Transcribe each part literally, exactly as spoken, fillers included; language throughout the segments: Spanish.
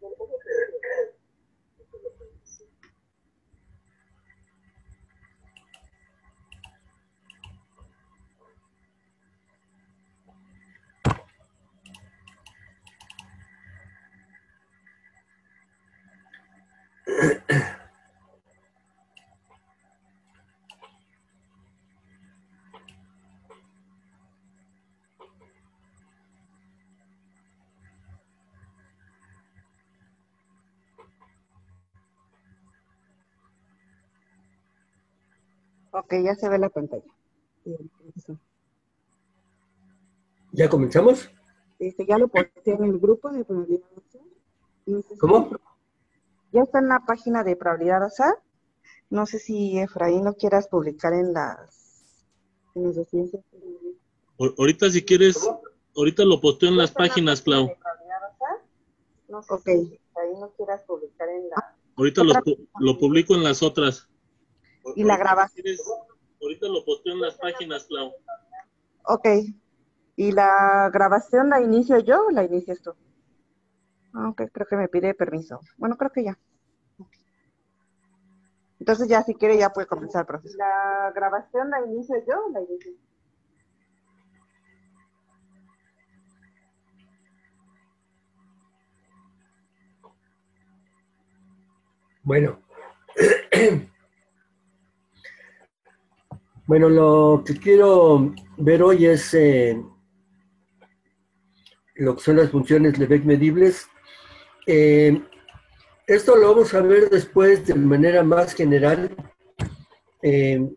Ok, ya se ve la pantalla. Bien, profesor. ¿Ya comenzamos? Este, ya lo posteé en el grupo de probabilidad azar. No sé si ¿Cómo? ya está en la página de probabilidad azar. No sé si Efraín lo quieras publicar en las en las residencias. O- ahorita si quieres, ahorita lo posteo en las páginas, Clau. No sé ok. Si Efraín lo quieras publicar en la Ahorita lo, lo publico en las otras. Y la grabación. Si quieres, ahorita lo posteo en las páginas, Clau. Ok. ¿Y la grabación la inicio yo o la inicias tú? Ok, creo que me pide permiso. Bueno, creo que ya. Entonces ya si quiere ya puede comenzar, profesor. ¿La grabación la inicio yo o la inicio? Bueno. Bueno, lo que quiero ver hoy es eh, lo que son las funciones Lebesgue medibles. Eh, esto lo vamos a ver después de manera más general. Eh,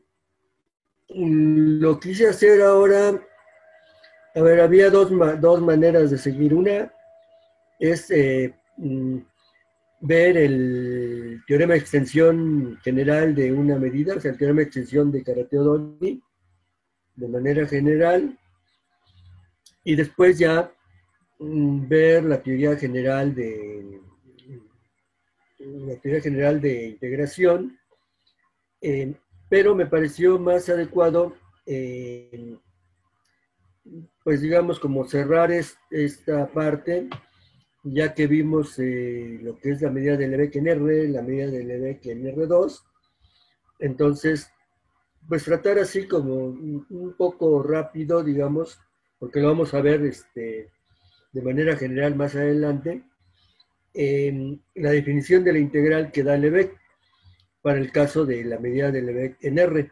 lo quise hacer ahora, a ver, había dos, dos maneras de seguir. Una es eh, ver el teorema de extensión general de una medida, o sea, el teorema de extensión de Carateo-Donny, de manera general, y después ya mm, ver la teoría general de la teoría general de integración, eh, pero me pareció más adecuado, eh, pues digamos, como cerrar es, esta parte, ya que vimos eh, lo que es la medida de Lebesgue en R, la medida de Lebesgue en R dos, entonces, pues tratar así como un, un poco rápido, digamos, porque lo vamos a ver este, de manera general más adelante, eh, la definición de la integral que da Lebesgue para el caso de la medida de Lebesgue en R.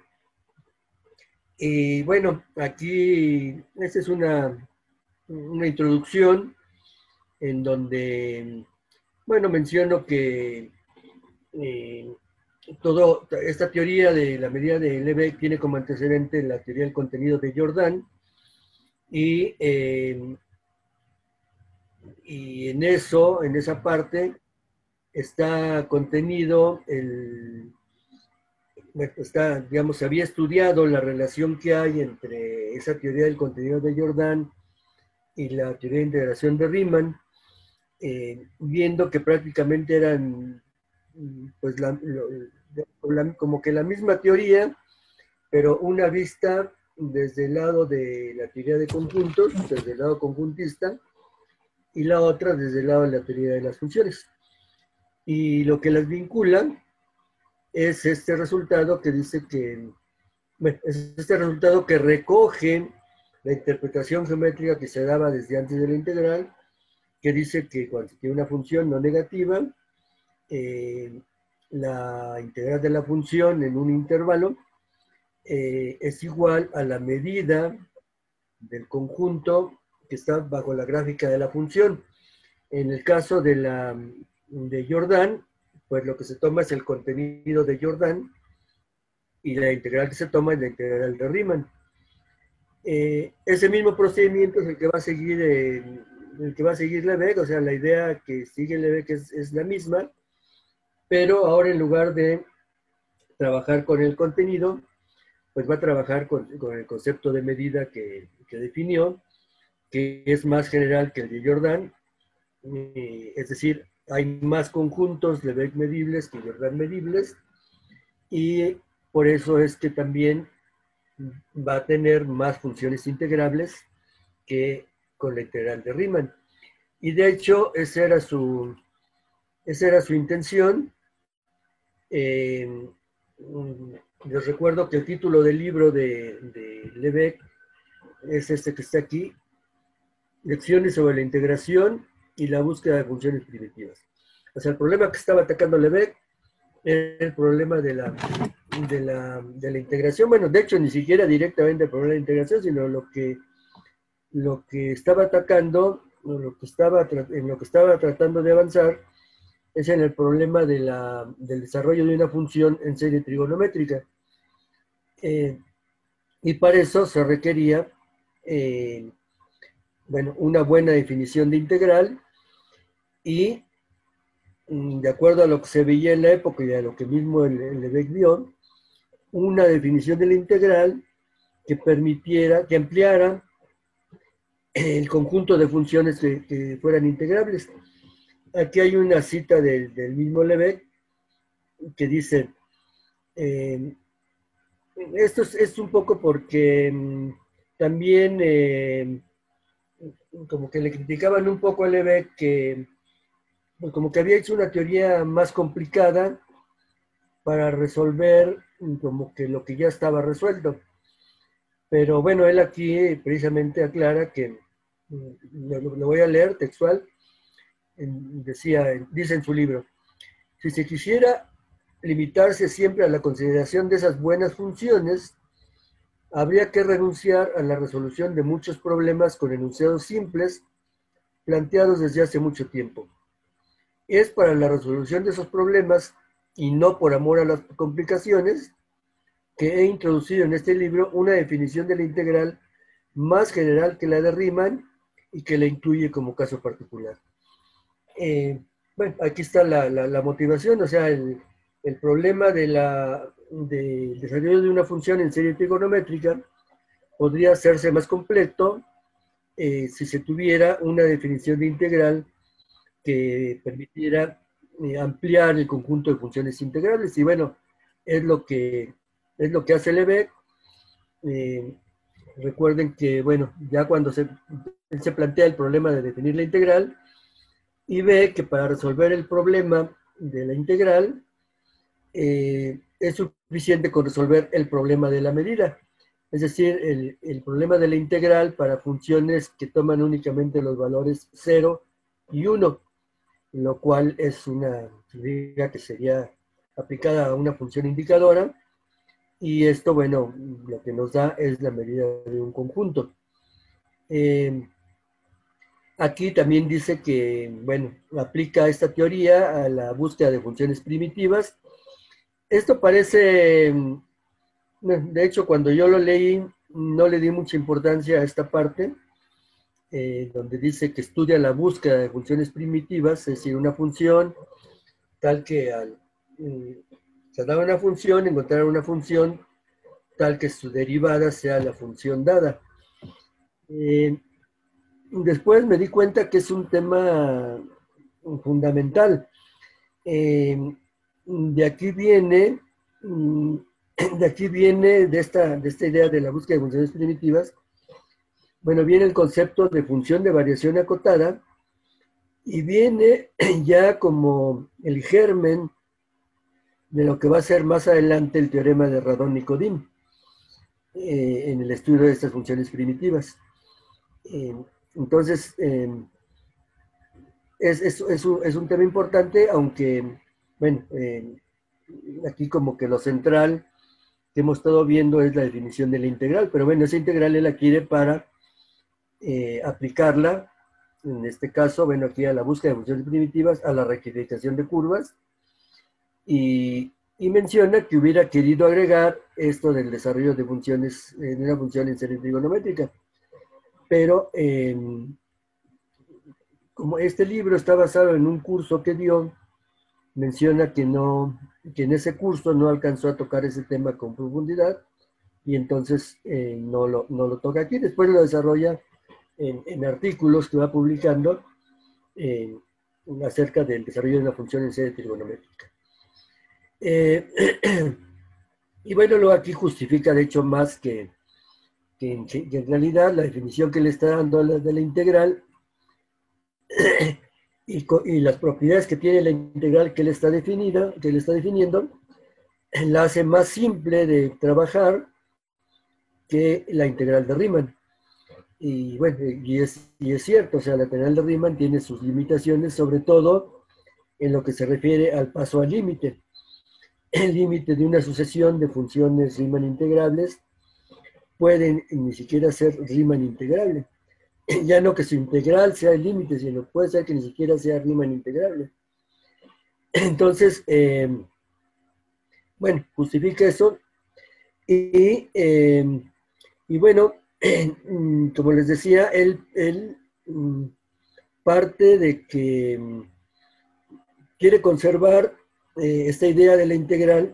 Y bueno, aquí esta es una, una introducción en donde, bueno, menciono que eh, todo, esta teoría de la medida de Lebesgue tiene como antecedente la teoría del contenido de Jordan, y, eh, y en eso, en esa parte, está contenido el, está, digamos, se había estudiado la relación que hay entre esa teoría del contenido de Jordan y la teoría de integración de Riemann, eh, viendo que prácticamente eran, pues, la, lo, la, como que la misma teoría, pero una vista desde el lado de la teoría de conjuntos, desde el lado conjuntista, y la otra desde el lado de la teoría de las funciones. Y lo que las vincula es este resultado que dice que, bueno, es este resultado que recoge la interpretación geométrica que se daba desde antes de la integral, que dice que cuando se tiene una función no negativa, eh, la integral de la función en un intervalo eh, es igual a la medida del conjunto que está bajo la gráfica de la función. En el caso de, la, de Jordan, pues lo que se toma es el contenido de Jordan, y la integral que se toma es la integral de Riemann. Eh, ese mismo procedimiento es el que va a seguir eh, el que va a seguir Lebesgue, o sea, la idea que sigue Lebesgue es, es la misma, pero ahora en lugar de trabajar con el contenido, pues va a trabajar con, con el concepto de medida que, que, definió, que es más general que el de Jordan, eh, es decir, hay más conjuntos Lebesgue medibles que Jordan medibles, y por eso es que también va a tener más funciones integrables que con la integral de Riemann. Y de hecho, ese era su, Esa era su intención. Eh, les recuerdo que el título del libro de, de Lebesgue es este que está aquí, Lecciones sobre la integración y la búsqueda de funciones primitivas. O sea, el problema que estaba atacando Lebesgue era el problema de la, de la, de la integración. Bueno, de hecho, ni siquiera directamente el problema de la integración, sino lo que, lo que estaba atacando, lo que estaba, en lo que estaba tratando de avanzar, es en el problema de la, del desarrollo de una función en serie trigonométrica. Eh, y para eso se requería, eh, bueno, una buena definición de integral y, de acuerdo a lo que se veía en la época y a lo que mismo el, el Lebesgue vio, una definición de la integral que permitiera, que ampliara el conjunto de funciones que, que fueran integrables. Aquí hay una cita del, del mismo Lebesgue que dice, eh, esto es, es, un poco porque mmm, también eh, como que le criticaban un poco a Lebesgue que pues, como que había hecho una teoría más complicada para resolver como que lo que ya estaba resuelto. Pero bueno, él aquí precisamente aclara que, lo, lo voy a leer textual, decía, dice en su libro, si se quisiera limitarse siempre a la consideración de esas buenas funciones, habría que renunciar a la resolución de muchos problemas con enunciados simples planteados desde hace mucho tiempo. Es para la resolución de esos problemas, y no por amor a las complicaciones, que he introducido en este libro una definición de la integral más general que la de Riemann y que la incluye como caso particular. Eh, bueno, aquí está la, la, la motivación, o sea, el, el problema de la, del desarrollo de una función en serie trigonométrica podría hacerse más completo eh, si se tuviera una definición de integral que permitiera eh, ampliar el conjunto de funciones integrables. Y bueno, es lo que, es lo que hace Lebesgue. Eh, recuerden que, bueno, ya cuando se, él se plantea el problema de definir la integral y ve que para resolver el problema de la integral eh, es suficiente con resolver el problema de la medida. Es decir, el, el problema de la integral para funciones que toman únicamente los valores cero y uno, lo cual es una figura que sería aplicada a una función indicadora, y esto, bueno, lo que nos da es la medida de un conjunto. Eh, aquí también dice que, bueno, aplica esta teoría a la búsqueda de funciones primitivas. Esto parece, de hecho, cuando yo lo leí, no le di mucha importancia a esta parte, eh, donde dice que estudia la búsqueda de funciones primitivas, es decir, una función tal que al eh, se da una función, encontrar una función tal que su derivada sea la función dada. Eh, después me di cuenta que es un tema fundamental. Eh, de aquí viene, de aquí viene, de esta, de esta idea de la búsqueda de funciones primitivas, bueno, viene el concepto de función de variación acotada y viene ya como el germen de lo que va a ser más adelante el teorema de Radon-Nikodym eh, en el estudio de estas funciones primitivas. Eh, entonces, eh, es, es, es, un, es, un, tema importante, aunque, bueno, eh, aquí como que lo central que hemos estado viendo es la definición de la integral, pero bueno, esa integral él la quiere para eh, aplicarla, en este caso, bueno, aquí a la búsqueda de funciones primitivas, a la rectificación de curvas, y, y menciona que hubiera querido agregar esto del desarrollo de funciones, en una función en serie trigonométrica, pero eh, como este libro está basado en un curso que dio, menciona que, no, que en ese curso no alcanzó a tocar ese tema con profundidad, y entonces eh, no, lo, no lo toca aquí, después lo desarrolla en, en artículos que va publicando eh, acerca del desarrollo de una función en serie trigonométrica. Eh, y bueno, luego aquí justifica de hecho más que, que, que, que en realidad la definición que le está dando la, de la integral y, y las propiedades que tiene la integral que él está, definida, que él está definiendo, la hace más simple de trabajar que la integral de Riemann. Y bueno, y es, y es cierto, o sea, la integral de Riemann tiene sus limitaciones, sobre todo en lo que se refiere al paso al límite. El límite de una sucesión de funciones Riemann integrables pueden ni siquiera ser Riemann integrable. Ya no que su integral sea el límite, sino puede ser que ni siquiera sea Riemann integrable. Entonces, eh, bueno, justifica eso. Y, eh, y bueno, como les decía, él, él parte de que quiere conservar eh, esta idea de la integral,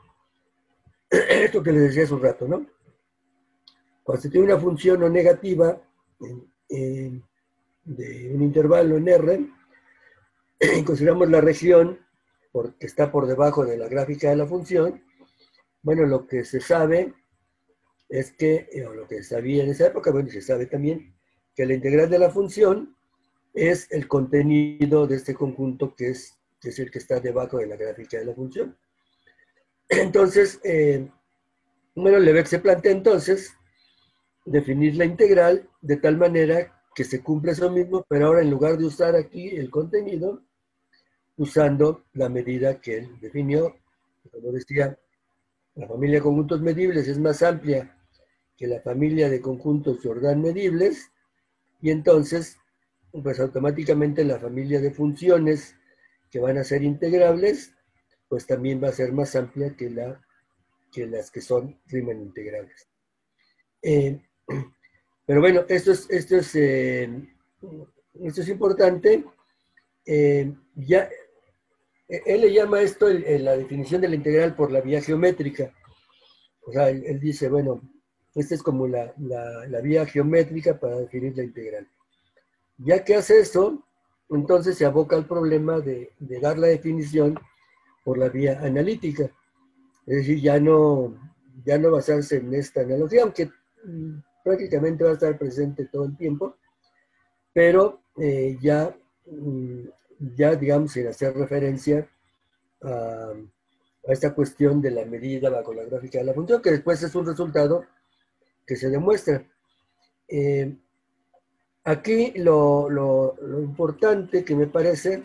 esto que les decía hace un rato, ¿no? Cuando se tiene una función no negativa en, en, de un intervalo en R, y consideramos la región porque está por debajo de la gráfica de la función, bueno, lo que se sabe es que, o lo que se sabía en esa época, bueno, se sabe también que la integral de la función es el contenido de este conjunto que es, que es el que está debajo de la gráfica de la función. Entonces, eh, bueno, Lebesgue se plantea entonces definir la integral de tal manera que se cumple eso mismo, pero ahora en lugar de usar aquí el contenido, usando la medida que él definió. Como decía, la familia de conjuntos medibles es más amplia que la familia de conjuntos Jordan medibles, y entonces, pues automáticamente la familia de funciones que van a ser integrables, pues también va a ser más amplia que, la, que las que son Riemann integrables. Eh, pero bueno, esto es, esto es, eh, esto es importante. Eh, ya, él le llama esto el, el, la definición de la integral por la vía geométrica. O sea, él, él dice, bueno, esta es como la, la, la vía geométrica para definir la integral. Ya que hace eso, entonces se aboca al problema de, de dar la definición por la vía analítica. Es decir, ya no, ya no basarse en esta analogía, aunque mmm, prácticamente va a estar presente todo el tiempo, pero eh, ya, mmm, ya, digamos, sin hacer referencia a, a esta cuestión de la medida bajo la gráfica de la función, que después es un resultado que se demuestra. Eh, aquí lo, lo, lo importante que me parece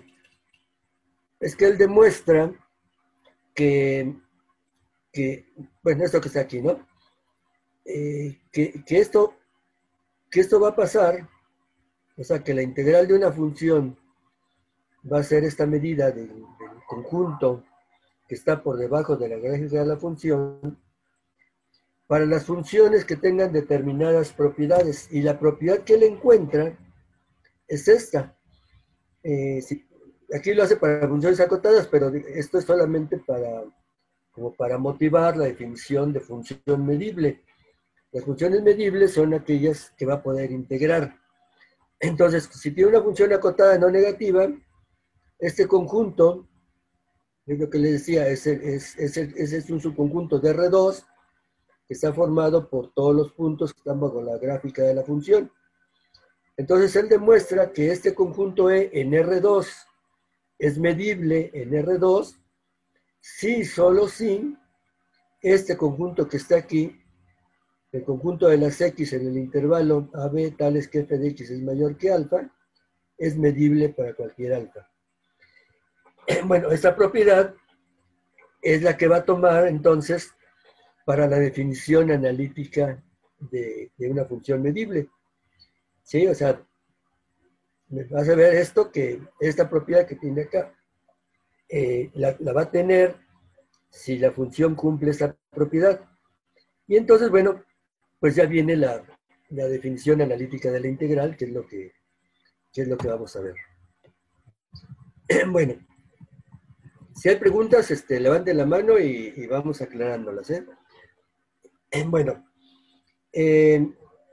es que él demuestra que, que bueno, esto que está aquí, ¿no? Eh, que, que, esto, que esto va a pasar, o sea, que la integral de una función va a ser esta medida del, del conjunto que está por debajo de la gráfica de la función, para las funciones que tengan determinadas propiedades. Y la propiedad que él encuentra es esta. Eh, si, aquí lo hace para funciones acotadas, pero esto es solamente para, como para motivar la definición de función medible. Las funciones medibles son aquellas que va a poder integrar. Entonces, si tiene una función acotada no negativa, este conjunto, es lo que le decía, es, el, es, es, el, es un subconjunto de R dos, que está formado por todos los puntos que están bajo la gráfica de la función. Entonces, él demuestra que este conjunto E en R dos es medible en R dos, si, solo si, este conjunto que está aquí, el conjunto de las X en el intervalo A B, tales que f de X es mayor que alfa, es medible para cualquier alfa. Bueno, esta propiedad es la que va a tomar entonces para la definición analítica de, de una función medible. ¿Sí? O sea, me vas a ver esto, que esta propiedad que tiene acá, eh, la, la va a tener si la función cumple esta propiedad. Y entonces, bueno, pues ya viene la, la definición analítica de la integral, que es lo que, que, es lo que vamos a ver. Bueno, si hay preguntas, este, levanten la mano y, y vamos aclarándolas, ¿eh? Bueno, eh,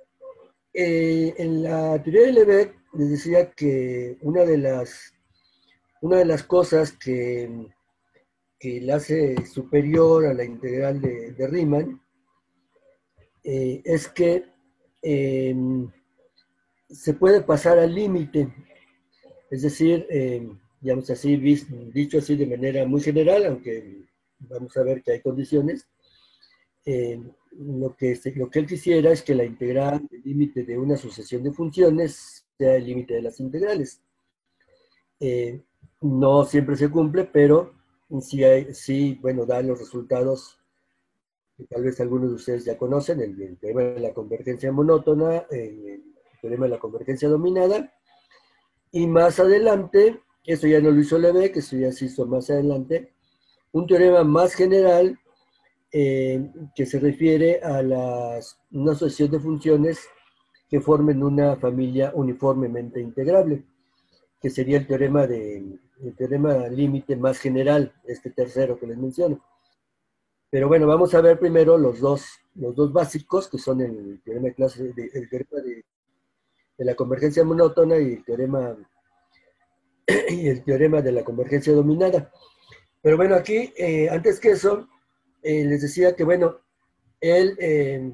eh, en la teoría de Lebesgue les decía que una de las, una de las cosas que, que la hace superior a la integral de, de Riemann eh, es que eh, se puede pasar al límite. Es decir, eh, digamos así, dicho así de manera muy general, aunque vamos a ver que hay condiciones, eh, lo, que, lo que él quisiera es que la integral, el límite de una sucesión de funciones, sea el límite de las integrales. Eh, no siempre se cumple, pero sí, hay, sí, bueno, da los resultados que tal vez algunos de ustedes ya conocen, el, el teorema de la convergencia monótona, el, el teorema de la convergencia dominada, y más adelante, esto ya no lo hizo Lebesgue, que eso ya se hizo más adelante, un teorema más general eh, que se refiere a las, una sucesión de funciones que formen una familia uniformemente integrable, que sería el teorema de el teorema límite más general, este tercero que les menciono. Pero bueno, vamos a ver primero los dos, los dos básicos, que son el teorema de clase, de, el teorema de, de la convergencia monótona y el teorema y el teorema de la convergencia dominada. Pero bueno, aquí, eh, antes que eso, eh, les decía que, bueno, él eh,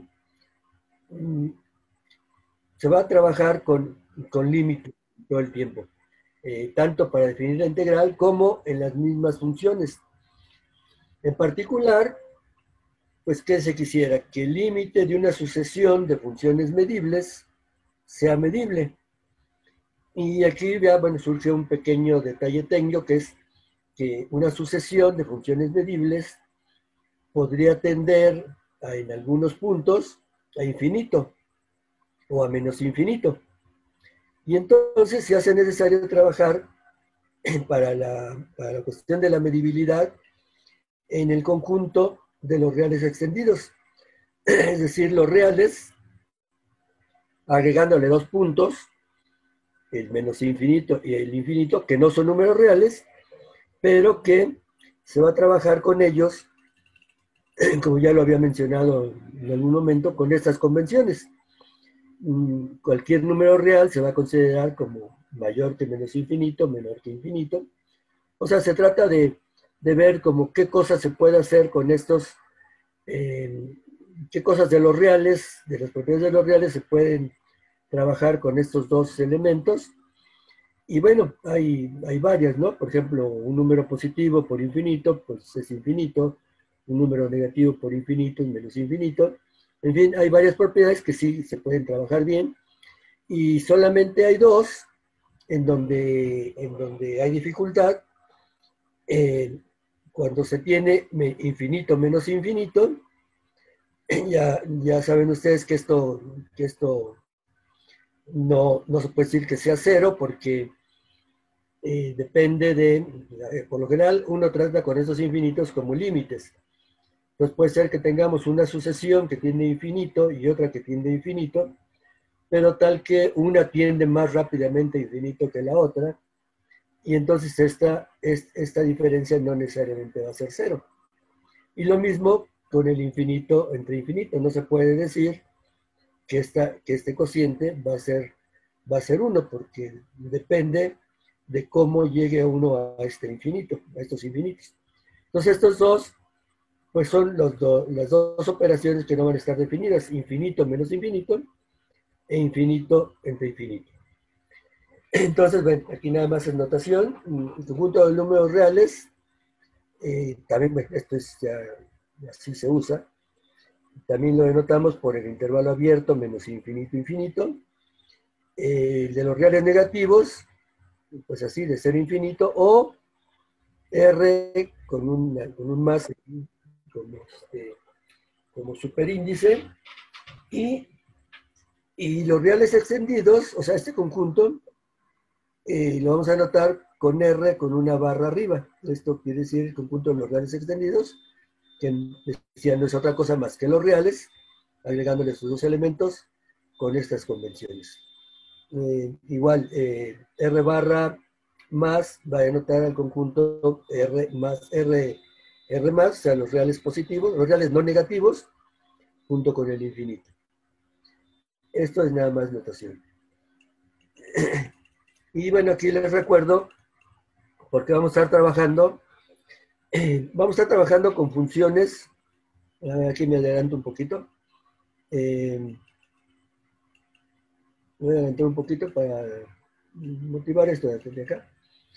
se va a trabajar con, con límites todo el tiempo, eh, tanto para definir la integral como en las mismas funciones. En particular, pues, ¿qué se quisiera? Que el límite de una sucesión de funciones medibles sea medible. Y aquí ya, bueno, surge un pequeño detalle técnico, que es que una sucesión de funciones medibles podría tender a, en algunos puntos a infinito o a menos infinito. Y entonces se hace necesario trabajar para la, para la cuestión de la medibilidad en el conjunto de los reales extendidos. Es decir, los reales, agregándole dos puntos, el menos infinito y el infinito, que no son números reales, pero que se va a trabajar con ellos, como ya lo había mencionado en algún momento, con estas convenciones. Cualquier número real se va a considerar como mayor que menos infinito, menor que infinito. O sea, se trata de, de ver como qué cosas se puede hacer con estos, eh, qué cosas de los reales, de las propiedades de los reales se pueden trabajar con estos dos elementos. Y bueno, hay, hay varias, ¿no? Por ejemplo, un número positivo por infinito, pues es infinito. Un número negativo por infinito es menos infinito. En fin, hay varias propiedades que sí se pueden trabajar bien. Y solamente hay dos en donde, en donde hay dificultad. Eh, cuando se tiene infinito menos infinito, ya, ya saben ustedes que esto, que esto no, no se puede decir que sea cero, porque eh, depende de, eh, por lo general uno trata con esos infinitos como límites. Entonces puede ser que tengamos una sucesión que tiene infinito y otra que tiende infinito, pero tal que una tiende más rápidamente a infinito que la otra, y entonces esta, esta diferencia no necesariamente va a ser cero. Y lo mismo con el infinito entre infinito. No se puede decir que, esta, que este cociente va a ser va a ser uno, porque depende de cómo llegue uno a este infinito, a estos infinitos. Entonces estos dos, pues son los do, las dos operaciones que no van a estar definidas, infinito menos infinito e infinito entre infinito. Entonces, bueno, aquí nada más es notación, el conjunto de números reales, eh, también, bueno, esto es ya, así se usa, también lo denotamos por el intervalo abierto menos infinito infinito. Eh, de los reales negativos, pues así, de cero infinito, o R con un, con un más como, este, como superíndice, y, y los reales extendidos, o sea, este conjunto, eh, lo vamos a anotar con R con una barra arriba. Esto quiere decir el conjunto de los reales extendidos, que decía no es otra cosa más que los reales, agregándole sus dos elementos con estas convenciones. Eh, igual, eh, R barra más va a denotar al conjunto R más R, R más, o sea, los reales positivos, los reales no negativos, junto con el infinito. Esto es nada más notación. Y bueno, aquí les recuerdo, porque vamos a estar trabajando, eh, vamos a estar trabajando con funciones, aquí me adelanto un poquito, eh, voy a adelantar un poquito para motivar esto de acá.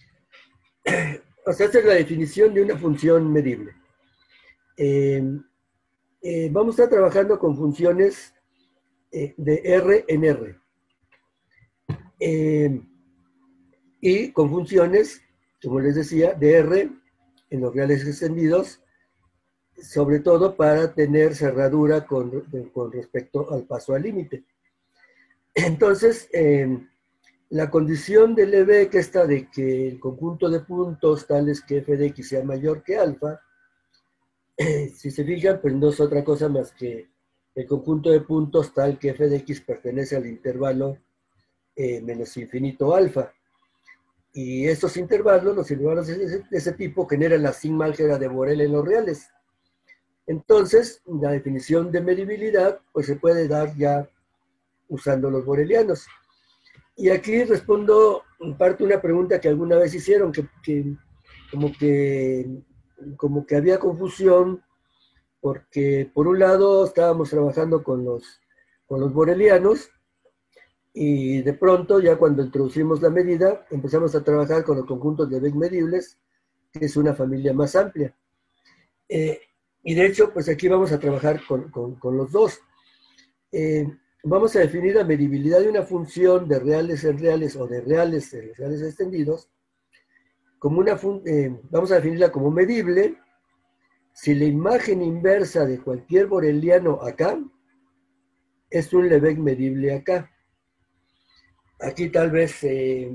O sea, esta es la definición de una función medible. Eh, eh, vamos a estar trabajando con funciones eh, de R en R. Eh, y con funciones, como les decía, de R en los reales extendidos, sobre todo para tener cerradura con, con respecto al paso al límite. Entonces, eh, la condición del E B, que está de que el conjunto de puntos tales que f de x sea mayor que alfa, eh, si se fijan, pues no es otra cosa más que el conjunto de puntos tal que f de x pertenece al intervalo eh, menos infinito alfa. Y estos intervalos, los intervalos de ese, de ese tipo, generan la sigma álgebra de Borel en los reales. Entonces, la definición de medibilidad, pues se puede dar ya usando los borelianos. Y aquí respondo en parte una pregunta que alguna vez hicieron, que, que, como, que como que había confusión, porque por un lado estábamos trabajando con los, con los borelianos, y de pronto, ya cuando introducimos la medida, empezamos a trabajar con los conjuntos de Beck medibles, que es una familia más amplia. Eh, y de hecho, pues aquí vamos a trabajar con, con, con los dos. Eh, vamos a definir la medibilidad de una función de reales en reales o de reales en reales extendidos, como una fun eh, vamos a definirla como medible si la imagen inversa de cualquier boreliano acá es un Lebesgue medible acá. Aquí tal vez, eh,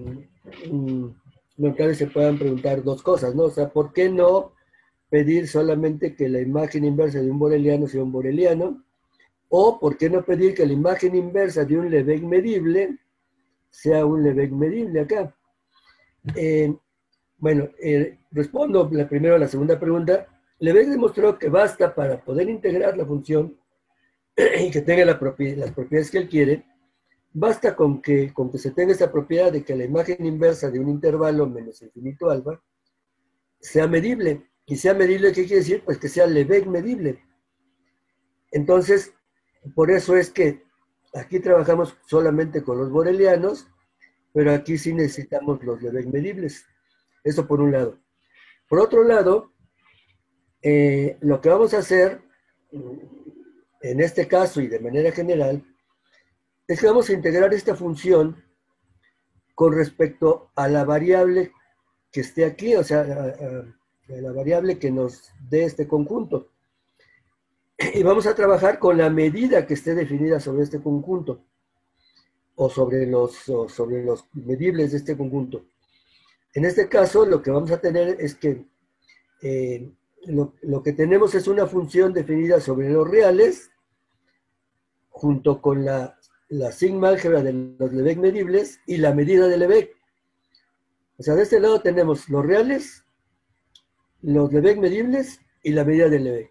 no, tal vez se puedan preguntar dos cosas, ¿no? O sea, ¿por qué no pedir solamente que la imagen inversa de un boreliano sea un boreliano? O ¿por qué no pedir que la imagen inversa de un Lebesgue medible sea un Lebesgue medible acá? Eh, bueno, eh, respondo la primero a la segunda pregunta. Lebesgue demostró que basta para poder integrar la función y que tenga la propiedad, las propiedades que él quiere. Basta con que, con que se tenga esa propiedad de que la imagen inversa de un intervalo menos infinito alfa sea medible. Y sea medible, ¿qué quiere decir? Pues que sea Lebesgue medible. Entonces, por eso es que aquí trabajamos solamente con los borelianos, pero aquí sí necesitamos los Lebesgue medibles. Eso por un lado. Por otro lado, eh, lo que vamos a hacer, en este caso y de manera general, es que vamos a integrar esta función con respecto a la variable que esté aquí, o sea, a, a, a la variable que nos dé este conjunto. Y vamos a trabajar con la medida que esté definida sobre este conjunto, o sobre los, o sobre los medibles de este conjunto. En este caso, lo que vamos a tener es que eh, lo, lo que tenemos es una función definida sobre los reales, junto con la la sigma álgebra de los Lebesgue medibles y la medida de Lebesgue. O sea, de este lado tenemos los reales, los Lebesgue medibles y la medida de Lebesgue.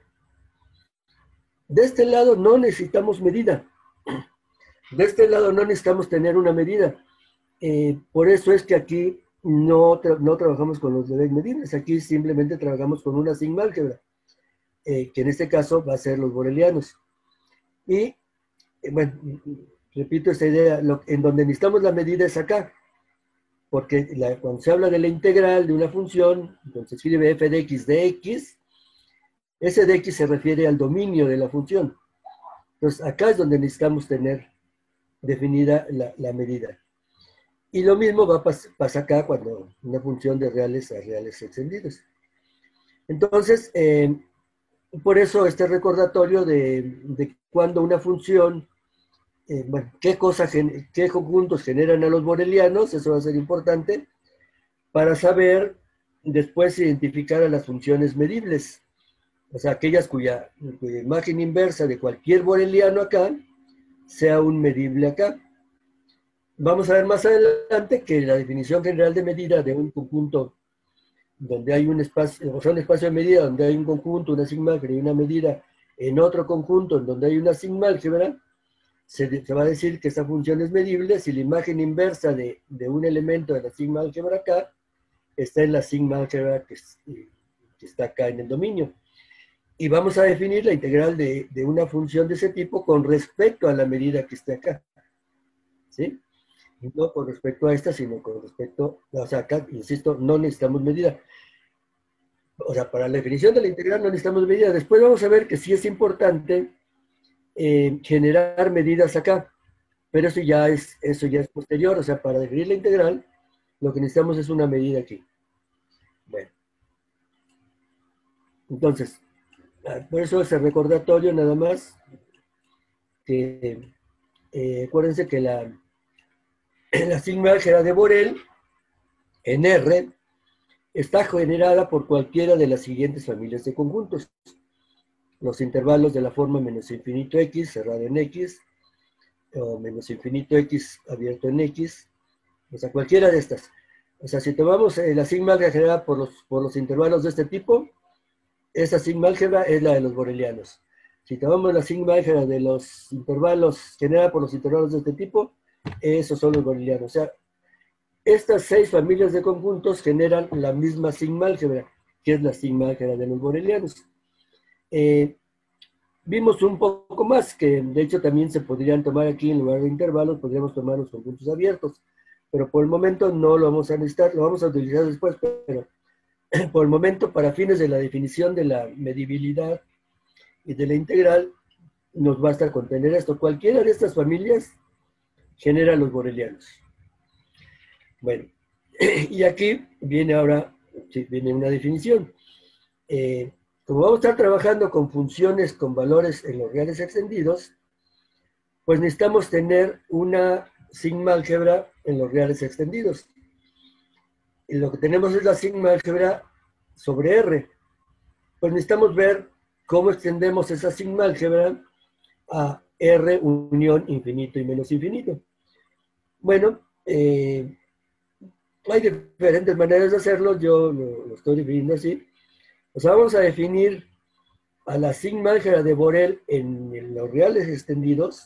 De este lado no necesitamos medida. De este lado no necesitamos tener una medida. Eh, por eso es que aquí no, tra no trabajamos con los Lebesgue medibles. Aquí simplemente trabajamos con una sigma álgebra, eh, que en este caso va a ser los borelianos. Y, eh, bueno, repito esta idea, lo, en donde necesitamos la medida es acá, porque la, cuando se habla de la integral de una función, entonces se escribe f de x de x, ese de x se refiere al dominio de la función. Entonces acá es donde necesitamos tener definida la, la medida. Y lo mismo va a pas, pasa acá cuando una función de reales a reales extendidos. Entonces, eh, por eso este recordatorio de, de cuando una función Eh, bueno, ¿qué, cosa, qué conjuntos generan a los borelianos? Eso va a ser importante para saber después identificar a las funciones medibles, o sea, aquellas cuya, cuya imagen inversa de cualquier boreliano acá sea un medible acá. Vamos a ver más adelante que la definición general de medida de un conjunto donde hay un espacio, o sea, un espacio de medida donde hay un conjunto, una sigma álgebra y una medida en otro conjunto en donde hay una sigma álgebra, Se, se va a decir que esta función es medible si la imagen inversa de, de un elemento de la sigma álgebra acá está en la sigma álgebra que, que está acá en el dominio. Y vamos a definir la integral de, de una función de ese tipo con respecto a la medida que esté acá. ¿Sí? no con respecto a esta, sino con respecto, o sea, acá, insisto, no necesitamos medida. O sea, para la definición de la integral no necesitamos medida. Después vamos a ver que sí es importante eh, generar medidas acá, pero eso ya, es, eso ya es posterior. O sea, para definir la integral, lo que necesitamos es una medida aquí. Bueno. Entonces, por eso ese recordatorio nada más, que eh, acuérdense que la, la sigma álgebra de Borel en R está generada por cualquiera de las siguientes familias de conjuntos. Los intervalos de la forma menos infinito x, cerrado en x, o menos infinito x, abierto en x, o sea, cualquiera de estas. O sea, si tomamos eh, la sigma álgebra generada por los, por los intervalos de este tipo, esa sigma álgebra es la de los borelianos. Si tomamos la sigma álgebra de los intervalos generada por los intervalos de este tipo, esos son los borelianos. O sea, estas seis familias de conjuntos generan la misma sigma álgebra, que es la sigma álgebra de los borelianos. Eh, vimos un poco más, que de hecho también se podrían tomar aquí en lugar de intervalos, podríamos tomar los conjuntos abiertos, pero por el momento no lo vamos a necesitar, lo vamos a utilizar después, pero por el momento, para fines de la definición de la medibilidad y de la integral, nos basta con tener esto. Cualquiera de estas familias genera los borelianos. Bueno, y aquí viene ahora, sí, viene una definición. Eh, como vamos a estar trabajando con funciones con valores en los reales extendidos, pues necesitamos tener una sigma álgebra en los reales extendidos. Y lo que tenemos es la sigma álgebra sobre R. Pues necesitamos ver cómo extendemos esa sigma álgebra a R unión infinito y menos infinito. Bueno, eh, hay diferentes maneras de hacerlo, yo lo, lo estoy definiendo así. O sea, vamos a definir a la sigma álgebra de Borel en, en los reales extendidos,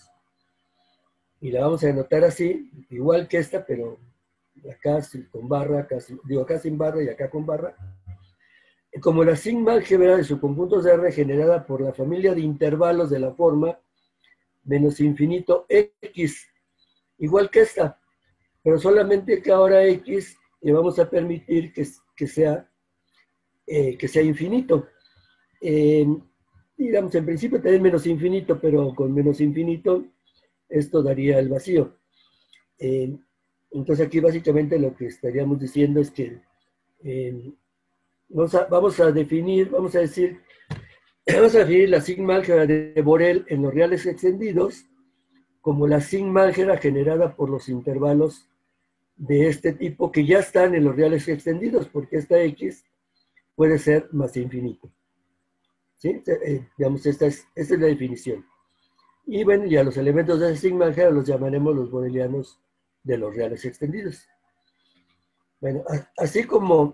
y la vamos a anotar así, igual que esta, pero acá con barra, acá, digo acá sin barra y acá con barra, como la sigma álgebra de subconjuntos de R generada por la familia de intervalos de la forma menos infinito x, igual que esta, pero solamente que ahora x le vamos a permitir que, que, sea, eh, que sea infinito. Eh, digamos, en principio también menos infinito, pero con menos infinito esto daría el vacío. Eh, entonces aquí básicamente lo que estaríamos diciendo es que eh, vamos, a, vamos a definir, vamos a decir, vamos a definir la sigma álgebra de Borel en los reales extendidos como la sigma álgebra generada por los intervalos de este tipo que ya están en los reales extendidos, porque esta x puede ser más infinito. ¿Sí? Eh, digamos, esta es, esta es la definición. Y bueno, ya los elementos de esa sigma álgebra los llamaremos los borelianos de los reales extendidos. Bueno, así como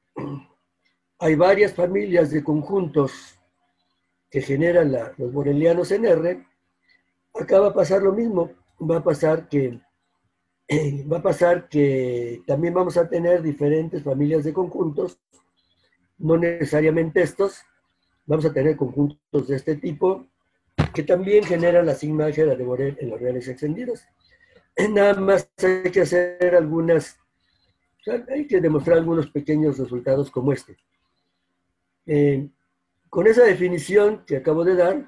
hay varias familias de conjuntos que generan la, los borelianos en R, acá va a pasar lo mismo. Va a pasar que eh, va a pasar que también vamos a tener diferentes familias de conjuntos, no necesariamente estos, vamos a tener conjuntos de este tipo que también generan la sigma álgebra de Borel en los reales extendidos. Nada más hay que hacer algunas, o sea, hay que demostrar algunos pequeños resultados como este. Eh, con esa definición que acabo de dar,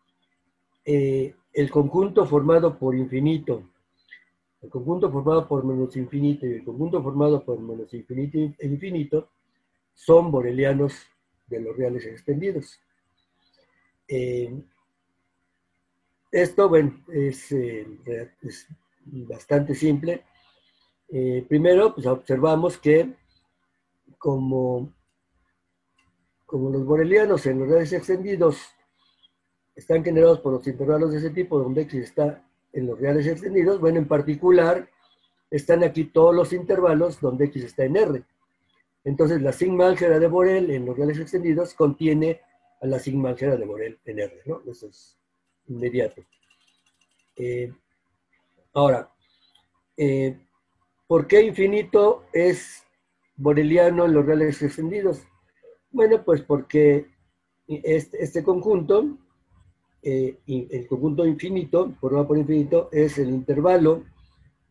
eh, el conjunto formado por infinito, el conjunto formado por menos infinito y el conjunto formado por menos infinito e infinito son borelianos de los reales extendidos. Eh, esto, bueno, es, eh, es bastante simple. Eh, primero, pues observamos que como, como los borelianos en los reales extendidos están generados por los intervalos de ese tipo, donde x está en los reales extendidos, bueno, en particular, están aquí todos los intervalos donde x está en R. Entonces, la sigma álgebra de Borel en los reales extendidos contiene a la sigma álgebra de Borel en R, ¿no? Eso es inmediato. Eh, ahora, eh, ¿por qué infinito es boreliano en los reales extendidos? Bueno, pues porque este, este conjunto, eh, el conjunto infinito, formado por infinito, es el intervalo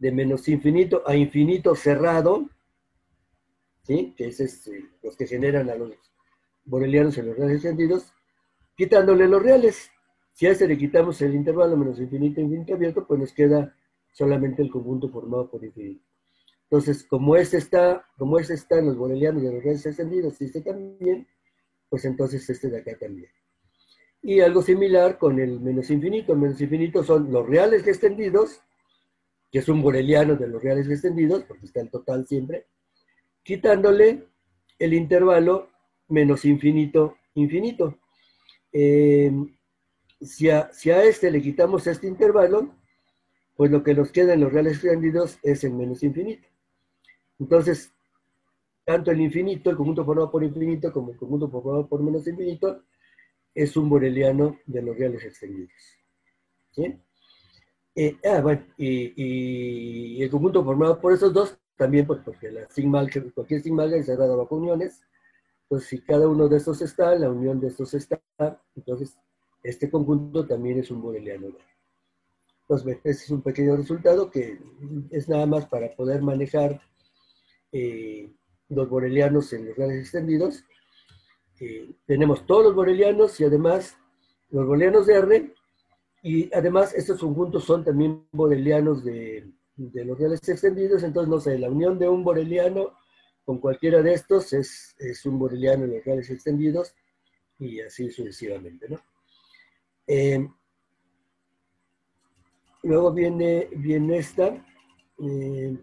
de menos infinito a infinito cerrado, ¿sí? Que es este, los que generan a los borelianos en los reales extendidos, quitándole los reales. Si a este le quitamos el intervalo menos infinito a infinito abierto, pues nos queda solamente el conjunto formado por infinito. Entonces, como este está, como este está en los borelianos de los reales extendidos, y este también, pues entonces este de acá también. Y algo similar con el menos infinito. El menos infinito son los reales extendidos, que es un boreliano de los reales extendidos, porque está el total siempre, quitándole el intervalo menos infinito, infinito. Eh, si, a, si a este le quitamos este intervalo, pues lo que nos queda en los reales extendidos es el menos infinito. Entonces, tanto el infinito, el conjunto formado por infinito, como el conjunto formado por menos infinito, es un boreliano de los reales extendidos. ¿Sí? Eh, ah, bueno, y, y el conjunto formado por esos dos, también pues porque la sigma álgebra, cualquier sigma álgebra es cerrada bajo uniones, pues si cada uno de estos está, la unión de estos está, entonces este conjunto también es un boreliano. Entonces, ese es un pequeño resultado que es nada más para poder manejar eh, los borelianos en los reales extendidos. Eh, tenemos todos los borelianos y además los borelianos de R, y además estos conjuntos son también borelianos de, de los reales extendidos. Entonces, no sé, la unión de un boreliano con cualquiera de estos es, es un boreliano en los reales extendidos, y así sucesivamente, ¿no? Eh, luego viene, viene esta, eh,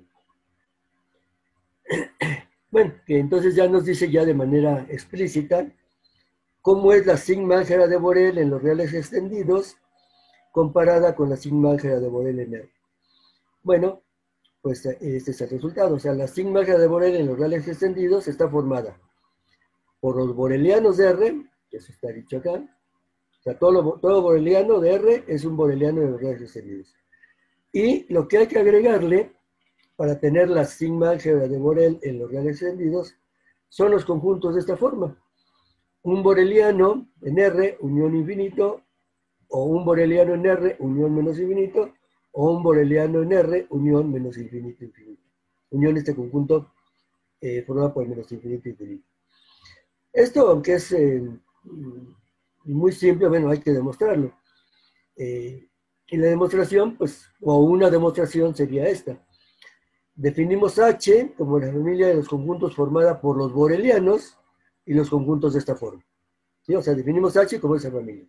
bueno, que entonces ya nos dice ya de manera explícita cómo es la sigma álgebra de Borel en los reales extendidos comparada con la sigma álgebra de Borel en R. Bueno, pues este es el resultado. O sea, la sigma álgebra de Borel en los reales extendidos está formada por los borelianos de R, que eso está dicho acá. O sea, todo, lo, todo boreliano de R es un boreliano de los reales extendidos. Y lo que hay que agregarle para tener la sigma álgebra de Borel en los reales extendidos son los conjuntos de esta forma. Un boreliano en R, unión infinito, o un boreliano en R, unión menos infinito, o un boreliano en R, unión menos infinito, infinito. Unión este conjunto eh, formado por menos infinito, infinito. Esto, aunque es eh, muy simple, bueno, hay que demostrarlo. Eh, y la demostración, pues, o una demostración sería esta. Definimos H como la familia de los conjuntos formada por los borelianos y los conjuntos de esta forma. ¿Sí? O sea, definimos H como esa familia.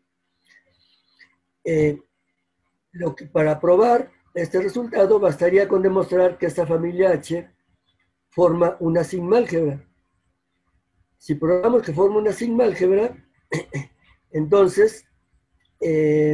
Eh, lo que, para probar este resultado, bastaría con demostrar que esta familia H forma una sigma álgebra. Si probamos que forma una sigma álgebra, entonces, eh,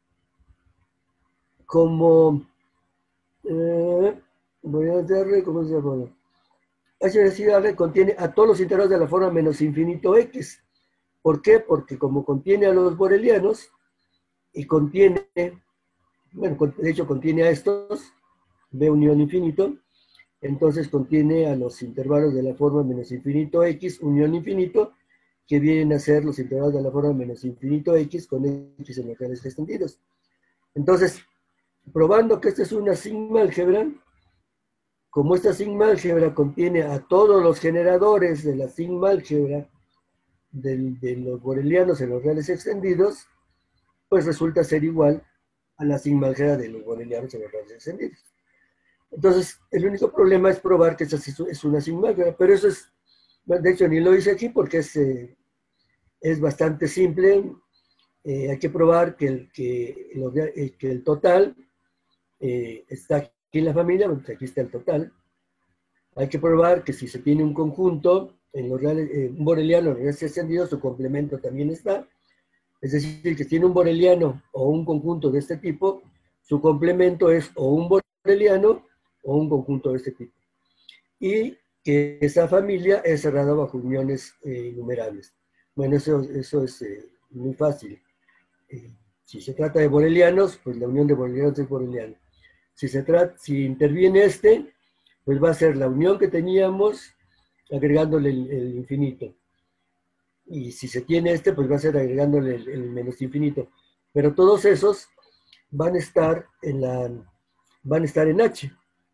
como, eh, voy a darle, ¿cómo se llama? H decir R contiene a todos los integros de la forma menos infinito X. ¿Por qué? Porque como contiene a los borelianos y contiene, bueno, de hecho contiene a estos, B unión infinito, entonces contiene a los intervalos de la forma menos infinito X, unión infinito, que vienen a ser los intervalos de la forma menos infinito X con X en los reales extendidos. Entonces, probando que esta es una sigma álgebra, como esta sigma álgebra contiene a todos los generadores de la sigma álgebra de, de los borelianos en los reales extendidos, pues resulta ser igual a la sigma álgebra de los borelianos en los reales extendidos. Entonces, el único problema es probar que esta es una sigma álgebra, pero eso es, de hecho, ni lo hice aquí porque es, eh, es bastante simple. Eh, hay que probar que el, que, los, eh, que el total eh, está aquí en la familia, bueno, pues aquí está el total. Hay que probar que si se tiene un conjunto, en los reales, eh, un boreliano en los reales extendidos, su complemento también está. Es decir, que si tiene un boreliano o un conjunto de este tipo, su complemento es o un boreliano o un conjunto de este tipo. Y que esa familia es cerrada bajo uniones eh, innumerables. Bueno, eso, eso es eh, muy fácil. Eh, si se trata de borelianos, pues la unión de borelianos es boreliano. Si, se trata, si interviene este, pues va a ser la unión que teníamos agregándole el, el infinito. Y si se tiene este, pues va a ser agregándole el, el menos infinito. Pero todos esos van a estar en la, van a estar en H.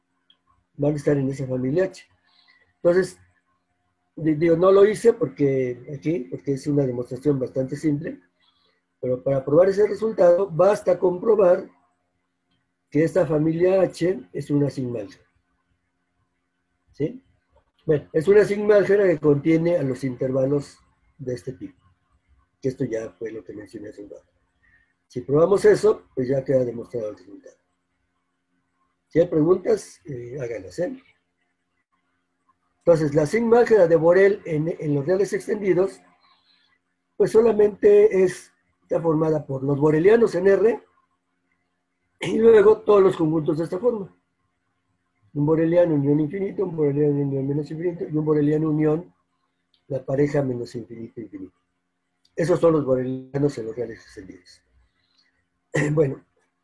van a estar en esa familia H. Entonces, digo, no lo hice porque aquí, porque es una demostración bastante simple, pero para probar ese resultado basta comprobar que esta familia H es una sigma álgebra. ¿Sí? Bueno, es una sigma álgebra que contiene a los intervalos de este tipo. Que esto ya fue lo que mencioné hace un rato. Si probamos eso, pues ya queda demostrado el resultado. Si hay preguntas, eh, háganlas, ¿eh? Entonces, la sigma álgebra de Borel en, en los reales extendidos, pues solamente es, está formada por los borelianos en R y luego todos los conjuntos de esta forma. Un boreliano unión infinito, un boreliano unión menos infinito y un boreliano unión, la pareja menos infinito infinito. Esos son los borelianos en los reales extendidos. Bueno,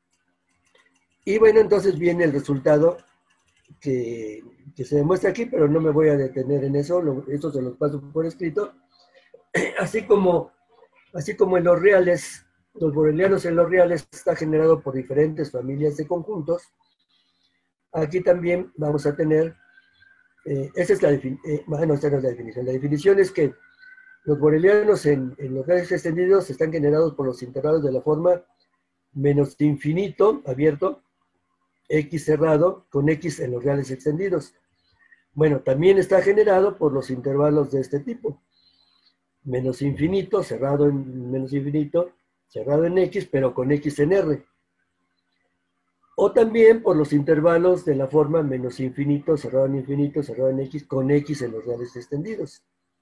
y bueno, entonces viene el resultado que, que se demuestra aquí, pero no me voy a detener en eso, lo, eso se los paso por escrito. Así como, así como en los reales, los borelianos en los reales está generado por diferentes familias de conjuntos, aquí también vamos a tener, eh, esa es la definición, eh, bueno, esta no es la definición, la definición es que los borelianos en, en los reales extendidos están generados por los intervalos de la forma menos infinito, abierto, X cerrado, con X en los reales extendidos. Bueno, también está generado por los intervalos de este tipo. Menos infinito, cerrado en menos infinito, cerrado en X, pero con X en R. O también por los intervalos de la forma menos infinito, cerrado en infinito, cerrado en X, con X en los reales extendidos.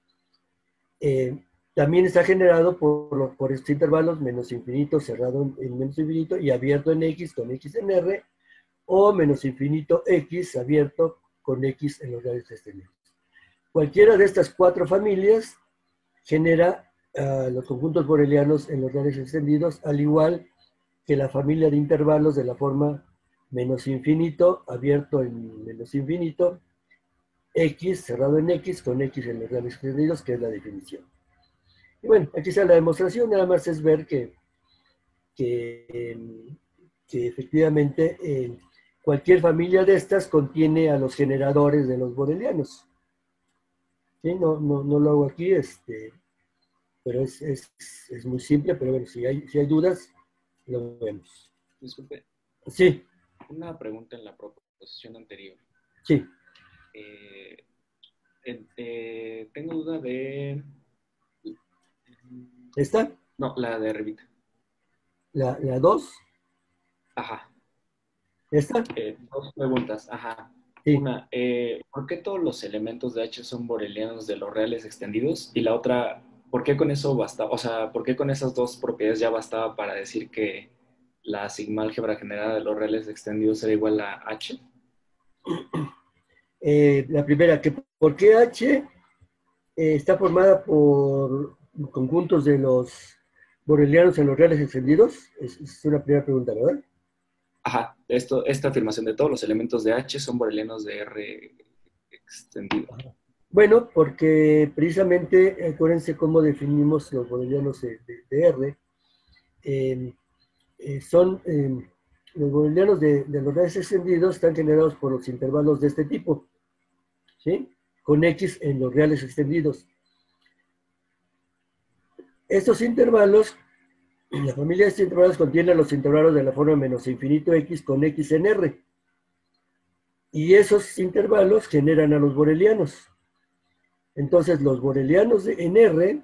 Eh, también está generado por, los, por estos intervalos menos infinito, cerrado en, en menos infinito y abierto en X, con X en R, o menos infinito X abierto con X en los reales extendidos. Cualquiera de estas cuatro familias genera uh, los conjuntos borelianos en los reales extendidos, al igual que la familia de intervalos de la forma menos infinito abierto en menos infinito, X cerrado en X con X en los reales extendidos, que es la definición. Y bueno, aquí está la demostración, nada más es ver que, que, que efectivamente eh, cualquier familia de estas contiene a los generadores de los borelianos. ¿Sí? No, no, no lo hago aquí, este, pero es, es, es muy simple, pero bueno, si hay, si hay dudas, lo vemos. Disculpe. Sí. Una pregunta en la proposición anterior. Sí. Eh, eh, eh, tengo duda de... ¿Esta? No, la de arribita. ¿La, la dos? Ajá. ¿Esta? Eh, dos preguntas, ajá. Sí. Una, eh, ¿por qué todos los elementos de H son borelianos de los reales extendidos? Y la otra, ¿por qué con eso bastaba? O sea, ¿por qué con esas dos propiedades ya bastaba para decir que la sigma álgebra generada de los reales extendidos era igual a H? Eh, la primera, que ¿por qué H eh, está formada por conjuntos de los borelianos en los reales extendidos? Es, es una primera pregunta, ¿verdad? Ajá, esto, esta afirmación de todos los elementos de H son borelianos de R extendido. Bueno, porque precisamente, acuérdense cómo definimos los borelianos de, de, de R. Eh, eh, son, eh, los borelianos de, de los reales extendidos están generados por los intervalos de este tipo, ¿sí? Con X en los reales extendidos. Estos intervalos, la familia de estos intervalos contiene los intervalos de la forma menos infinito X con X en R. Y esos intervalos generan a los borelianos. Entonces, los borelianos de, en R,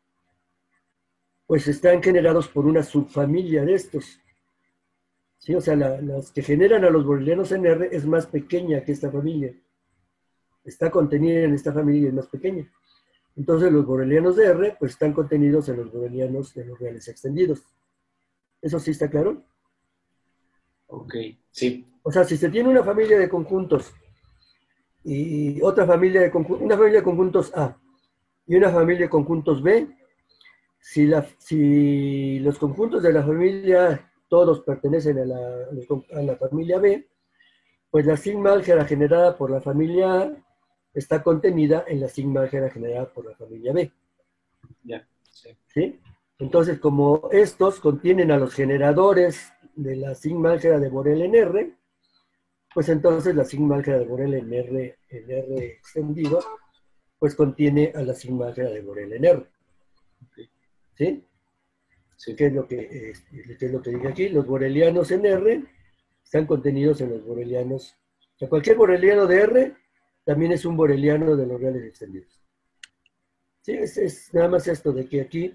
pues están generados por una subfamilia de estos. ¿Sí? O sea, la, las que generan a los borelianos en R es más pequeña que esta familia. Está contenida en esta familia y es más pequeña. Entonces, los borelianos de R, pues están contenidos en los borelianos de los reales extendidos. ¿Eso sí está claro? Ok, sí. O sea, si se tiene una familia de conjuntos y otra familia de conjuntos, una familia de conjuntos A y una familia de conjuntos B, si, la, si los conjuntos de la familia todos pertenecen a la, a la familia B, pues la sigma álgebra generada por la familia A está contenida en la sigma álgebra generada por la familia B. Ya, sí. ¿Sí? Entonces, como estos contienen a los generadores de la sigma álgebra de Borel en R, pues entonces la sigma álgebra de Borel en R, en R extendido, pues contiene a la sigma álgebra de Borel en R. ¿Sí? Sí. ¿Qué es lo que, eh, qué es lo que dije aquí? Los borelianos en R están contenidos en los borelianos. O sea, cualquier boreliano de R también es un boreliano de los reales extendidos. Sí, es, es nada más esto de que aquí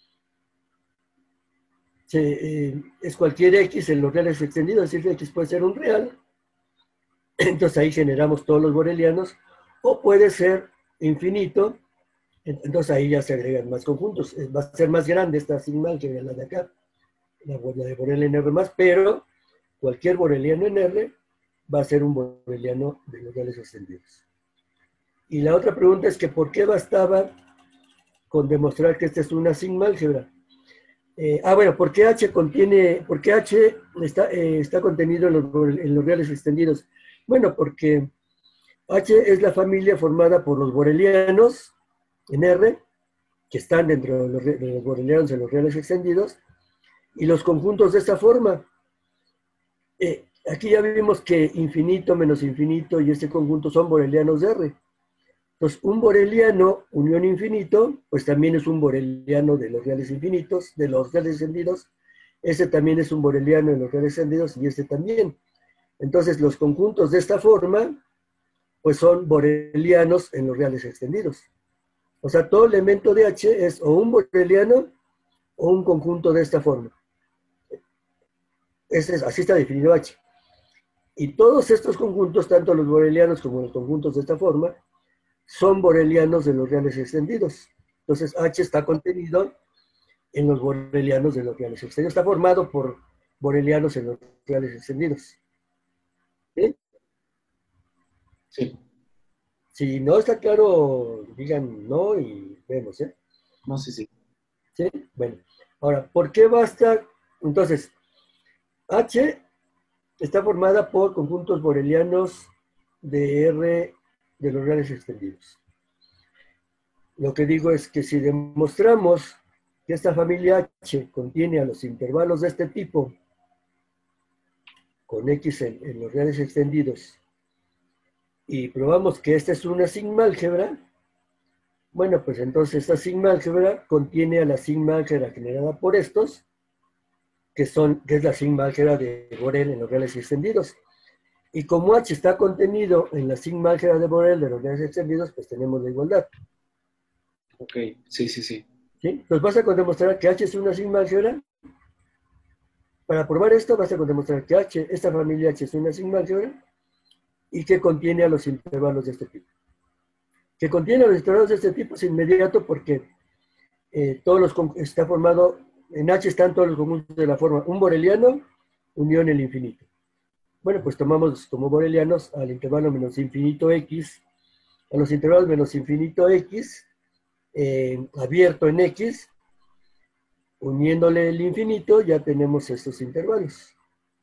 se, eh, es cualquier X en los reales extendidos, es decir, que X puede ser un real. Entonces ahí generamos todos los borelianos, o puede ser infinito, entonces ahí ya se agregan más conjuntos. Va a ser más grande esta sigma que la de acá, la, la de Borel en R más, pero cualquier boreliano en R va a ser un boreliano de los reales extendidos. Y la otra pregunta es que ¿por qué bastaba con demostrar que esta es una sigma álgebra? Eh, ah, bueno, ¿por qué H contiene, por qué H está, eh, está contenido en los, en los reales extendidos? Bueno, porque H es la familia formada por los borelianos en R, que están dentro de los, de los borelianos en los reales extendidos, y los conjuntos de esta forma. Eh, aquí ya vimos que infinito menos infinito y este conjunto son borelianos de R. Entonces, un boreliano unión infinito, pues también es un boreliano de los reales infinitos, de los reales extendidos. Este también es un boreliano de los reales extendidos y este también. Entonces, los conjuntos de esta forma, pues son borelianos en los reales extendidos. O sea, todo elemento de H es o un boreliano o un conjunto de esta forma. Ese es, así está definido H. Y todos estos conjuntos, tanto los borelianos como los conjuntos de esta forma, son borelianos de los reales extendidos. Entonces, H está contenido en los borelianos de los reales extendidos. Está formado por borelianos en los reales extendidos. ¿Sí? Sí. Si no está claro, digan no y vemos, ¿eh? No, sí, sí. ¿Sí? Bueno, ahora, ¿por qué basta? Entonces, H está formada por conjuntos borelianos de R de los reales extendidos. Lo que digo es que si demostramos que esta familia H contiene a los intervalos de este tipo, con X en, en los reales extendidos, y probamos que esta es una sigma álgebra, bueno, pues entonces esta sigma álgebra contiene a la sigma álgebra generada por estos, que, son, que es la sigma álgebra de Borel en los reales extendidos. Y como H está contenido en la sigma álgebra de Borel de los reales extendidos, pues tenemos la igualdad. Ok, sí, sí, sí. ¿Sí? Entonces basta con demostrar que H es una sigma álgebra. Para probar esto basta con demostrar que H, esta familia H es una sigma álgebra y que contiene a los intervalos de este tipo. Que contiene a los intervalos de este tipo es inmediato porque eh, todos los, está formado, en H están todos los conjuntos de la forma un boreliano, unión el infinito. Bueno, pues tomamos como borelianos al intervalo menos infinito X, a los intervalos menos infinito X, eh, abierto en X, uniéndole el infinito, ya tenemos estos intervalos.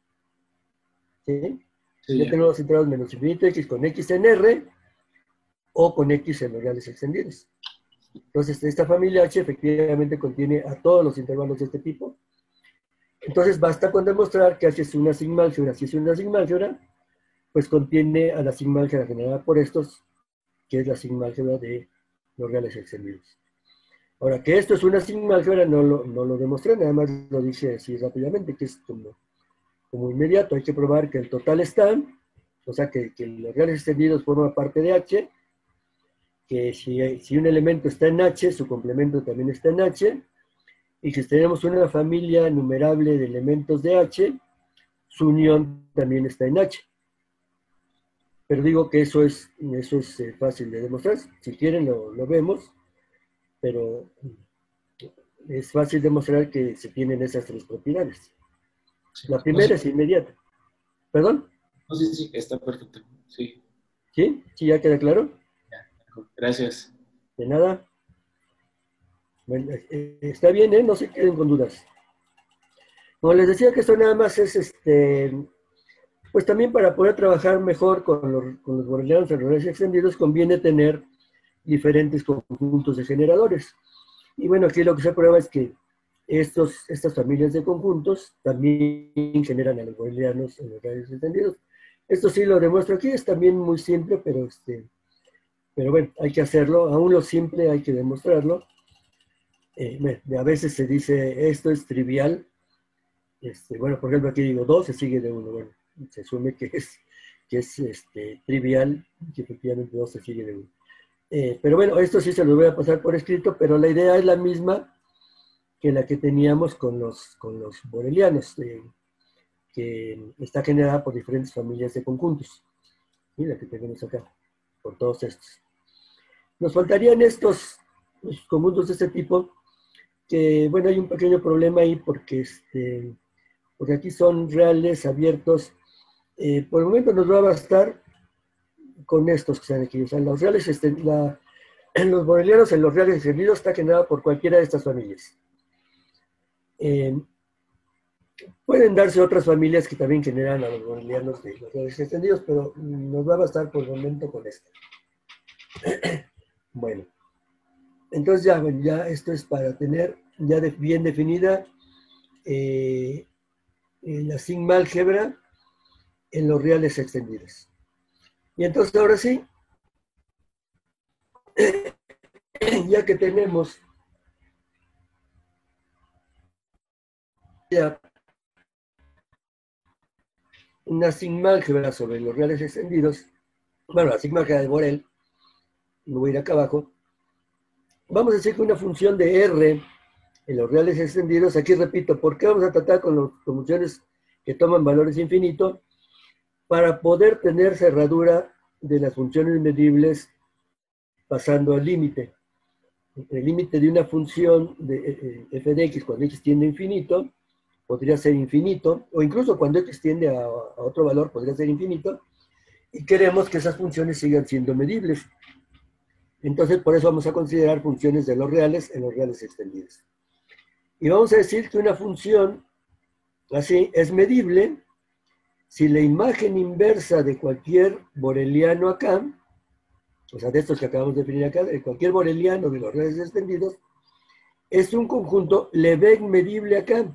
¿Sí? Sí, ya, ya tenemos los intervalos menos infinito X con X en R o con X en los reales extendidos. Entonces, esta familia H efectivamente contiene a todos los intervalos de este tipo. Entonces, basta con demostrar que H es una sigma álgebra. Si es una sigma álgebra, pues contiene a la sigma álgebra generada por estos, que es la sigma álgebra de los reales extendidos. Ahora, que esto es una sigma álgebra no lo, no lo demostré, nada más lo dije así rápidamente, que es como, como inmediato. Hay que probar que el total está, o sea, que, que los reales extendidos forman parte de H, que si, si un elemento está en H, su complemento también está en H, y que si tenemos una familia numerable de elementos de H, su unión también está en H. Pero digo que eso es, eso es eh, fácil de demostrar. Si quieren lo, lo vemos, pero es fácil demostrar que se tienen esas tres propiedades. sí. La primera No, es inmediata. ¿Perdón? no, sí, sí, está perfecto. Sí. ¿Sí? ¿Sí ya queda claro? Gracias. De nada. Bueno, eh, está bien, ¿eh? No se queden con dudas. Como les decía que esto nada más es, este, pues también para poder trabajar mejor con los, con los borelianos en reales extendidos conviene tener diferentes conjuntos de generadores. Y bueno, aquí lo que se prueba es que estos, estas familias de conjuntos también generan a los borelianos en los reales extendidos. Esto sí lo demuestro aquí, es también muy simple, pero, este, pero bueno, hay que hacerlo. Aún lo simple hay que demostrarlo. Eh, a veces se dice, esto es trivial. Este, bueno, por ejemplo, aquí digo dos, se sigue de uno. Bueno, se asume que es, que es este, trivial, que efectivamente dos se sigue de uno. Eh, pero bueno, esto sí se lo voy a pasar por escrito, pero la idea es la misma que la que teníamos con los, con los borelianos, eh, que está generada por diferentes familias de conjuntos. ¿Sí? La que tenemos acá, por todos estos. Nos faltarían estos los conjuntos de este tipo, que bueno, hay un pequeño problema ahí porque, este, porque aquí son reales, abiertos. Eh, por el momento nos va a bastar con estos que están aquí. O sea, los reales, este, la, en los borelianos, en los reales extendidos, está generado por cualquiera de estas familias. Eh, pueden darse otras familias que también generan a los borelianos de los reales extendidos, pero nos va a bastar por el momento con esta. Bueno, entonces ya, ya esto es para tener ya de, bien definida eh, la sigma álgebra en los reales extendidos. Y entonces ahora sí, ya que tenemos ya una sigma álgebra sobre los reales extendidos, bueno, la sigma álgebra de Borel, me voy a ir acá abajo, vamos a decir que una función de R en los reales extendidos, aquí repito, ¿por qué vamos a tratar con las funciones que toman valores infinitos? Para poder tener cerradura de las funciones medibles pasando al límite. El límite de una función de eh, f de x cuando x tiende a infinito podría ser infinito, o incluso cuando x tiende a, a otro valor podría ser infinito, y queremos que esas funciones sigan siendo medibles. Entonces, por eso vamos a considerar funciones de los reales en los reales extendidos. Y vamos a decir que una función así es medible si la imagen inversa de cualquier boreliano acá, o sea, de estos que acabamos de definir acá, de cualquier boreliano de los reales extendidos, es un conjunto Lebesgue medible acá.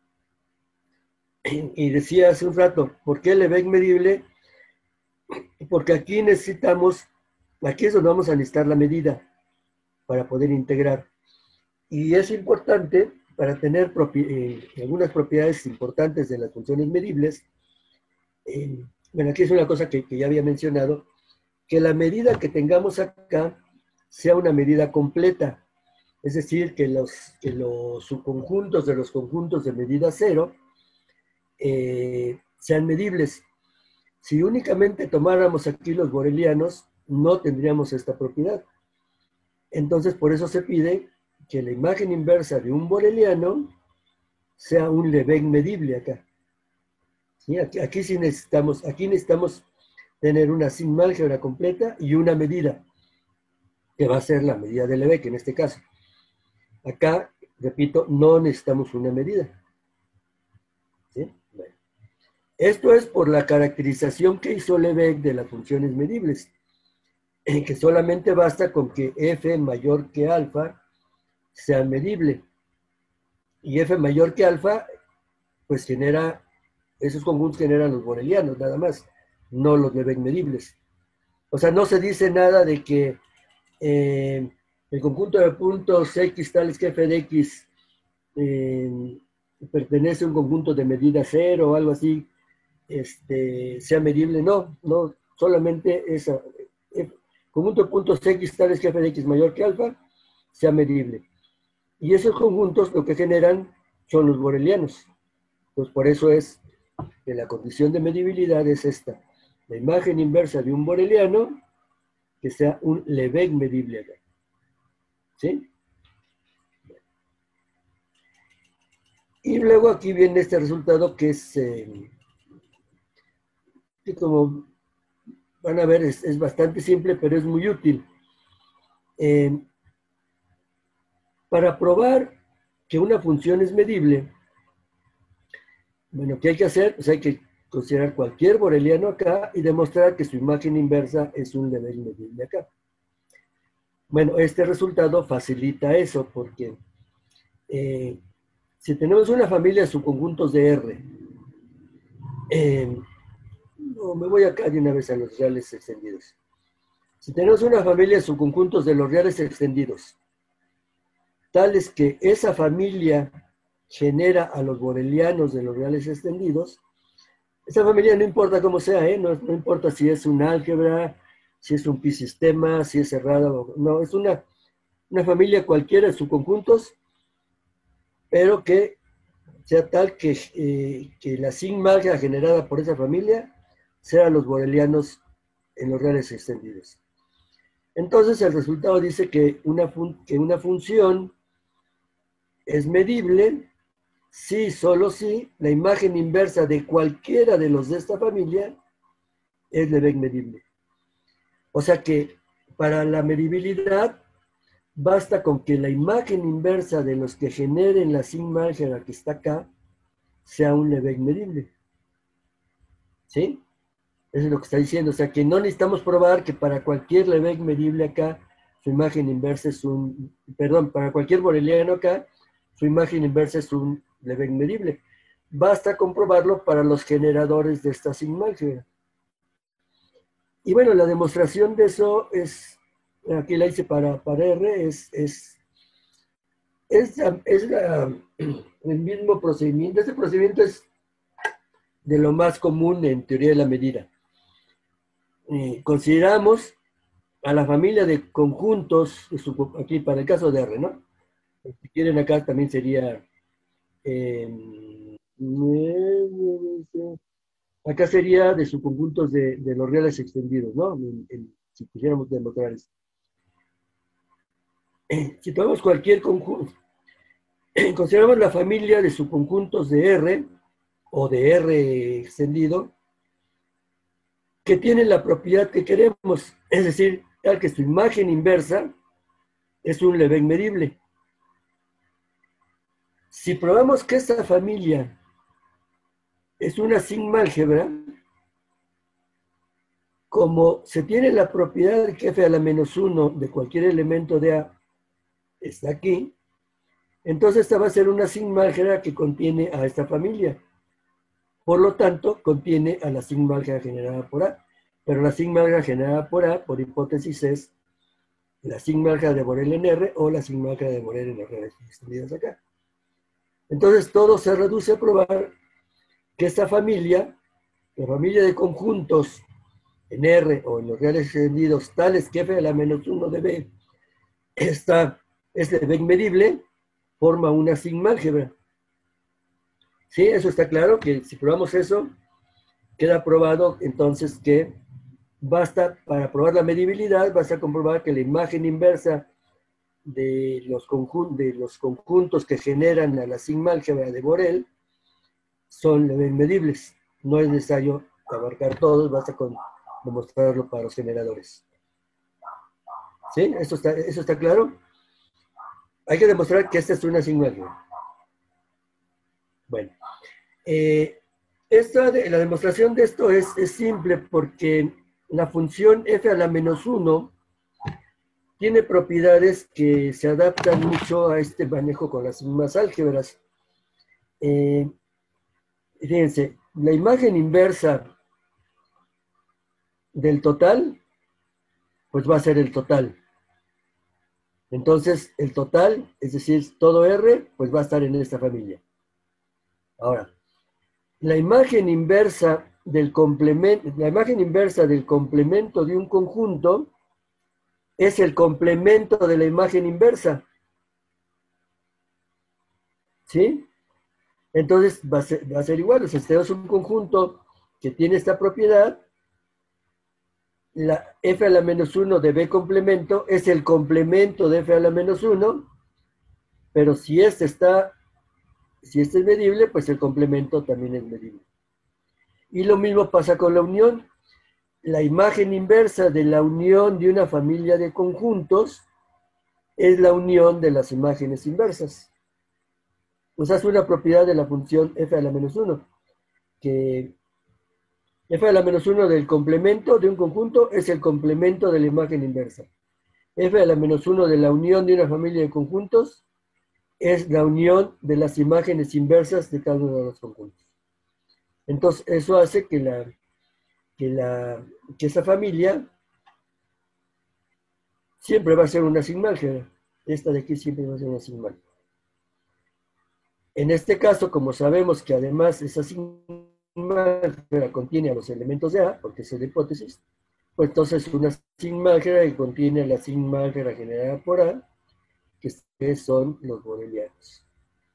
Y decía hace un rato, ¿por qué Lebesgue medible? Porque aquí necesitamos, aquí es donde vamos a necesitar la medida para poder integrar. Y es importante, para tener propi eh, algunas propiedades importantes de las funciones medibles, eh, bueno, aquí es una cosa que, que ya había mencionado, que la medida que tengamos acá sea una medida completa, es decir, que los, que los subconjuntos de los conjuntos de medida cero eh, sean medibles. Si únicamente tomáramos aquí los borelianos, no tendríamos esta propiedad. Entonces, por eso se pide que la imagen inversa de un boreliano sea un Lebesgue medible acá. ¿Sí? Aquí, aquí sí necesitamos, aquí necesitamos tener una sigma álgebra completa y una medida, que va a ser la medida de Lebesgue en este caso. Acá, repito, no necesitamos una medida. ¿Sí? Bueno. Esto es por la caracterización que hizo Lebesgue de las funciones medibles, que solamente basta con que f mayor que alfa sea medible. Y f mayor que alfa, pues genera, esos conjuntos generan los borelianos, nada más, no los Lebesgue medibles. O sea, no se dice nada de que eh, el conjunto de puntos x tales que f de x eh, pertenece a un conjunto de medida cero o algo así, este, sea medible. No, no, solamente esa, el conjunto de puntos x tales que f de x mayor que alfa sea medible. Y esos conjuntos lo que generan son los borelianos. Pues por eso es que la condición de medibilidad es esta. La imagen inversa de un boreliano que sea un Lebesgue medible acá. ¿Sí? Y luego aquí viene este resultado que es, eh, que como van a ver, es, es bastante simple, pero es muy útil. Eh, para probar que una función es medible, bueno, ¿qué hay que hacer? Pues hay que considerar cualquier boreliano acá y demostrar que su imagen inversa es un Lebesgue medible acá. Bueno, este resultado facilita eso porque eh, si tenemos una familia de subconjuntos de R, eh, No, me voy acá de una vez a los reales extendidos. Si tenemos una familia de subconjuntos de los reales extendidos, tales que esa familia genera a los borelianos de los reales extendidos, esa familia no importa cómo sea, ¿eh? no, no importa si es un álgebra, si es un pi-sistema, si es cerrado, no, es una, una familia cualquiera de subconjuntos, pero que sea tal que, eh, que la sigma álgebra generada por esa familia sea los borelianos en los reales extendidos. Entonces el resultado dice que una, fun que una función es medible si, solo si, la imagen inversa de cualquiera de los de esta familia es Lebesgue medible. O sea que para la medibilidad basta con que la imagen inversa de los que generen la sigma álgebra que está acá sea un Lebesgue medible. ¿Sí? Eso es lo que está diciendo. O sea que no necesitamos probar que para cualquier Lebesgue medible acá, su imagen inversa es un, perdón, para cualquier boreliano acá, su imagen inversa es un Lebesgue medible. Basta comprobarlo para los generadores de esta sigma álgebra. Y bueno, la demostración de eso es, aquí la hice para, para R, es, es, es, es la, el mismo procedimiento. Este procedimiento es de lo más común en teoría de la medida. Eh, consideramos a la familia de conjuntos, aquí para el caso de R, ¿no? Si quieren acá también sería, eh, acá sería de subconjuntos de, de los reales extendidos, ¿no? En, en, si quisiéramos demostrar eso. Eh, si tomamos cualquier conjunto, consideramos la familia de subconjuntos de R, o de R extendido, que tienen la propiedad que queremos, es decir, tal que su imagen inversa es un Lebesgue medible. Si probamos que esta familia es una sigma álgebra, como se tiene la propiedad de que f a la menos uno de cualquier elemento de A está aquí, entonces esta va a ser una sigma álgebra que contiene a esta familia. Por lo tanto, contiene a la sigma álgebra generada por A. Pero la sigma álgebra generada por A, por hipótesis, es la sigma álgebra de Borel en R o la sigma álgebra de Borel en las redes extendidas acá. Entonces, todo se reduce a probar que esta familia, la familia de conjuntos en R o en los reales extendidos, tales que f a la menos uno de B está, es Lebesgue medible, forma una sigma álgebra. ¿Sí? Eso está claro, que si probamos eso, queda probado entonces que basta, para probar la medibilidad, basta comprobar que la imagen inversa de los, conjun de los conjuntos que generan a la sigma álgebra de Borel son Lebesgue medibles. No es necesario abarcar todos, basta con demostrarlo para los generadores. ¿Sí? ¿Eso está, eso está claro? Hay que demostrar que esta es una sigma álgebra. Bueno, eh, esta de, la demostración de esto es, es simple porque la función f a la menos uno tiene propiedades que se adaptan mucho a este manejo con las sigmas álgebras. Eh, fíjense, la imagen inversa del total, pues va a ser el total. Entonces, el total, es decir, todo R, pues va a estar en esta familia. Ahora, la imagen inversa del complemento, la imagen inversa del complemento de un conjunto es el complemento de la imagen inversa. ¿Sí? Entonces va a ser, va a ser igual. O sea, si tenemos un conjunto que tiene esta propiedad, la f a la menos uno de B complemento es el complemento de f a la menos uno, pero si este está, si este es medible, pues el complemento también es medible. Y lo mismo pasa con la unión. La imagen inversa de la unión de una familia de conjuntos es la unión de las imágenes inversas. O sea, es una propiedad de la función f a la menos uno, que f a la menos uno del complemento de un conjunto es el complemento de la imagen inversa. F a la menos uno de la unión de una familia de conjuntos es la unión de las imágenes inversas de cada uno de los conjuntos. Entonces, eso hace que la, que, la, que esa familia siempre va a ser una sigmálgera. Esta de aquí siempre va a ser una sigmálgera. En este caso, como sabemos que además esa sigmálgera contiene a los elementos de A, porque esa es la hipótesis, pues entonces una sigmálgera que contiene a la sigmálgera generada por A, que son los borelianos.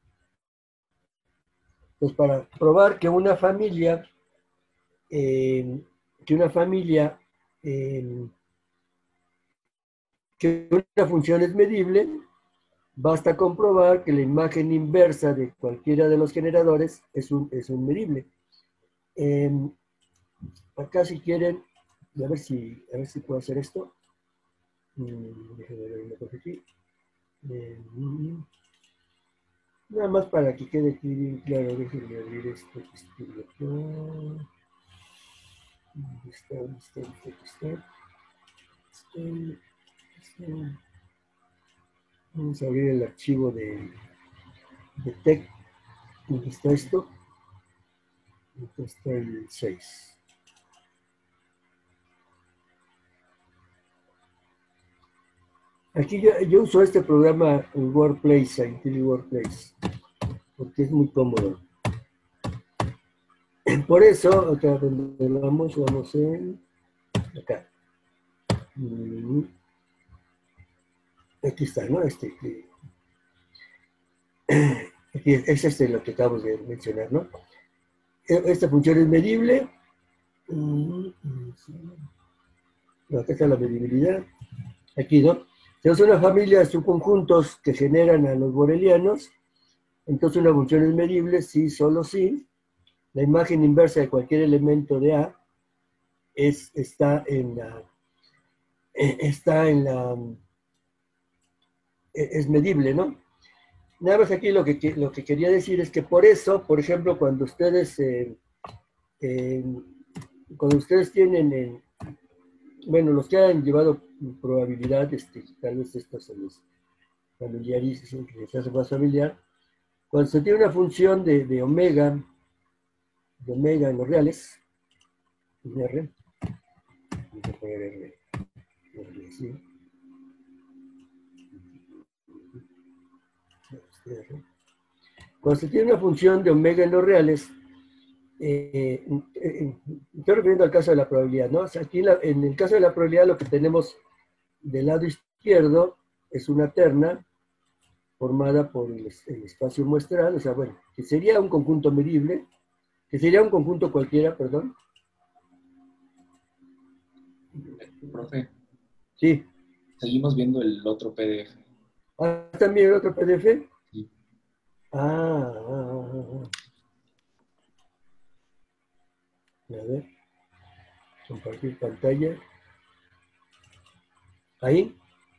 Pues para probar que una familia, eh, que una familia, eh, que una función es medible, basta comprobar que la imagen inversa de cualquiera de los generadores es un, es un medible. Eh, acá si quieren, a ver si, a ver si puedo hacer esto. Mm, déjenme ver una cosa aquí. Eh, mm, nada más para que quede aquí bien claro, déjenme abrir esto. ¿Dónde está? ¿Dónde está? ¿Dónde está? Este, este. Vamos a abrir el archivo de, de tech. ¿Dónde está esto? Aquí está el seis. Aquí yo, yo uso este programa en Workplace, en Intelli Workplace, porque es muy cómodo. Por eso, acá donde vamos, vamos en acá. Aquí está, ¿no? Este, aquí es este lo que acabamos de mencionar, ¿no? Esta función es medible. No, acá está la medibilidad. Aquí, ¿no? Tenemos una familia de subconjuntos que generan a los borelianos. Entonces una función es medible si, solo si, la imagen inversa de cualquier elemento de A es, está en la, está en la, es medible, ¿no? Nada más aquí lo que, lo que quería decir es que por eso, por ejemplo, cuando ustedes, eh, eh, cuando ustedes tienen, eh, bueno, los que han llevado probabilidad, este, tal vez esto se les familiariza, que les hace más familiar, cuando se tiene una función de, de omega, de omega en los reales, en R, vamos a poner R, R así, cuando se tiene una función de omega en los reales, eh, eh, estoy refiriendo al caso de la probabilidad, ¿no? O sea, aquí en, la, en el caso de la probabilidad lo que tenemos del lado izquierdo es una terna formada por el, el espacio muestral, o sea, bueno, que sería un conjunto medible, que sería un conjunto cualquiera, perdón. Profe. Sí. Seguimos viendo el otro P D F. ¿Ah, también el otro P D F? Sí. Ah, ah, ah, ah. A ver. Compartir pantalla. ¿Ahí?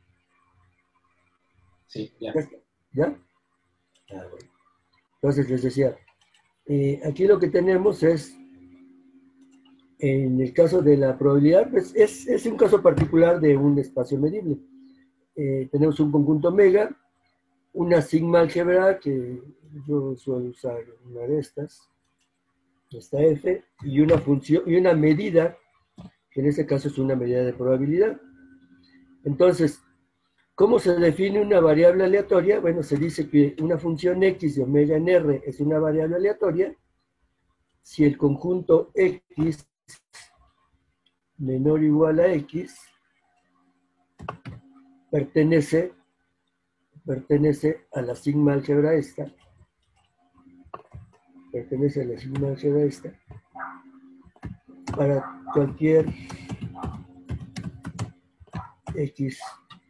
Sí, ya. ¿Ya? Ah, bueno. Entonces les decía, eh, aquí lo que tenemos es, en el caso de la probabilidad, pues es, es un caso particular de un espacio medible. Eh, tenemos un conjunto omega, una sigma álgebra, que yo suelo usar una de estas, esta F, y una función, y una medida, que en este caso es una medida de probabilidad. Entonces, ¿cómo se define una variable aleatoria? Bueno, se dice que una función x de omega en R es una variable aleatoria si el conjunto x menor o igual a x pertenece, pertenece a la sigma álgebra esta, pertenece a la sigma álgebra esta, para cualquier x.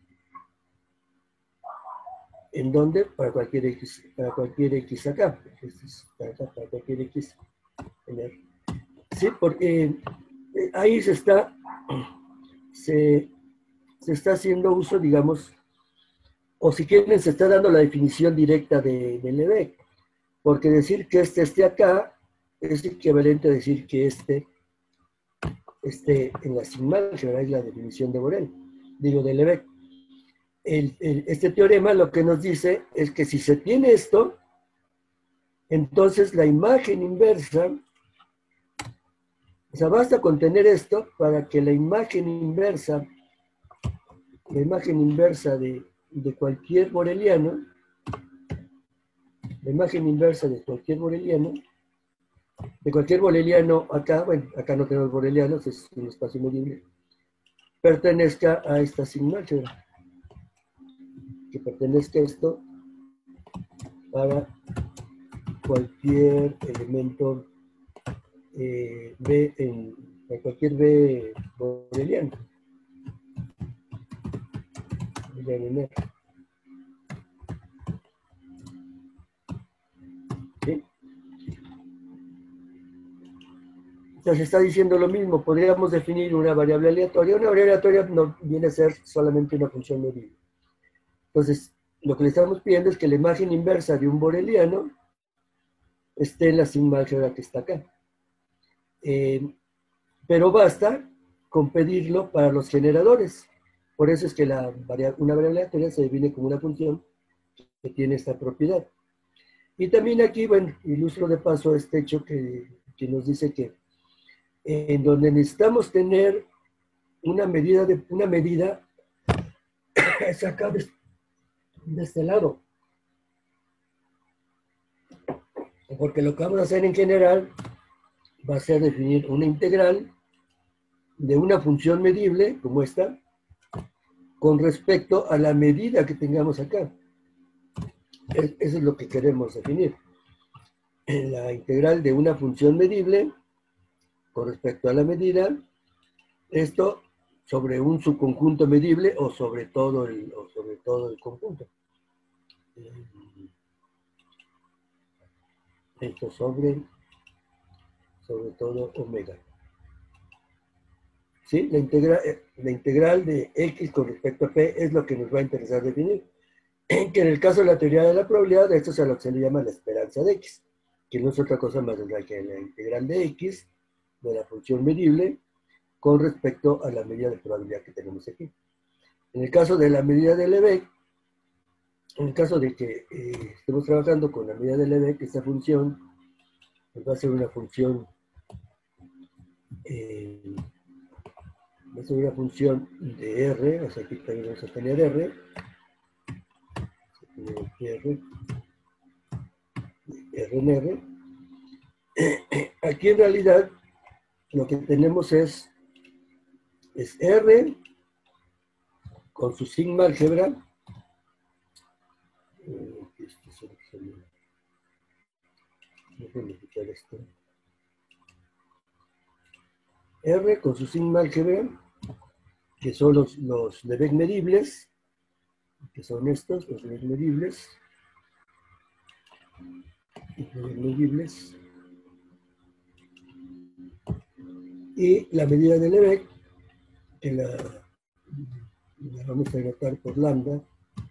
¿En dónde? Para cualquier x, para cualquier x acá. Este es para, acá, para cualquier x en R. Sí, porque eh, ahí se está, se, se está haciendo uso, digamos, o si quieren, se está dando la definición directa de, de Lebesgue. Porque decir que este esté acá es equivalente a decir que este esté en la sigma álgebra, es la definición de Borel, digo, de Lebesgue. El, el, este teorema lo que nos dice es que si se tiene esto, entonces la imagen inversa O sea, basta con tener esto para que la imagen inversa, la imagen inversa de, de cualquier boreliano, la imagen inversa de cualquier boreliano, de cualquier boreliano acá, bueno, acá no tenemos borelianos, es un espacio medible, pertenezca a esta sigma álgebra, que pertenezca a esto para cualquier elemento eh, B en, en cualquier B boreliano. ¿Sí? Entonces está diciendo lo mismo, podríamos definir una variable aleatoria. Una variable aleatoria no viene a ser solamente una función medible. Entonces, lo que le estamos pidiendo es que la imagen inversa de un boreliano esté en la sigma álgebra que está acá. Eh, pero basta con pedirlo para los generadores. Por eso es que la varia una variable aleatoria se define como una función que tiene esta propiedad. Y también aquí, bueno, ilustro de paso este hecho que, que nos dice que en donde necesitamos tener una medida, de, una medida es acá de, de este lado. Porque lo que vamos a hacer en general va a ser definir una integral de una función medible, como esta, con respecto a la medida que tengamos acá. Eso es lo que queremos definir. La integral de una función medible con respecto a la medida, esto sobre un subconjunto medible o sobre todo el, o sobre todo el conjunto. Esto sobre, sobre todo omega. ¿Sí? La, integra, la integral de X con respecto a P es lo que nos va a interesar definir. Que en el caso de la teoría de la probabilidad, esto es a lo que se le llama la esperanza de X, que no es otra cosa más que la integral de X de la función medible con respecto a la medida de probabilidad que tenemos aquí. En el caso de la medida de Lebesgue, en el caso de que eh, estemos trabajando con la medida de Lebesgue, esta función pues va a ser una función eh, va a ser una función de R, o sea, aquí también vamos a tener R, R, R en R. Aquí en realidad lo que tenemos es, es R con su sigma álgebra. R con su sigma álgebra, que son los, los Lebesgue medibles, que son estos, los Lebesgue medibles, los medibles, y la medida de Lebesgue, que la, la vamos a anotar por lambda.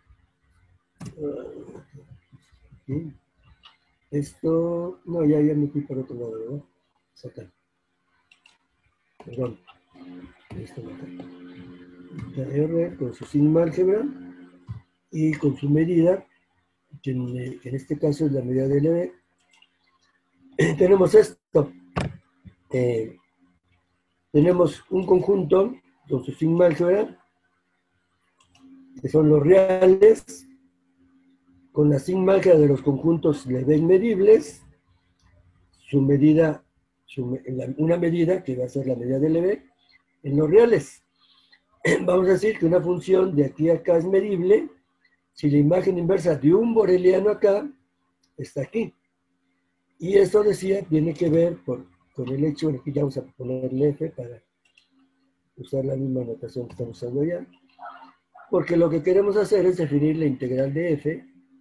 ¿Sí? Esto, no, ya, ya me fui para otro lado, ¿verdad? Sacar. Perdón. Esto no está. La R con su sigma álgebra y con su medida, que en, que en este caso es la medida de Lebesgue. Tenemos esto. Eh, tenemos un conjunto con su sigma álgebra, que son los reales, con la sigma álgebra de los conjuntos Lebesgue medibles, su medida, su, la, una medida que va a ser la medida de Lebesgue, en los reales. Vamos a decir que una función de aquí a acá es medible si la imagen inversa de un boreliano acá está aquí. Y esto decía, tiene que ver por, con el hecho, aquí ya vamos a ponerle F para usar la misma notación que estamos usando ya, porque lo que queremos hacer es definir la integral de F,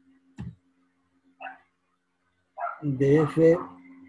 de F,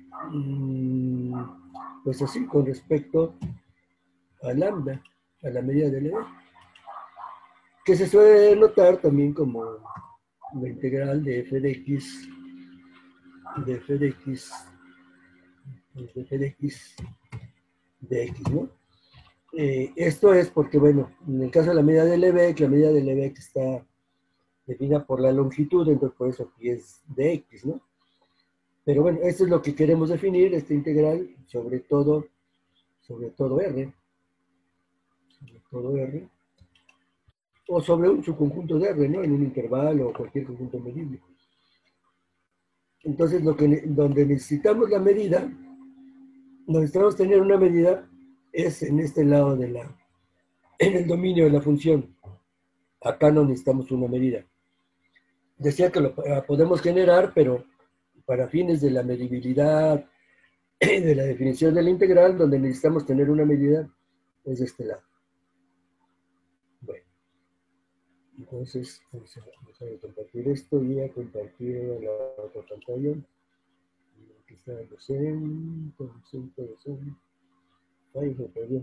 pues así, con respecto a lambda, a la medida de Lebesgue, que se suele notar también como la integral de f de x, de f de x, de f de x, de x, ¿no? Eh, esto es porque, bueno, en el caso de la medida de Lebesgue, la medida de Lebesgue está definida por la longitud, entonces por eso aquí es de x, ¿no? Pero bueno, esto es lo que queremos definir, esta integral, sobre todo sobre todo R, sobre todo R, o sobre un subconjunto de R, ¿no? En un intervalo o cualquier conjunto medible. Entonces, lo que, donde necesitamos la medida, donde necesitamos tener una medida, es en este lado de la, en el dominio de la función. Acá no necesitamos una medida. Decía que lo podemos generar, pero para fines de la medibilidad, de la definición de la integral, donde necesitamos tener una medida, es de este lado. Bueno, entonces, vamos a, vamos a compartir esto y a compartir la otra pantalla. Aquí está el docente, docente, docente. Ay, me perdió.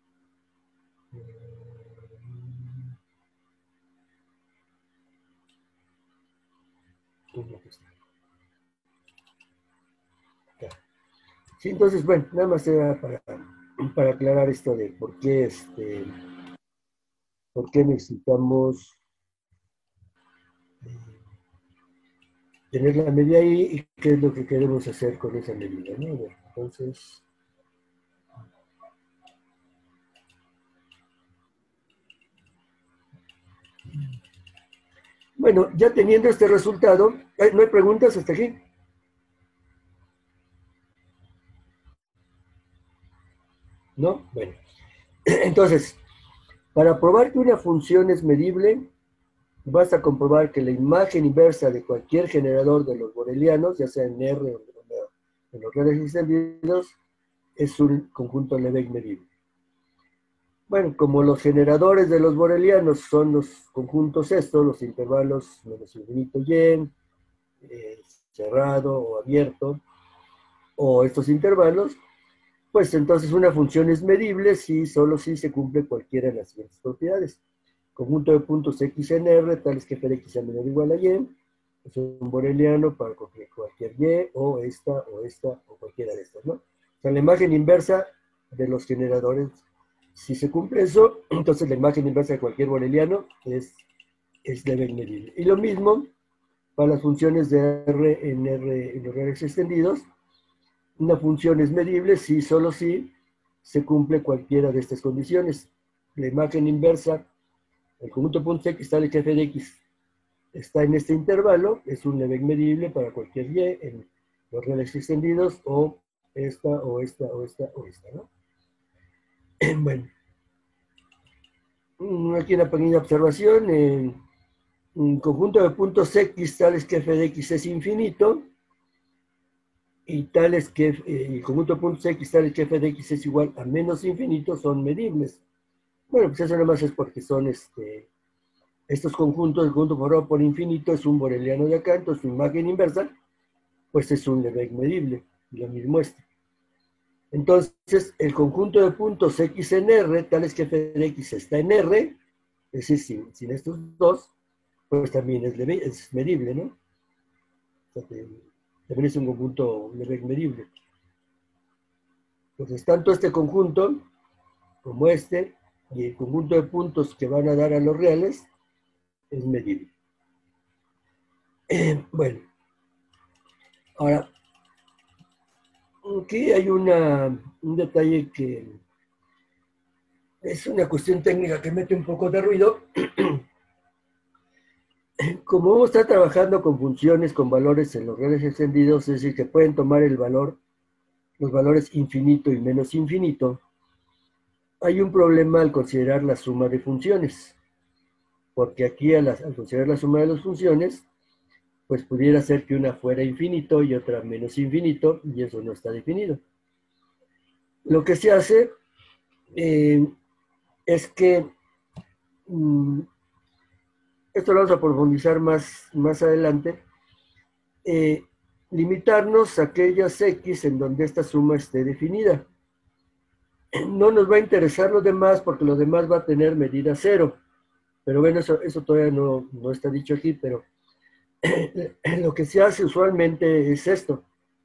Sí, entonces, bueno, nada más era para, para aclarar esto de por qué, este, por qué necesitamos eh, tener la medida ahí y qué es lo que queremos hacer con esa medida, ¿no? Bueno, entonces, bueno, ya teniendo este resultado, ¿no hay preguntas hasta aquí? ¿No? Bueno, entonces, para probar que una función es medible, basta comprobar que la imagen inversa de cualquier generador de los borelianos, ya sea en R o en los reales extendidos, es un conjunto Lebesgue medible. Bueno, como los generadores de los borelianos son los conjuntos estos, los intervalos menos infinito y, eh, cerrado o abierto, o estos intervalos, pues entonces una función es medible si solo si se cumple cualquiera de las siguientes propiedades. Conjunto de puntos X en R, tales que f de X sea menor o igual a Y, es un boreliano para cualquier Y, o esta, o esta, o cualquiera de estas, ¿no? O sea, la imagen inversa de los generadores, si se cumple eso, entonces la imagen inversa de cualquier boreliano es, es Lebesgue medible. Y lo mismo para las funciones de R en R en los reales extendidos. Una función es medible si solo si se cumple cualquiera de estas condiciones. La imagen inversa, el conjunto de puntos X tal que f de X está en este intervalo, es un Lebesgue medible para cualquier Y en los reales extendidos, o esta, o esta, o esta, o esta, ¿no? Bueno, aquí una pequeña observación. En un conjunto de puntos X tales que f de X es infinito, y tales que eh, el conjunto de puntos X tales que f de X es igual a menos infinito son medibles. Bueno, pues eso nada más es porque son este, estos conjuntos, el conjunto formado por infinito es un boreliano de acá, entonces su imagen inversa, pues es un Lebesgue medible, y lo mismo este. Entonces, el conjunto de puntos X en R, tales que f de X está en R, es decir, sin, sin estos dos, pues también es, es medible, ¿no? O sea, que, también es un conjunto Lebesgue medible. Entonces, tanto este conjunto como este, y el conjunto de puntos que van a dar a los reales, es medible. Eh, bueno, ahora, aquí hay una, un detalle que es una cuestión técnica que mete un poco de ruido. Como vamos a estar trabajando con funciones con valores en los reales extendidos, es decir, que pueden tomar el valor, los valores infinito y menos infinito, hay un problema al considerar la suma de funciones, porque aquí al, al considerar la suma de las funciones, pues pudiera ser que una fuera infinito y otra menos infinito, y eso no está definido. Lo que se hace eh, es que, mmm, esto lo vamos a profundizar más, más adelante, eh, limitarnos a aquellas X en donde esta suma esté definida. No nos va a interesar lo demás porque lo demás va a tener medida cero. Pero bueno, eso, eso todavía no, no está dicho aquí, pero lo que se hace usualmente es esto.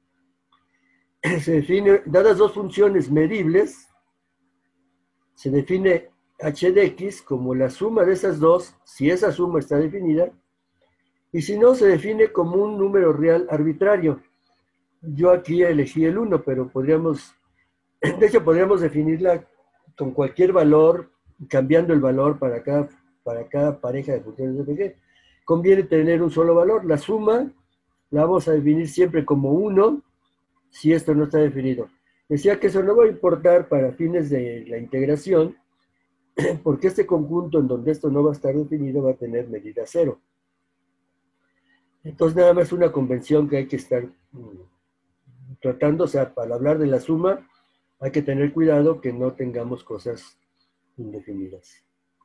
Se define, dadas dos funciones medibles, se define h de x como la suma de esas dos, si esa suma está definida, y si no, se define como un número real arbitrario. Yo aquí elegí el uno, pero podríamos De hecho, podríamos definirla con cualquier valor, cambiando el valor para cada, para cada pareja de funciones de F G. Conviene tener un solo valor. La suma la vamos a definir siempre como uno si esto no está definido. Decía que eso no va a importar para fines de la integración, porque este conjunto en donde esto no va a estar definido va a tener medida cero. Entonces nada más una convención que hay que estar mm, tratando, o sea, para hablar de la suma hay que tener cuidado que no tengamos cosas indefinidas.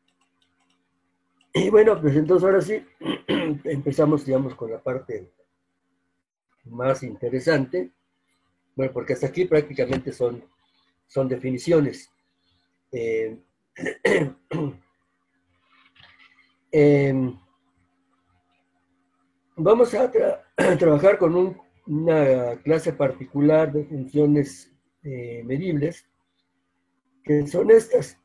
Y bueno, pues entonces ahora sí, empezamos, digamos, con la parte más interesante. Bueno, porque hasta aquí prácticamente son, son definiciones. Eh, eh, vamos a, tra a, trabajar con un, una clase particular de funciones eh, medibles, que son estas.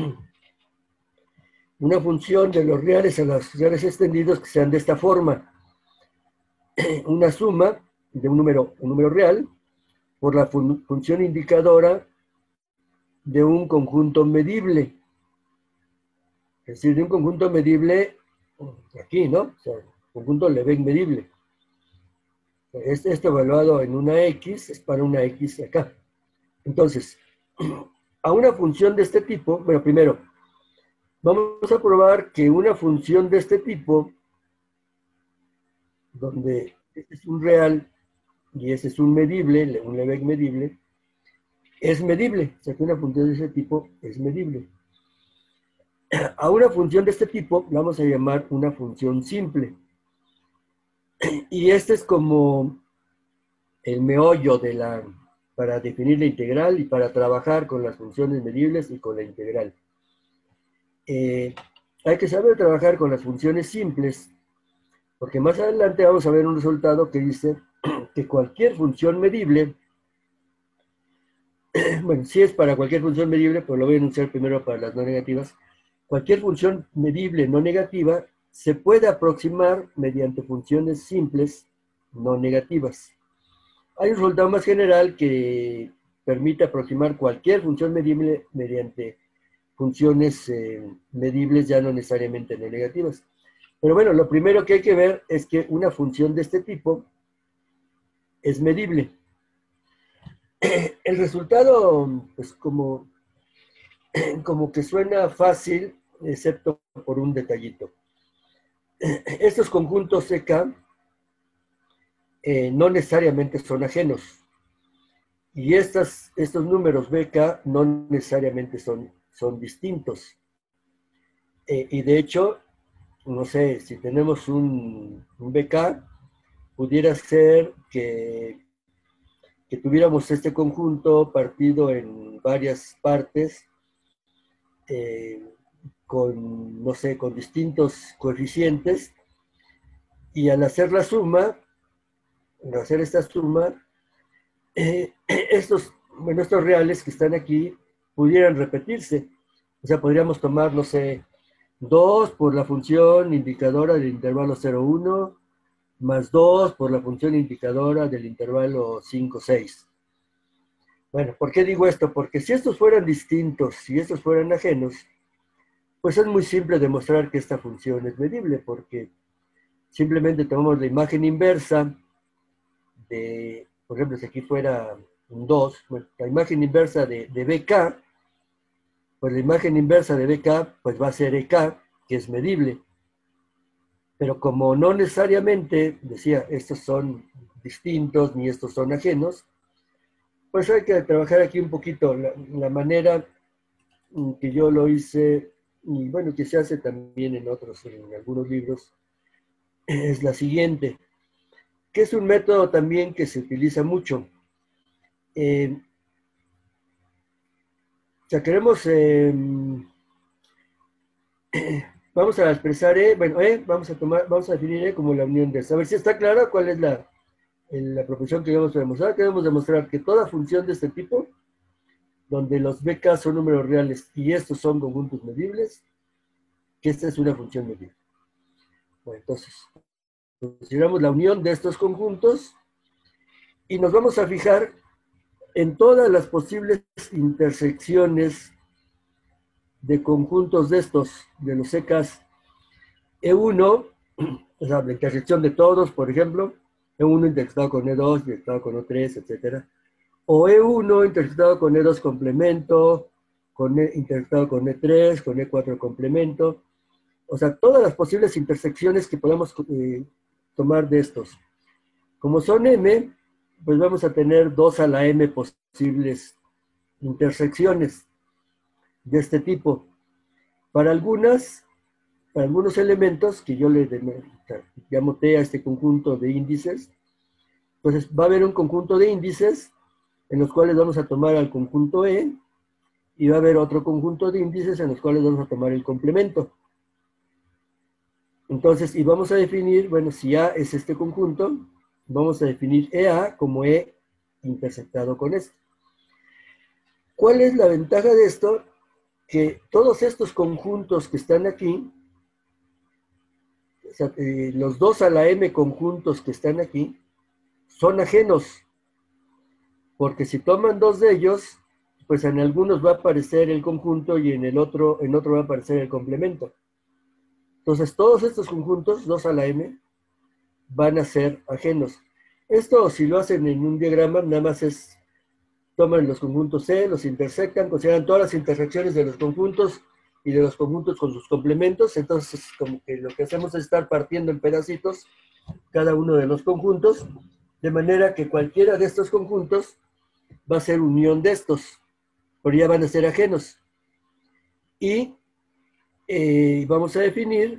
Una función de los reales a los reales extendidos que sean de esta forma. Una suma de un número, un número real por la fun función indicadora de un conjunto medible. Es decir, de un conjunto medible aquí, ¿no? O sea, conjunto Lebesgue medible. Este, este evaluado en una X es para una X acá. Entonces, a una función de este tipo, bueno, primero, vamos a probar que una función de este tipo, donde este es un real y este es un medible, un Lebesgue medible, es medible. O sea, que una función de ese tipo es medible. A una función de este tipo la vamos a llamar una función simple. Y este es como el meollo de la, para definir la integral y para trabajar con las funciones medibles y con la integral. Eh, hay que saber trabajar con las funciones simples, porque más adelante vamos a ver un resultado que dice que cualquier función medible, bueno, si es para cualquier función medible, pero lo voy a enunciar primero para las no negativas, cualquier función medible no negativa se puede aproximar mediante funciones simples no negativas. Hay un resultado más general que permite aproximar cualquier función medible mediante funciones eh, medibles ya no necesariamente no negativas. Pero bueno, lo primero que hay que ver es que una función de este tipo es medible. El resultado, pues como, como que suena fácil, excepto por un detallito. Estos conjuntos C K eh, no necesariamente son ajenos. Y estas, estos números B K no necesariamente son, son distintos. Eh, y de hecho, no sé, si tenemos un, un B K, pudiera ser que, que tuviéramos este conjunto partido en varias partes, eh, con, no sé, con distintos coeficientes, y al hacer la suma, al hacer esta suma, eh, estos, bueno, estos reales que están aquí pudieran repetirse. O sea, podríamos tomar, no sé, dos por la función indicadora del intervalo cero uno, más dos por la función indicadora del intervalo cinco seis. Bueno, ¿por qué digo esto? Porque si estos fueran distintos, si estos fueran ajenos, pues es muy simple demostrar que esta función es medible, porque simplemente tomamos la imagen inversa de, por ejemplo, si aquí fuera un dos, bueno, la imagen inversa de, de B K, pues la imagen inversa de B K pues va a ser E K, que es medible. Pero como no necesariamente, decía, estos son distintos ni estos son ajenos, pues hay que trabajar aquí un poquito la, la manera que yo lo hice, y bueno, que se hace también en otros, en algunos libros, es la siguiente, que es un método también que se utiliza mucho. Eh, o sea, queremos, eh, vamos a expresar E, bueno, E, vamos a tomar, vamos a definir E como la unión de esta. A ver si está clara cuál es la, la proposición que debemos demostrar. Queremos demostrar que toda función de este tipo, donde los B K son números reales y estos son conjuntos medibles, que esta es una función medible. Bueno, entonces, consideramos la unión de estos conjuntos y nos vamos a fijar en todas las posibles intersecciones de conjuntos de estos, de los secas E uno, o sea, la intersección de todos, por ejemplo, E uno intersectado con E dos, intersectado con O tres, etcétera, o E uno intersectado con E dos complemento, con E, intersectado con E tres, con E cuatro complemento, o sea, todas las posibles intersecciones que podamos eh, tomar de estos. Como son M, pues vamos a tener dos a la M posibles intersecciones de este tipo. Para algunas, para algunos elementos que yo le llamo T a este conjunto de índices, pues va a haber un conjunto de índices en los cuales vamos a tomar al conjunto E, y va a haber otro conjunto de índices en los cuales vamos a tomar el complemento. Entonces, y vamos a definir, bueno, si A es este conjunto, vamos a definir E A como E intersectado con este. ¿Cuál es la ventaja de esto? Que todos estos conjuntos que están aquí, o sea, eh, los dos a la M conjuntos que están aquí, son ajenos, porque si toman dos de ellos, pues en algunos va a aparecer el conjunto y en el otro, en otro va a aparecer el complemento. Entonces, todos estos conjuntos, dos a la M, van a ser ajenos. Esto, si lo hacen en un diagrama, nada más es, toman los conjuntos C, los intersectan, consideran todas las intersecciones de los conjuntos y de los conjuntos con sus complementos. Entonces, como que lo que hacemos es estar partiendo en pedacitos cada uno de los conjuntos, de manera que cualquiera de estos conjuntos va a ser unión de estos, pero ya van a ser ajenos. Y eh, vamos a definir,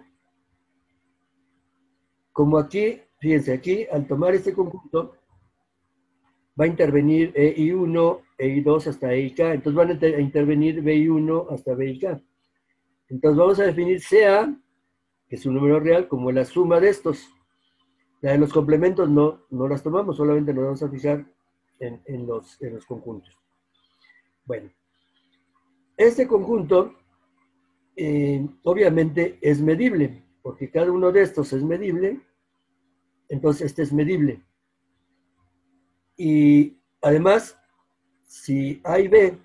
como aquí, fíjense, aquí, al tomar este conjunto, va a intervenir E I uno, E I dos hasta E I K, entonces van a intervenir B I uno hasta B I K. Entonces vamos a definir C A, que es un número real, como la suma de estos. La de los complementos no, no las tomamos, solamente nos vamos a fijar en, en, los, en los conjuntos. Bueno, este conjunto eh, obviamente es medible, porque cada uno de estos es medible, entonces este es medible. Y además, si A y B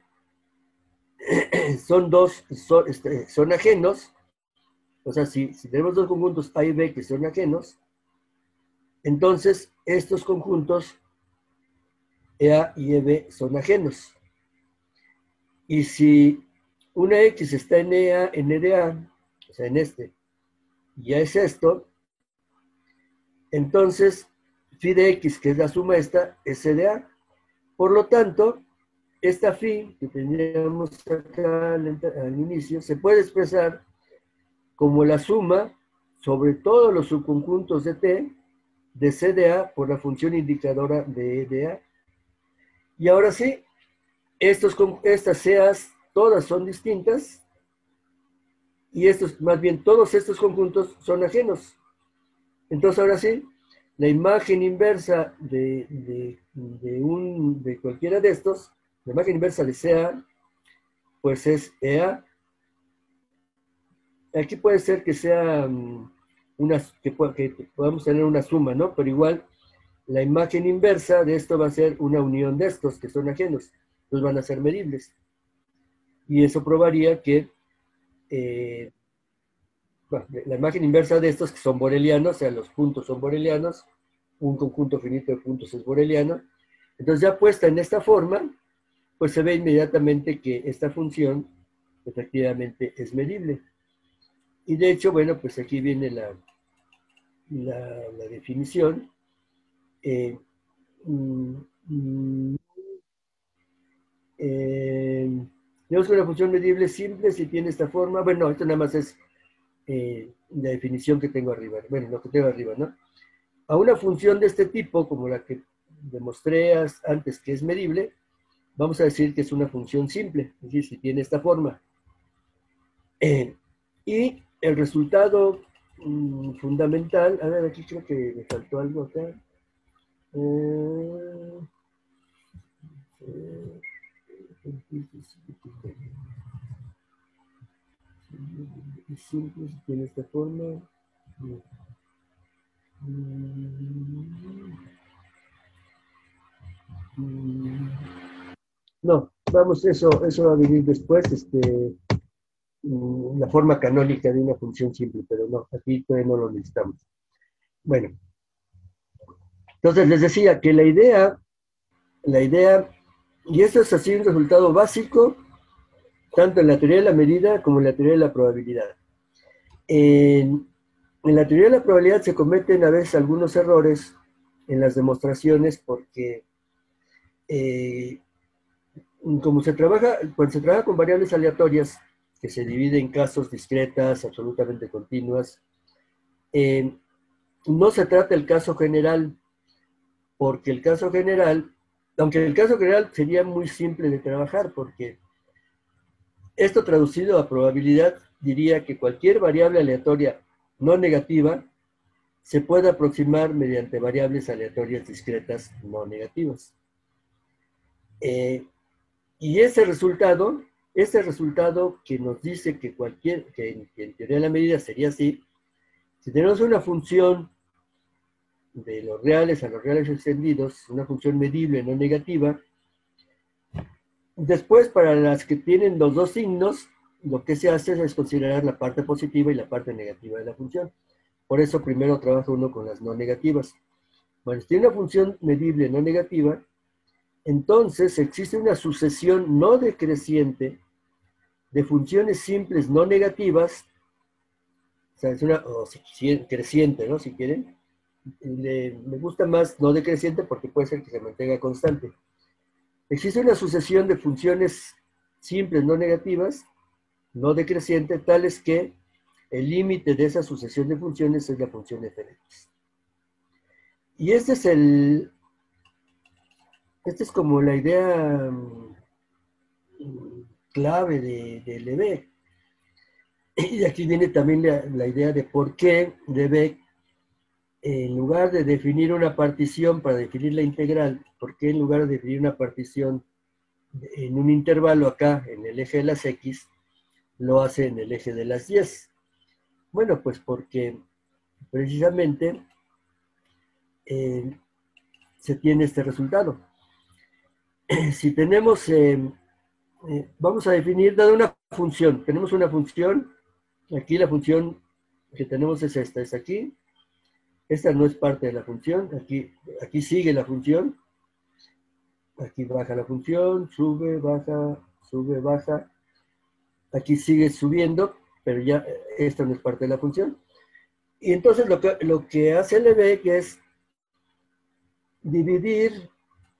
son dos, son, este, son ajenos, o sea, si, si tenemos dos conjuntos A y B que son ajenos, entonces estos conjuntos E A y E B son ajenos. Y si una X está en E A, en E de A, o sea, en este, y ya es esto, entonces phi de X, que es la suma esta, es E de A. Por lo tanto, esta phi que teníamos acá al, al inicio, se puede expresar como la suma sobre todos los subconjuntos de T de C de A por la función indicadora de E de A. Y ahora sí, estos, estas C As todas son distintas, y estos, más bien todos estos conjuntos son ajenos. Entonces ahora sí, la imagen inversa de, de, de, un, de cualquiera de estos, la imagen inversa de C A, pues es E A. Aquí puede ser que sea una, que, que podamos tener una suma, ¿no? Pero igual, la imagen inversa de esto va a ser una unión de estos que son ajenos, entonces van a ser medibles. Y eso probaría que eh, bueno, la imagen inversa de estos que son borelianos, o sea, los puntos son borelianos, un conjunto finito de puntos es boreliano. Entonces ya puesta en esta forma, pues se ve inmediatamente que esta función efectivamente es medible. Y de hecho, bueno, pues aquí viene la, la, la definición. Eh, mm, eh, digamos que una función medible simple si tiene esta forma. Bueno, esto nada más es eh, la definición que tengo arriba. Bueno, lo que tengo arriba, ¿no? A una función de este tipo, como la que demostré antes que es medible, vamos a decir que es una función simple, es decir, si tiene esta forma. Eh, y el resultado mmm, fundamental, a ver, aquí creo que me faltó algo acá. Eh, eh, es simple, si tiene esta forma. Mm, mm, No, vamos, eso, eso va a venir después, este, mm, la forma canónica de una función simple, pero no, aquí todavía no lo necesitamos. Bueno, entonces les decía que la idea, la idea, y esto es así un resultado básico, tanto en la teoría de la medida como en la teoría de la probabilidad. En, en la teoría de la probabilidad se cometen a veces algunos errores en las demostraciones porque eh, como se trabaja, cuando se trabaja con variables aleatorias, que se dividen en casos discretas, absolutamente continuas, eh, no se trata el caso general, porque el caso general, aunque el caso general sería muy simple de trabajar, porque esto traducido a probabilidad diría que cualquier variable aleatoria no negativa se puede aproximar mediante variables aleatorias discretas no negativas. Eh, y ese resultado, ese resultado que nos dice que cualquier, que en, que en teoría de la medida sería así, si tenemos una función de los reales a los reales extendidos, una función medible no negativa, después para las que tienen los dos signos, lo que se hace es considerar la parte positiva y la parte negativa de la función. Por eso primero trabaja uno con las no negativas. Bueno, si tiene una función medible no negativa, entonces existe una sucesión no decreciente de funciones simples no negativas, o sea, es una, o si, si, creciente, ¿no? Si quieren. Le, me gusta más no decreciente porque puede ser que se mantenga constante. Existe una sucesión de funciones simples no negativas, no decreciente, tales que el límite de esa sucesión de funciones es la función f de x. Y este es el, esta es como la idea um, clave de, de Lebesgue. Y aquí viene también la, la idea de por qué Lebesgue, en lugar de definir una partición para definir la integral, por qué en lugar de definir una partición en un intervalo acá, en el eje de las x, lo hace en el eje de las y. Bueno, pues porque precisamente eh, se tiene este resultado. Si tenemos, eh, eh, vamos a definir, dada una función, tenemos una función, aquí la función que tenemos es esta, es aquí, esta no es parte de la función, aquí, aquí sigue la función, aquí baja la función, sube, baja, sube, baja, aquí sigue subiendo, pero ya esta no es parte de la función. Y entonces lo que, lo que hace Lebesgue es dividir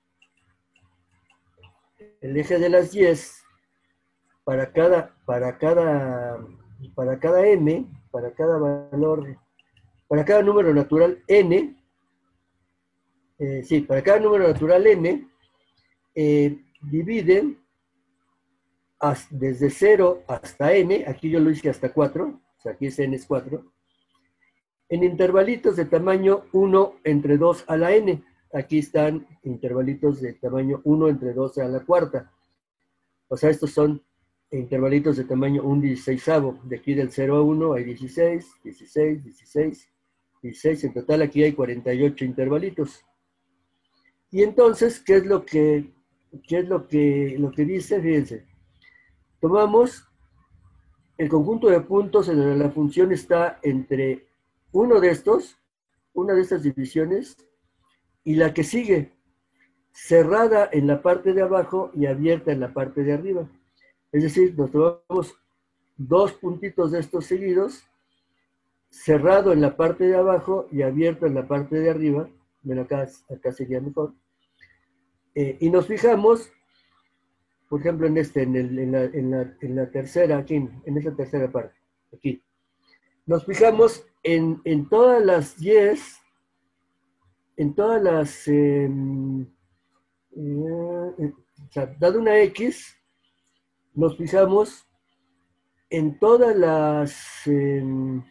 el eje de las y para cada, para cada, para cada m, para cada valor, para cada número natural n, eh, sí, para cada número natural n, eh, divide hasta, desde cero hasta n, aquí yo lo hice hasta cuatro, o sea, aquí es n es cuatro, en intervalitos de tamaño uno entre dos a la n. Aquí están intervalitos de tamaño uno entre dos a la cuarta. O sea, estos son intervalitos de tamaño un dieciseisavo. De aquí del cero a uno hay dieciséis, dieciséis, dieciséis, dieciséis. En total aquí hay cuarenta y ocho intervalitos. Y entonces, ¿qué es lo que, qué es lo que, lo que dice? Fíjense. Tomamos el conjunto de puntos en donde la función está entre uno de estos, una de estas divisiones, y la que sigue, cerrada en la parte de abajo y abierta en la parte de arriba. Es decir, nos tomamos dos puntitos de estos seguidos, cerrado en la parte de abajo y abierto en la parte de arriba. Bueno, acá, acá sería mejor. Eh, y nos fijamos, por ejemplo, en este, en, el, en, la, en, la, en la tercera, aquí, en esta tercera parte, aquí. Nos fijamos en, en todas las yes, en todas las, eh, eh, o sea, dado una X, nos fijamos en todas las, eh,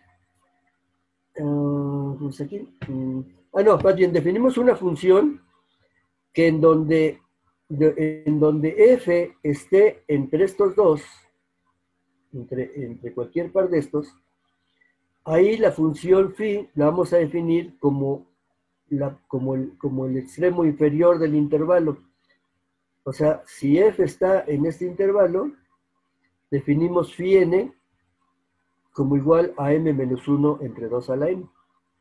uh, ¿cómo está aquí? Uh, ah, no, más bien, definimos una función que en donde, de, en donde f esté entre estos dos, entre, entre cualquier par de estos, ahí la función phi la vamos a definir como, la, como, el, como el extremo inferior del intervalo. O sea, si f está en este intervalo, definimos phi n como igual a m menos uno entre dos a la n.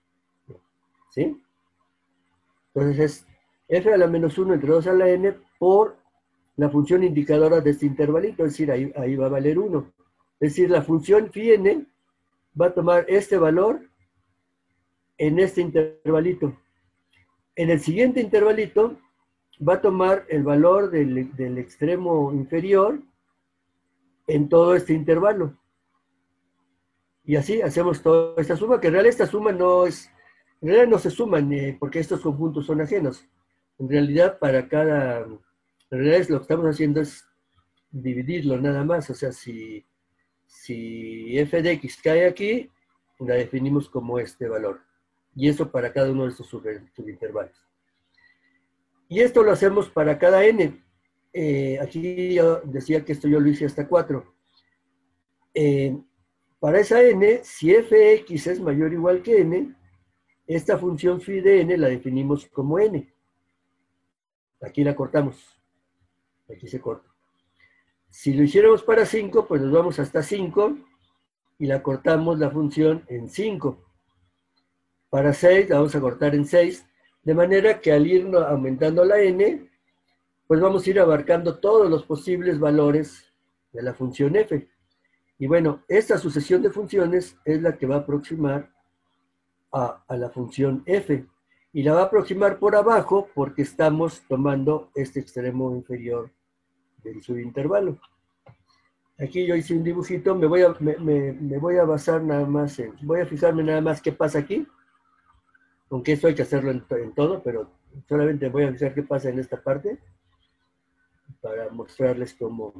¿Sí? Entonces es f a la menos uno entre dos a la n por la función indicadora de este intervalito, es decir, ahí, ahí va a valer uno. Es decir, la función phi n va a tomar este valor en este intervalito. En el siguiente intervalito va a tomar el valor del, del extremo inferior en todo este intervalo. Y así hacemos toda esta suma, que en realidad esta suma no es, en realidad no se suman eh, porque estos conjuntos son ajenos. En realidad para cada, en realidad es lo que estamos haciendo es dividirlo nada más, o sea, si, si f de x cae aquí, la definimos como este valor. Y eso para cada uno de estos subintervalos. Y esto lo hacemos para cada n. Eh, aquí yo decía que esto yo lo hice hasta cuatro. Eh, para esa n, si fx es mayor o igual que n, esta función phi de n la definimos como n. Aquí la cortamos. Aquí se corta. Si lo hiciéramos para cinco, pues nos vamos hasta cinco y la cortamos la función en cinco. Para seis la vamos a cortar en seis, de manera que al ir aumentando la n, pues vamos a ir abarcando todos los posibles valores de la función f. Y bueno, esta sucesión de funciones es la que va a aproximar a, a la función f. Y la va a aproximar por abajo porque estamos tomando este extremo inferior del subintervalo. Aquí yo hice un dibujito, me voy a, me, me, me voy a basar nada más en, voy a fijarme nada más qué pasa aquí, aunque esto hay que hacerlo en, en todo, pero solamente voy a fijar qué pasa en esta parte, para mostrarles cómo,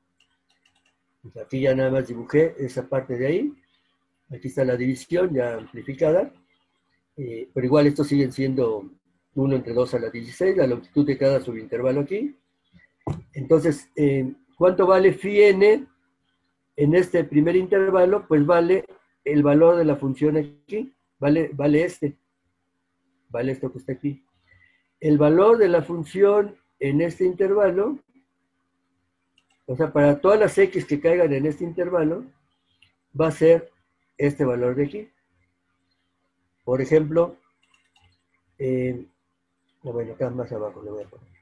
pues aquí ya nada más dibujé esa parte de ahí, aquí está la división ya amplificada, eh, pero igual estos siguen siendo uno entre dos a la dieciséis, la longitud de cada subintervalo aquí. Entonces, eh, ¿cuánto vale phi n en este primer intervalo? Pues vale el valor de la función aquí, vale, vale este, vale esto que está aquí. El valor de la función en este intervalo, o sea, para todas las x que caigan en este intervalo, va a ser este valor de aquí. Por ejemplo, eh, bueno, acá más abajo lo voy a poner.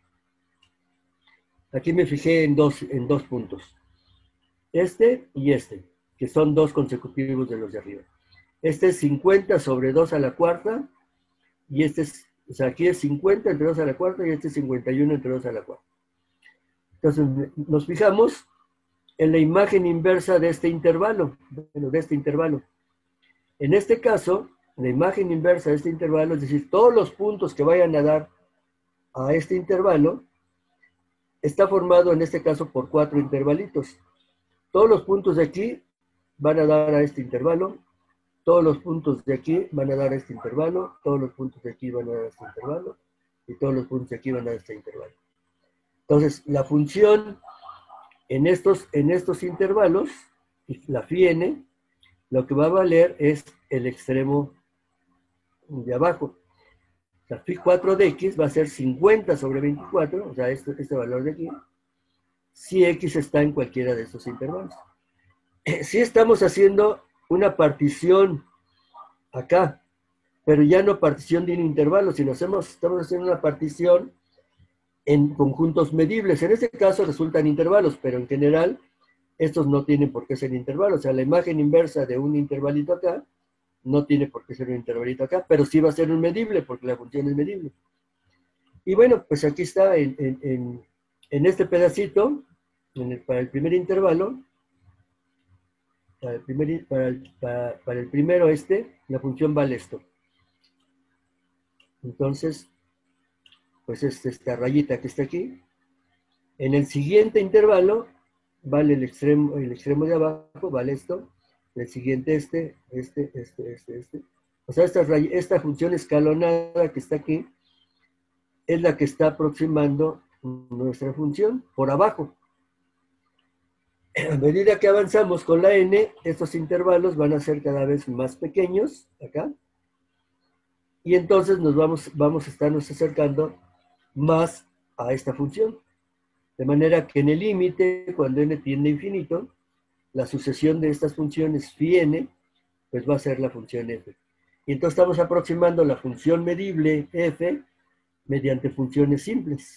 Aquí me fijé en dos, en dos puntos. Este y este, que son dos consecutivos de los de arriba. Este es cincuenta sobre dos a la cuarta, y este es, o sea, aquí es cincuenta entre dos a la cuarta, y este es cincuenta y uno entre dos a la cuarta. Entonces, nos fijamos en la imagen inversa de este intervalo, bueno, de este intervalo. En este caso, la imagen inversa de este intervalo, es decir, todos los puntos que vayan a dar a este intervalo, está formado en este caso por cuatro intervalitos. Todos los puntos de aquí van a dar a este intervalo, todos los puntos de aquí van a dar a este intervalo, todos los puntos de aquí van a dar a este intervalo, y todos los puntos de aquí van a dar a este intervalo. Entonces, la función en estos, en estos intervalos, la phi n, lo que va a valer es el extremo de abajo. La phi cuatro de x va a ser cincuenta sobre veinticuatro, o sea, este, este valor de aquí, si x está en cualquiera de estos intervalos. Si estamos haciendo una partición acá, pero ya no partición de un intervalo, sino hacemos, estamos haciendo una partición en conjuntos medibles. En este caso resultan intervalos, pero en general estos no tienen por qué ser intervalos. O sea, la imagen inversa de un intervalito acá no tiene por qué ser un intervalito acá, pero sí va a ser un medible, porque la función es medible. Y bueno, pues aquí está en, en, en, en este pedacito, en el, para el primer intervalo, para el, primer, para, el, para, para el primero este, la función vale esto. Entonces, pues es esta rayita que está aquí. En el siguiente intervalo, vale el extremo, el extremo de abajo, vale esto. El siguiente este, este, este, este, este. O sea, esta, esta función escalonada que está aquí, es la que está aproximando nuestra función por abajo. A medida que avanzamos con la n, estos intervalos van a ser cada vez más pequeños, acá. Y entonces nos vamos, vamos a estarnos acercando más a esta función. De manera que en el límite, cuando n tiende a infinito, la sucesión de estas funciones phi n, pues va a ser la función f. Y entonces estamos aproximando la función medible f mediante funciones simples.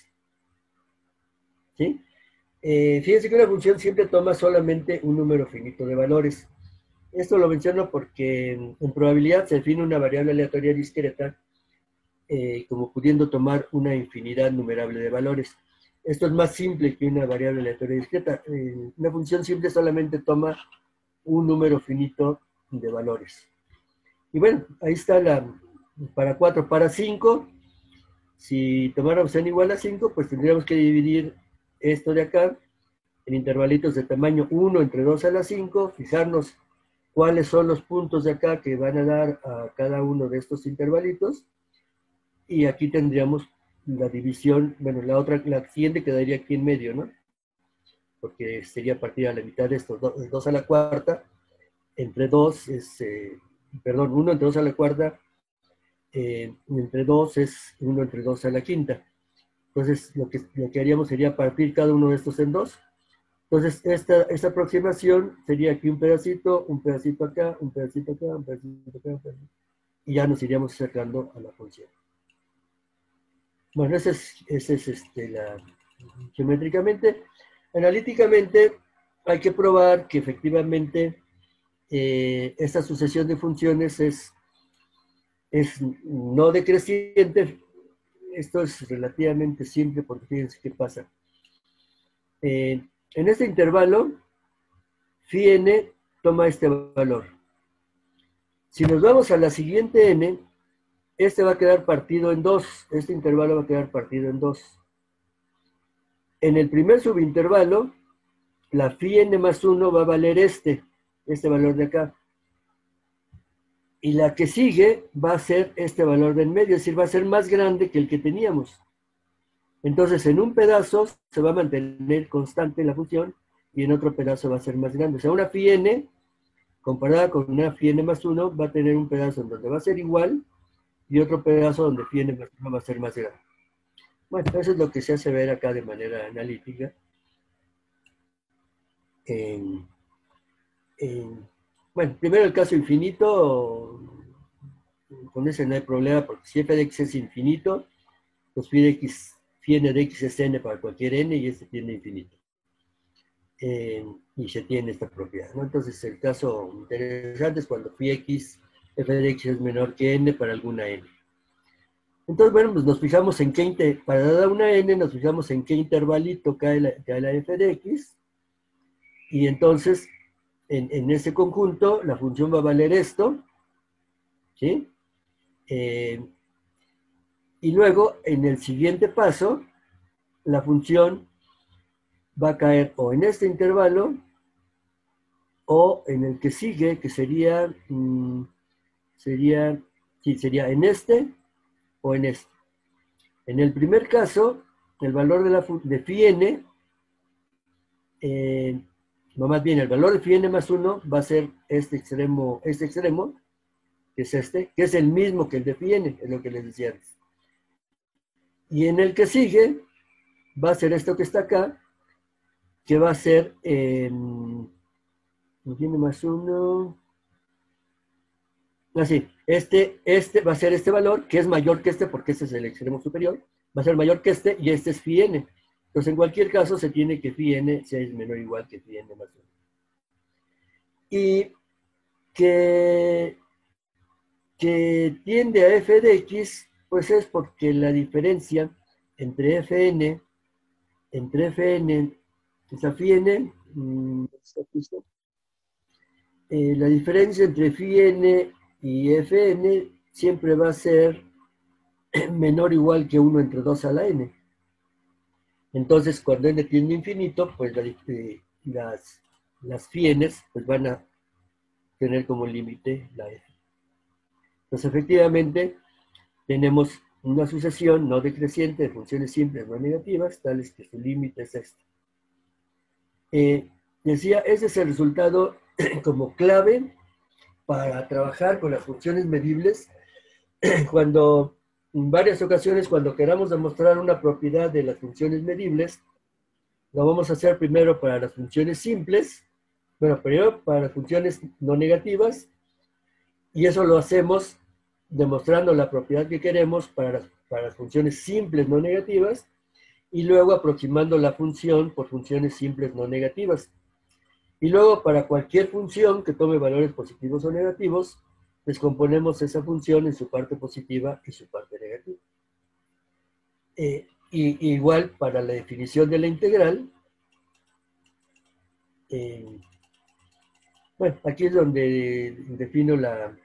¿Sí? Eh, fíjense que una función siempre toma solamente un número finito de valores. Esto lo menciono porque en, en probabilidad se define una variable aleatoria discreta eh, como pudiendo tomar una infinidad numerable de valores. Esto es más simple que una variable aleatoria discreta. Eh, una función simple solamente toma un número finito de valores. Y bueno, ahí está la para cuatro. Para cinco, si tomáramos n igual a cinco, pues tendríamos que dividir esto de acá en intervalitos de tamaño uno entre dos a la cinco, fijarnos cuáles son los puntos de acá que van a dar a cada uno de estos intervalitos, y aquí tendríamos la división, bueno, la otra, la siguiente quedaría aquí en medio, ¿no? Porque sería partir a la mitad de estos, dos a la cuarta, entre dos es, eh, perdón, uno entre dos a la cuarta, eh, entre dos es uno entre dos a la quinta. Entonces, lo que, lo que haríamos sería partir cada uno de estos en dos. Entonces, esta, esta aproximación sería aquí un pedacito, un pedacito acá, un pedacito acá, un pedacito acá, un pedacito, y ya nos iríamos acercando a la función. Bueno, esa es, ese es este, la, geométricamente. Analíticamente, hay que probar que efectivamente eh, esta sucesión de funciones es, es no decreciente. Esto es relativamente simple porque fíjense qué pasa. Eh, en este intervalo, phi n toma este valor. Si nos vamos a la siguiente n, este va a quedar partido en dos. Este intervalo va a quedar partido en dos. En el primer subintervalo, la phi n más uno va a valer este, este valor de acá. Y la que sigue va a ser este valor de en medio, es decir, va a ser más grande que el que teníamos. Entonces, en un pedazo se va a mantener constante la función y en otro pedazo va a ser más grande. O sea, una phi n, comparada con una phi n más uno, va a tener un pedazo en donde va a ser igual y otro pedazo donde phi n más uno va a ser más grande. Bueno, eso es lo que se hace ver acá de manera analítica. En, en, bueno, primero el caso infinito, con ese no hay problema, porque si f de x es infinito, pues phi de x, phi n de x es n para cualquier n y este tiene infinito. Eh, y se tiene esta propiedad, ¿no? Entonces el caso interesante es cuando phi x, f de x es menor que n para alguna n. Entonces, bueno, pues nos fijamos en qué, inter, para dar una n, nos fijamos en qué intervalito cae la, cae la f de x, y entonces, en, en ese conjunto, la función va a valer esto, ¿sí? Eh, y luego, en el siguiente paso, la función va a caer o en este intervalo, o en el que sigue, que sería, mmm, sería, sí, sería en este, o en este. En el primer caso, el valor de, la, de phi n, eh, no más bien, el valor de phi n más uno va a ser este extremo, este extremo, que es este, que es el mismo que el de phi n, es lo que les decía antes. Y en el que sigue, va a ser esto que está acá, que va a ser, eh, phi n más uno, así, este, este va a ser este valor, que es mayor que este, porque este es el extremo superior, va a ser mayor que este, y este es phi n. Entonces, en cualquier caso, se tiene que phi n sea menor o igual que phi n más uno. Y que, que tiende a f de x, pues es porque la diferencia entre fn, entre fn, o sea, phi n, eh, la diferencia entre phi n y fn siempre va a ser menor o igual que uno entre dos a la n. Entonces, cuando n tiende a infinito, pues la, eh, las, las phi n's pues van a tener como límite la f. Entonces, efectivamente, tenemos una sucesión no decreciente de funciones simples no negativas, tales que su límite es este. Eh, decía, ese es el resultado como clave para trabajar con las funciones medibles cuando, en varias ocasiones, cuando queramos demostrar una propiedad de las funciones medibles, Lo vamos a hacer primero para las funciones simples, bueno, primero para las funciones no negativas, y eso lo hacemos demostrando la propiedad que queremos para las, para las funciones simples no negativas, y luego aproximando la función por funciones simples no negativas. Y luego para cualquier función que tome valores positivos o negativos, descomponemos esa función en su parte positiva y su parte negativa. Eh, y, igual para la definición de la integral, eh, bueno, aquí es donde defino la,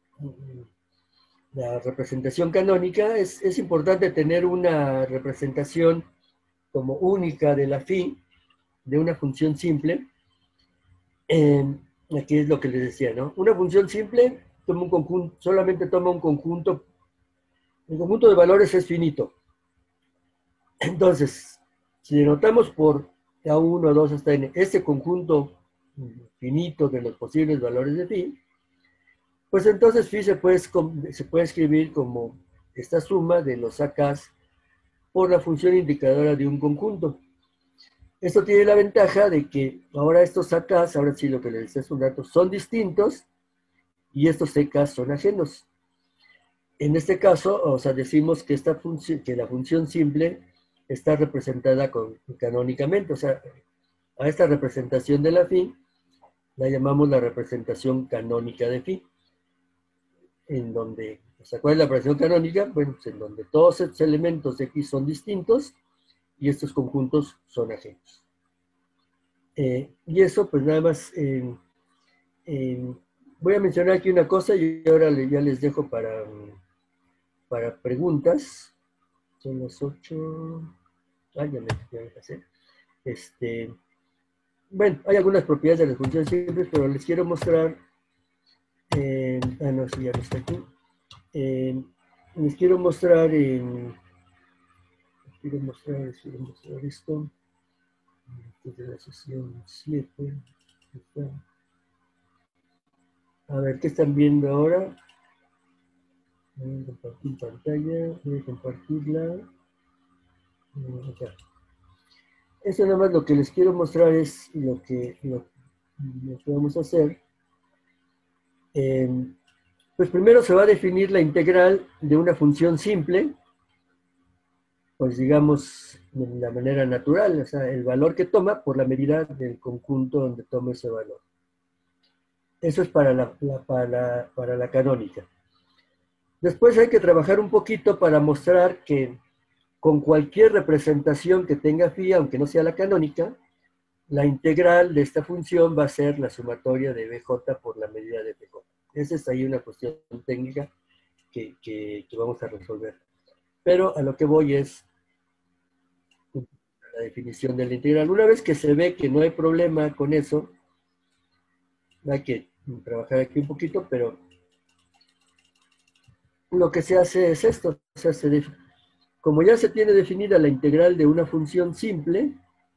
la representación canónica. Es, es importante tener una representación como única de la phi, de una función simple. Eh, aquí es lo que les decía, ¿no? Una función simple toma un conjunto, solamente toma un conjunto, el conjunto de valores es finito. Entonces, si denotamos por a uno, a dos hasta n, ese conjunto finito de los posibles valores de phi, pues entonces phi se puede, se puede escribir como esta suma de los A Ks por la función indicadora de un conjunto. Esto tiene la ventaja de que ahora estos A Ks, ahora sí lo que les decía hace un rato, son distintos y estos C Ks son ajenos. En este caso, o sea, decimos que, esta función, que la función simple está representada con, canónicamente, o sea, a esta representación de la phi la llamamos la representación canónica de phi, en donde, o sea, ¿cuál es la representación canónica? Bueno, pues en donde todos estos elementos de X son distintos y estos conjuntos son ajenos. Eh, y eso, pues nada más, eh, eh, voy a mencionar aquí una cosa y ahora ya les dejo para, para preguntas. Son las ocho. Ah, ya me, ya me pasé. Este, bueno, hay algunas propiedades de las funciones simples, pero les quiero mostrar. Eh, ah, no, sí, ya no está aquí. Eh, les quiero mostrar. Eh, les quiero mostrar, les quiero mostrar esto. Desde la sesión siete. A ver, ¿qué están viendo ahora? Voy a compartir pantalla. Voy a compartirla. Acá. Eso nada más lo que les quiero mostrar es lo que, lo, lo que vamos a hacer. Eh, pues primero se va a definir la integral de una función simple, pues digamos de la manera natural, o sea, el valor que toma por la medida del conjunto donde toma ese valor. Eso es para la, la, para, para la canónica. Después hay que trabajar un poquito para mostrar que con cualquier representación que tenga phi, aunque no sea la canónica, la integral de esta función va a ser la sumatoria de bj por la medida de bj. Esa es ahí una cuestión técnica que, que, que vamos a resolver. Pero a lo que voy es la definición de la integral. Una vez que se ve que no hay problema con eso, hay que trabajar aquí un poquito, pero lo que se hace es esto. O sea, se como ya se tiene definida la integral de una función simple,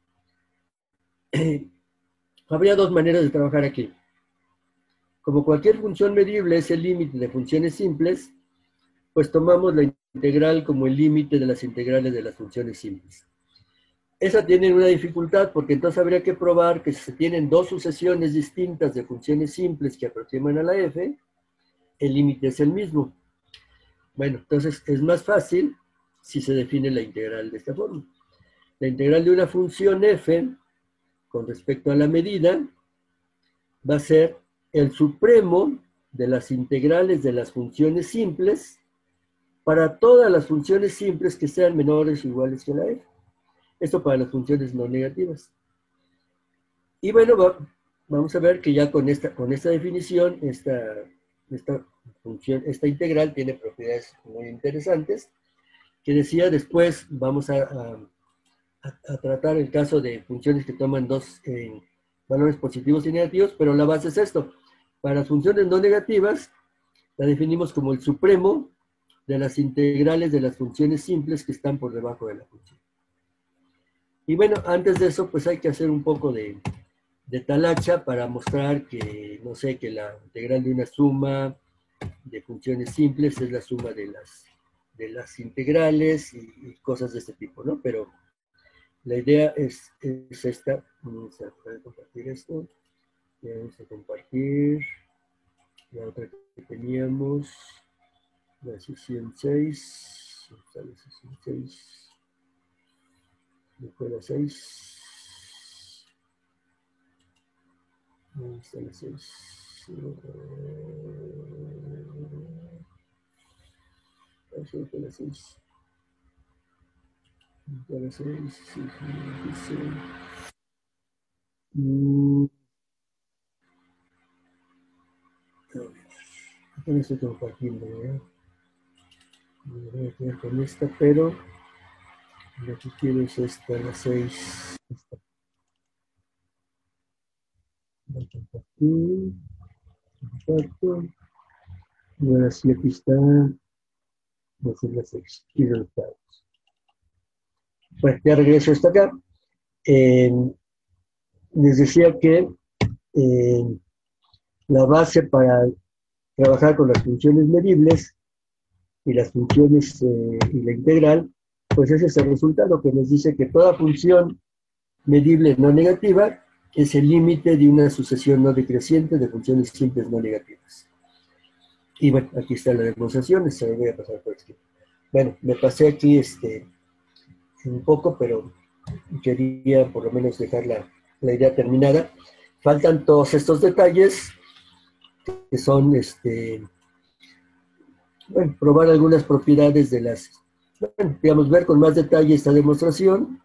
eh, habría dos maneras de trabajar aquí. Como cualquier función medible es el límite de funciones simples, pues tomamos la integral como el límite de las integrales de las funciones simples. Esa tiene una dificultad porque entonces habría que probar que si se tienen dos sucesiones distintas de funciones simples que aproximan a la f, el límite es el mismo. Bueno, entonces es más fácil si se define la integral de esta forma. La integral de una función f con respecto a la medida va a ser el supremo de las integrales de las funciones simples para todas las funciones simples que sean menores o iguales que la f. Esto para las funciones no negativas. Y bueno, va, vamos a ver que ya con esta, con esta definición, esta, esta función, esta integral tiene propiedades muy interesantes, que decía después vamos a, a, a tratar el caso de funciones que toman dos eh, valores positivos y negativos, pero la base es esto. Para las funciones no negativas, la definimos como el supremo de las integrales de las funciones simples que están por debajo de la función. Y bueno, antes de eso, pues hay que hacer un poco de, de talacha para mostrar que, no sé, que la integral de una suma de funciones simples es la suma de las, de las integrales y, y cosas de este tipo, ¿no? Pero La idea es, es esta. Vamos a compartir esto. Vamos a compartir la otra que teníamos, la sesión seis. Está la sesión seis. ¿No fue la seis? ¿Dónde está la seis? ¿Dónde fue la seis? ¿Dónde está la seis? Sí, sí, sí. Mm. Aquí no estoy compartiendo, ¿verdad? Me voy a quedar con esta, pero lo que quiero es esta, la seis. Esta. Voy a compartir. Comparto. Y ahora sí, aquí está. Va a ser la seis. Y resultados. Bueno, ya regreso hasta acá. Eh, les decía que eh, la base para trabajar con las funciones medibles y las funciones eh, y la integral, pues ese es el resultado que nos dice que toda función medible no negativa es el límite de una sucesión no decreciente de funciones simples no negativas. Y bueno, aquí está la demostración, se me voy a pasar por aquí. Bueno, me pasé aquí este, un poco, pero quería por lo menos dejar la, la idea terminada. Faltan todos estos detalles que son, este, bueno, probar algunas propiedades de las, bueno, digamos, ver con más detalle esta demostración,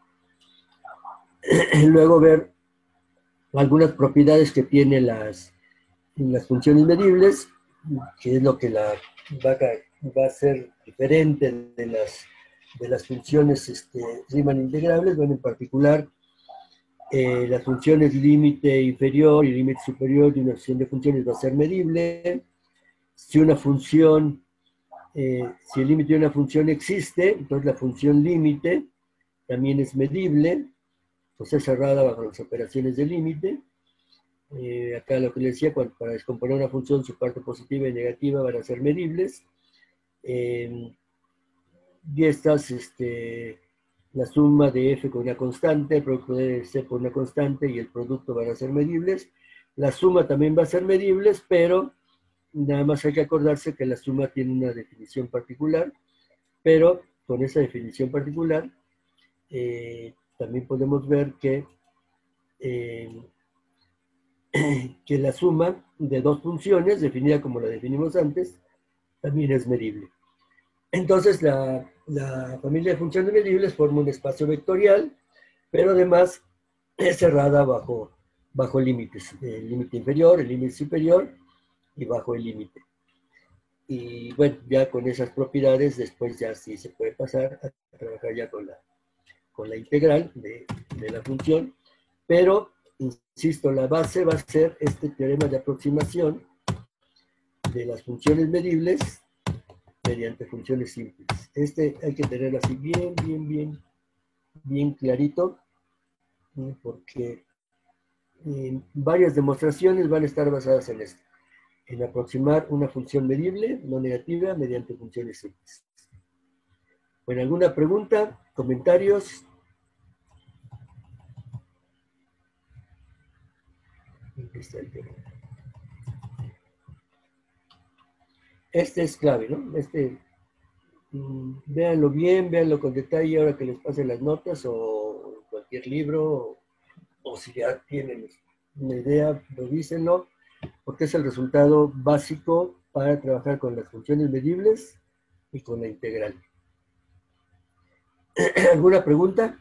luego ver algunas propiedades que tienen las, las funciones medibles, que es lo que la, va, a, va a ser diferente de las, de las funciones este, Riemann integrables, bueno, en particular, eh, las funciones límite inferior y límite superior de una función de funciones va a ser medible. Si una función, eh, si el límite de una función existe, entonces la función límite también es medible, pues es cerrada bajo las operaciones de límite. Eh, acá lo que les decía, cuando, para descomponer una función, su parte positiva y negativa van a ser medibles. Eh, y estas, este, la suma de f con una constante, el producto de c con una constante y el producto van a ser medibles. La suma también va a ser medibles, pero nada más hay que acordarse que la suma tiene una definición particular, pero con esa definición particular eh, también podemos ver que, eh, que la suma de dos funciones, definida como la definimos antes, también es medible. Entonces, la, la familia de funciones medibles forma un espacio vectorial, pero además es cerrada bajo, bajo límites, el límite inferior, el límite superior y bajo el límite. Y bueno, ya con esas propiedades, después ya sí se puede pasar a trabajar ya con la, con la integral de, de la función, pero, insisto, la base va a ser este teorema de aproximación de las funciones medibles mediante funciones simples. Este hay que tenerlo así bien, bien, bien, bien clarito, ¿no? Porque eh, varias demostraciones van a estar basadas en esto, en aproximar una función medible, no negativa, mediante funciones simples. Bueno, ¿alguna pregunta? ¿Comentarios? Aquí está el tema. Este es clave, ¿no? Este, mmm, véanlo bien, véanlo con detalle ahora que les pase las notas o cualquier libro, o, o si ya tienen una idea, revísenlo, porque es el resultado básico para trabajar con las funciones medibles y con la integral. ¿Alguna pregunta?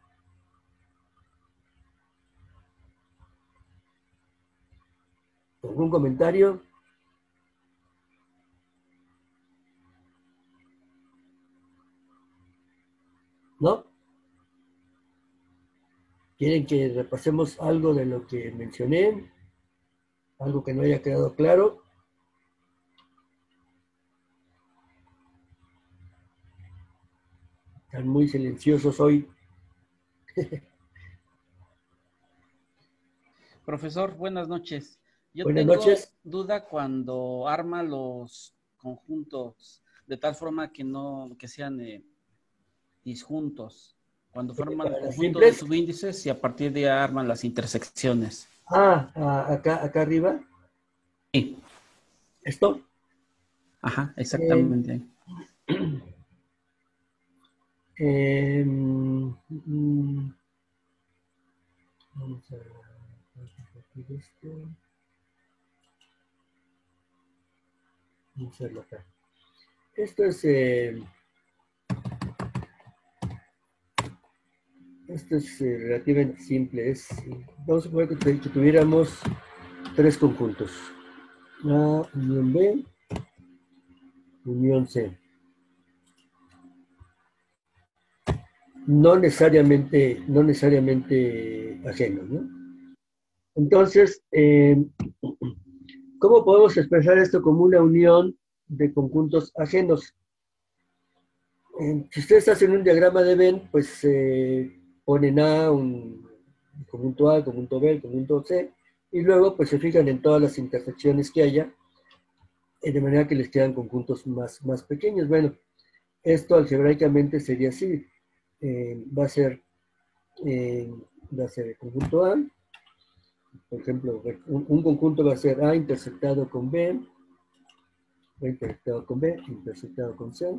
¿Algún comentario? ¿No? ¿Quieren que repasemos algo de lo que mencioné? ¿Algo que no haya quedado claro? Están muy silenciosos hoy. Profesor, buenas noches. Yo Buenas tengo noches. duda cuando arma los conjuntos de tal forma que no que sean eh, disjuntos. Cuando forman el Para las conjunto de simples. subíndices y a partir de ahí arman las intersecciones. Ah, ah, acá, acá arriba. Sí. ¿Esto? Ajá, Eh, exactamente. eh, mm, vamos a repetir esto. Vamos a hacerlo acá. Esto es, eh, esto es eh, relativamente simple. Es, vamos a suponer que, que tuviéramos tres conjuntos. A, unión B, unión C. No necesariamente, no necesariamente ajenos, ¿no? Entonces, eh, ¿cómo podemos expresar esto como una unión de conjuntos ajenos? Eh, si ustedes hacen un diagrama de Venn, pues eh, ponen A, un conjunto A, el conjunto B, el conjunto C, y luego pues se fijan en todas las intersecciones que haya, eh, de manera que les quedan conjuntos más, más pequeños. Bueno, esto algebraicamente sería así. Eh, va a ser, eh, va a ser el conjunto A, por ejemplo, un, un conjunto va a ser A intersectado con B, B intersectado con B, intersectado con C.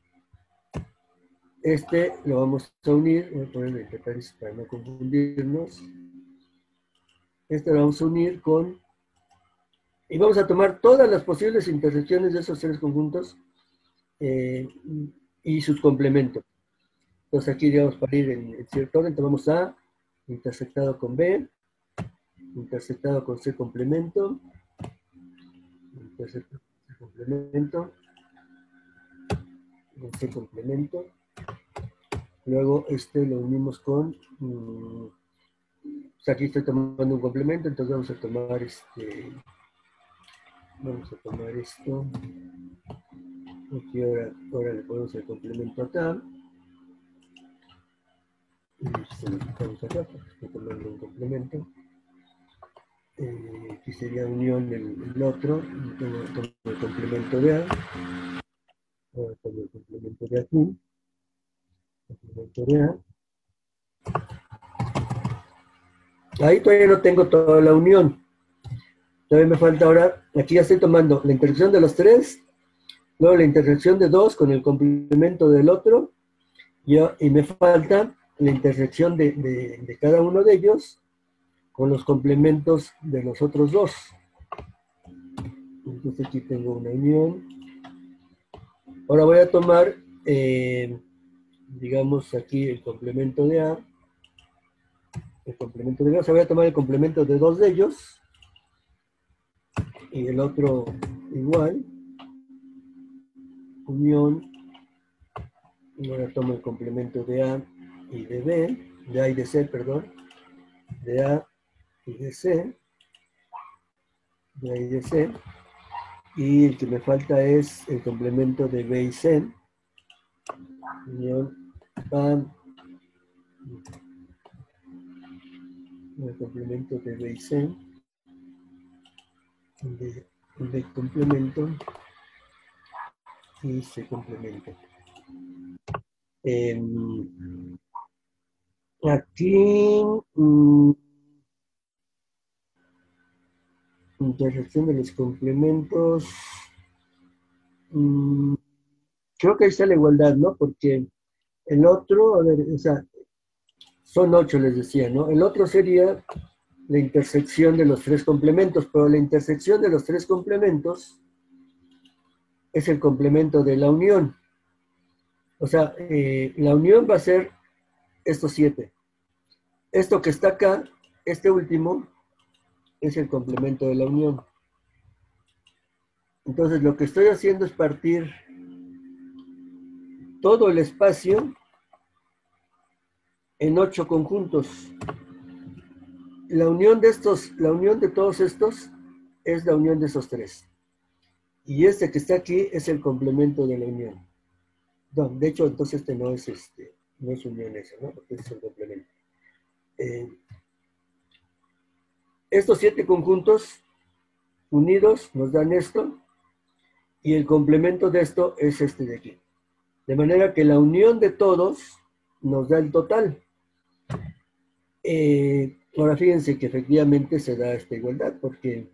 Este lo vamos a unir, voy a ponerlo entre paréntesis para no confundirnos. Este lo vamos a unir con, y vamos a tomar todas las posibles intersecciones de esos tres conjuntos eh, y sus complementos. Entonces aquí, digamos, para ir en, en cierto orden, tomamos A intersectado con B, intersectado con C complemento, intersectado con C complemento, con C complemento. Luego este lo unimos con, um, o sea, aquí estoy tomando un complemento, entonces vamos a tomar este, vamos a tomar esto, aquí ahora, ahora le ponemos el complemento acá, y se lo quitamos acá, porque estoy tomando un complemento. Eh, aquí sería unión el, el otro, y tomo, tomo el complemento de A, ahora tomo el complemento de aquí, complemento de A. Ahí todavía no tengo toda la unión. Todavía me falta ahora, aquí ya estoy tomando la intersección de los tres, luego la intersección de dos con el complemento del otro, y, y me falta la intersección de, de, de cada uno de ellos con los complementos de los otros dos. Entonces aquí tengo una unión. Ahora voy a tomar, eh, digamos aquí el complemento de A, el complemento de B, o sea, voy a tomar el complemento de dos de ellos, y el otro igual, unión, y ahora tomo el complemento de A y de B, de A y de C, perdón, de A y de C, de A y de C, y el que me falta es el complemento de B y C, unión A, el complemento de B y C, de, de complemento, y C complemento. Eh, aquí, mm, intersección de los complementos, mm, creo que ahí está la igualdad, ¿no? Porque el otro, a ver, o sea, son ocho, les decía, ¿no? El otro sería la intersección de los tres complementos, pero la intersección de los tres complementos es el complemento de la unión. O sea, eh, la unión va a ser estos siete. Esto que está acá, este último, es el complemento de la unión. Entonces, lo que estoy haciendo es partir todo el espacio en ocho conjuntos. La unión de estos, la unión de todos estos es la unión de esos tres. Y este que está aquí es el complemento de la unión. No, de hecho, entonces este no es este, no es unión esa, ¿no? Porque es el complemento. Eh, estos siete conjuntos unidos nos dan esto, y el complemento de esto es este de aquí. De manera que la unión de todos nos da el total. Eh, ahora fíjense que efectivamente se da esta igualdad, porque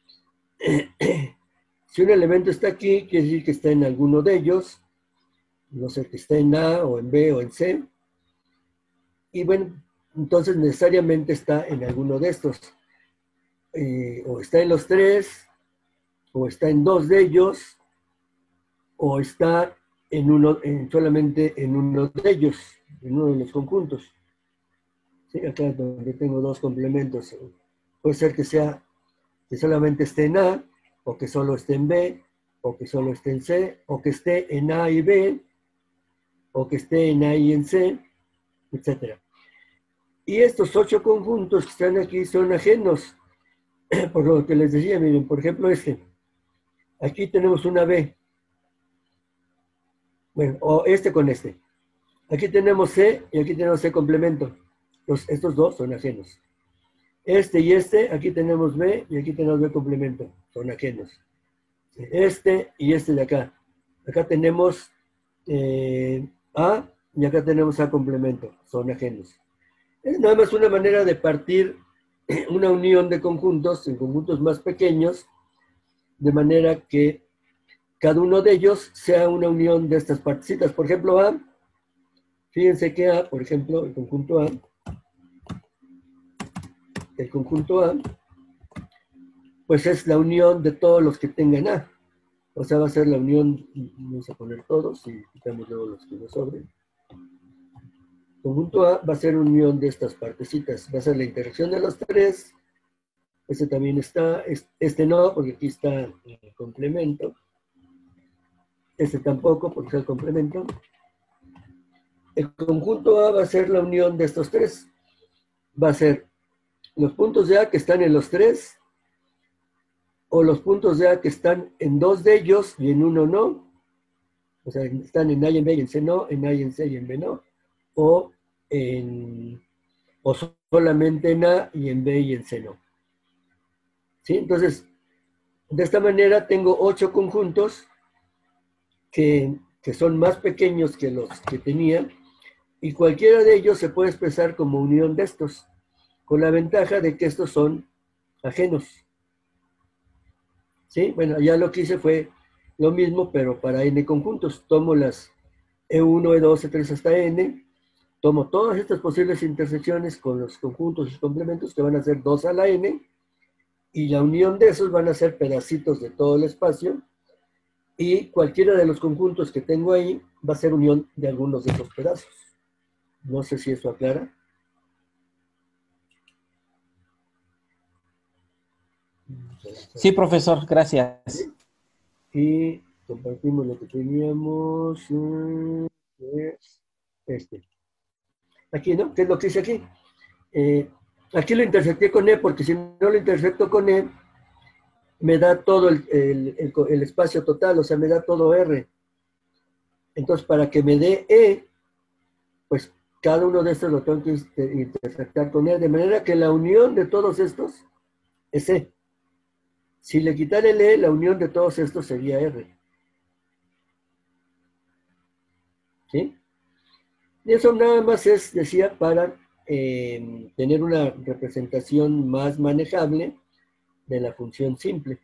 si un elemento está aquí, quiere decir que está en alguno de ellos, no sé, que está en A, o en B, o en C, y bueno, entonces necesariamente está en alguno de estos. Eh, o está en los tres, o está en dos de ellos, o está en uno, en, solamente en uno de ellos, en uno de los conjuntos. ¿Sí? Acá donde tengo dos complementos, puede ser que sea que solamente esté en A, o que solo esté en B, o que solo esté en C, o que esté en A y B, o que esté en A y en C, etcétera. Y estos ocho conjuntos que están aquí son ajenos, por lo que les decía, miren, por ejemplo este, aquí tenemos una B, bueno, o este con este, aquí tenemos C y aquí tenemos C complemento, los, estos dos son ajenos. Este y este, aquí tenemos B y aquí tenemos B complemento, son ajenos. Este y este de acá, acá tenemos eh, A y acá tenemos A complemento, son ajenos. Es nada más una manera de partir una unión de conjuntos en conjuntos más pequeños, de manera que cada uno de ellos sea una unión de estas partecitas. Por ejemplo, A, fíjense que A, por ejemplo, el conjunto A, el conjunto A, pues es la unión de todos los que tengan A. O sea, va a ser la unión, vamos a poner todos y quitamos luego los que nos sobren. Conjunto A va a ser unión de estas partecitas. Va a ser la interacción de los tres. Este también está, este no, porque aquí está el complemento. Este tampoco, porque está el complemento. El conjunto A va a ser la unión de estos tres. Va a ser los puntos de A que están en los tres, o los puntos de A que están en dos de ellos y en uno no. O sea, están en A y en B y en C no, en A y en C y en B no. O, en, o solamente en A y en B y en C no. ¿Sí? Entonces, de esta manera tengo ocho conjuntos que, que son más pequeños que los que tenía, y cualquiera de ellos se puede expresar como unión de estos, con la ventaja de que estos son ajenos. ¿Sí? Bueno, ya lo que hice fue lo mismo, pero para n conjuntos. Tomo las E uno, E dos, E tres hasta n, tomo todas estas posibles intersecciones con los conjuntos y complementos, que van a ser dos a la n, y la unión de esos van a ser pedacitos de todo el espacio, y cualquiera de los conjuntos que tengo ahí va a ser unión de algunos de esos pedazos. No sé si eso aclara. Sí, profesor, gracias. ¿Sí? Y compartimos lo que teníamos. Es este. Aquí, ¿no? ¿Qué es lo que hice aquí? Eh, aquí lo intersecté con E, porque si no lo intersecto con E, me da todo el, el, el, el espacio total, o sea, me da todo R. Entonces, para que me dé E, pues cada uno de estos lo tengo que intersectar con E, de manera que la unión de todos estos es E. Si le quitara el E, la unión de todos estos sería R. ¿Sí? Y eso nada más es, decía, para eh, tener una representación más manejable de la función simple.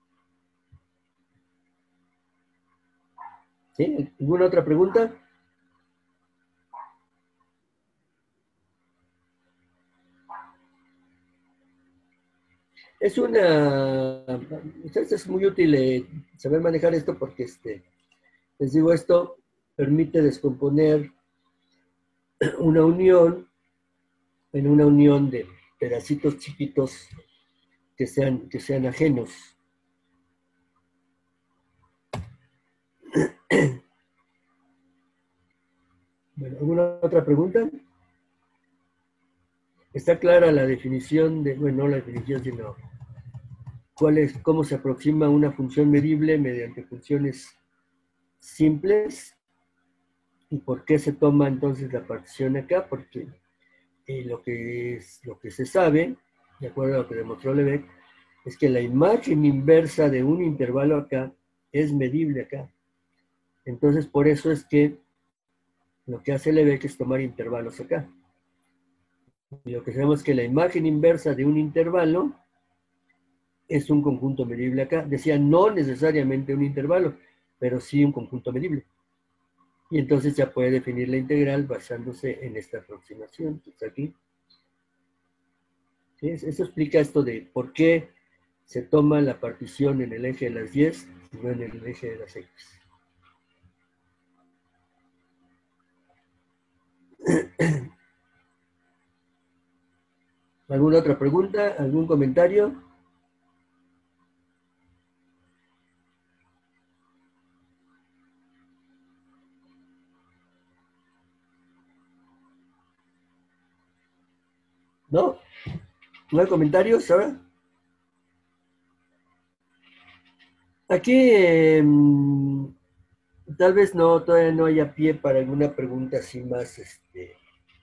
¿Sí? ¿Alguna otra pregunta? Es una... Es muy útil eh, saber manejar esto porque, este, les digo, esto permite descomponer una unión en una unión de pedacitos chiquitos que sean, que sean ajenos. Bueno, ¿alguna otra pregunta? ¿Está clara la definición de, bueno, no la definición, sino cuál es, cómo se aproxima una función medible mediante funciones simples? ¿Y por qué se toma entonces la partición acá? Porque eh, lo, que es, lo que se sabe, de acuerdo a lo que demostró Lebesgue, es que la imagen inversa de un intervalo acá es medible acá. Entonces, por eso es que lo que hace Lebesgue es tomar intervalos acá. Y lo que sabemos es que la imagen inversa de un intervalo es un conjunto medible acá. Decía, no necesariamente un intervalo, pero sí un conjunto medible. Y entonces ya puede definir la integral basándose en esta aproximación que está aquí. ¿Sí? Eso explica esto de por qué se toma la partición en el eje de las Y y no en el eje de las X. ¿Alguna otra pregunta? ¿Algún comentario? ¿No? ¿No hay comentarios ahora? Aquí eh, tal vez no, todavía no haya pie para alguna pregunta así más, este,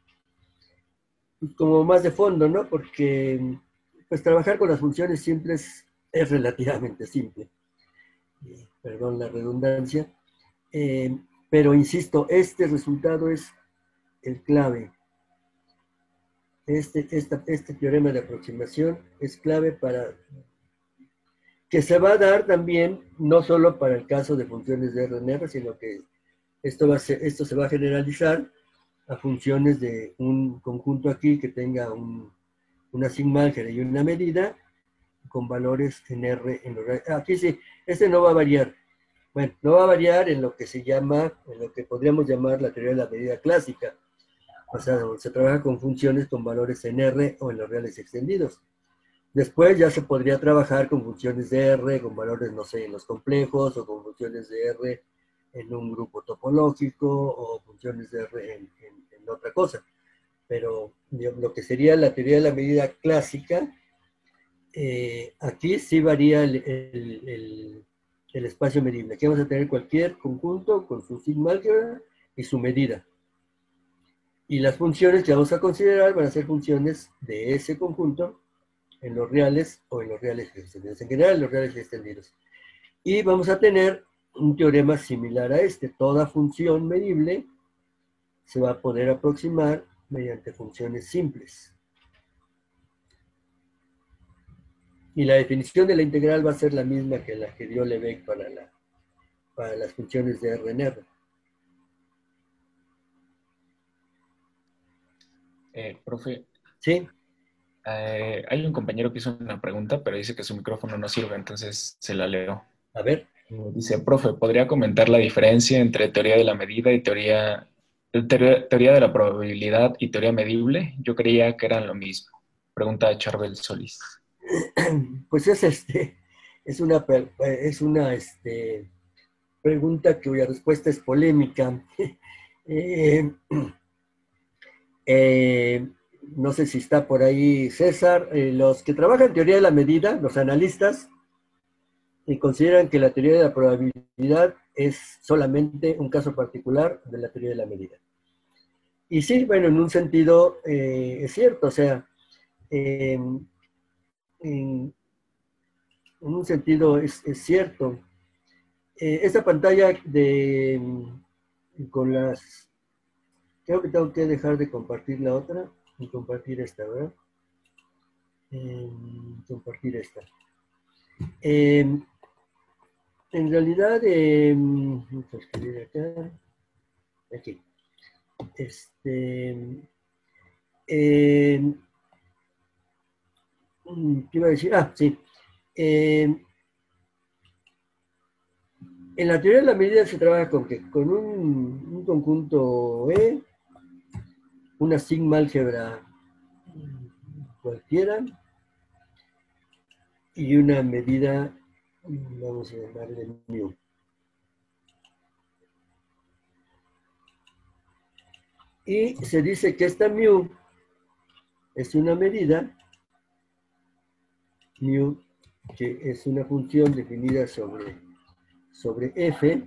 como más de fondo, ¿no? Porque pues trabajar con las funciones simples es relativamente simple. Eh, perdón la redundancia. Eh, pero insisto, este resultado es el clave. Este, esta, este teorema de aproximación es clave para que se va a dar también, no solo para el caso de funciones de R en R, sino que esto, va a ser, esto se va a generalizar a funciones de un conjunto aquí que tenga un, una sigma álgebra y una medida con valores en R. En los, aquí sí, este no va a variar. Bueno, no va a variar en lo que se llama, en lo que podríamos llamar la teoría de la medida clásica. O sea, donde se trabaja con funciones con valores en R o en los reales extendidos. Después ya se podría trabajar con funciones de R, con valores, no sé, en los complejos, o con funciones de R en un grupo topológico, o funciones de R en, en, en otra cosa. Pero digamos, lo que sería la teoría de la medida clásica, eh, aquí sí varía el, el, el, el espacio medible. Aquí vamos a tener cualquier conjunto con su sigma álgebra y su medida. Y las funciones que vamos a considerar van a ser funciones de ese conjunto en los reales o en los reales extendidos. En general, en los reales extendidos. Y vamos a tener un teorema similar a este. Toda función medible se va a poder aproximar mediante funciones simples. Y la definición de la integral va a ser la misma que la que dio Lebesgue para, la, para las funciones de R en R. Eh, profe. ¿Sí? Eh, hay un compañero que hizo una pregunta, pero dice que su micrófono no sirve, entonces se la leo. A ver. Eh, dice, profe, ¿podría comentar la diferencia entre teoría de la medida y teoría, teoría, teoría de la probabilidad y teoría medible? Yo creía que eran lo mismo. Pregunta a Charbel Solís. Pues es este, es una, es una este, pregunta cuya respuesta es polémica. eh, eh, no sé si está por ahí César. Eh, los que trabajan en teoría de la medida, los analistas, y consideran que la teoría de la probabilidad es solamente un caso particular de la teoría de la medida. Y sí, bueno, en un sentido eh, es cierto, o sea, eh, en, en un sentido es, es cierto. Eh, esta pantalla de con las... Creo que tengo que dejar de compartir la otra y compartir esta, ¿verdad? Eh, compartir esta. Eh, en realidad, eh, vamos a escribir acá. Aquí. Este... Eh, ¿qué iba a decir? Ah, sí. Eh, en la teoría de la medida se trabaja con qué? Con un, un conjunto E, una sigma álgebra cualquiera, y una medida, vamos a llamarle mu. Y se dice que esta mu es una medida, mu, que es una función definida sobre, sobre f,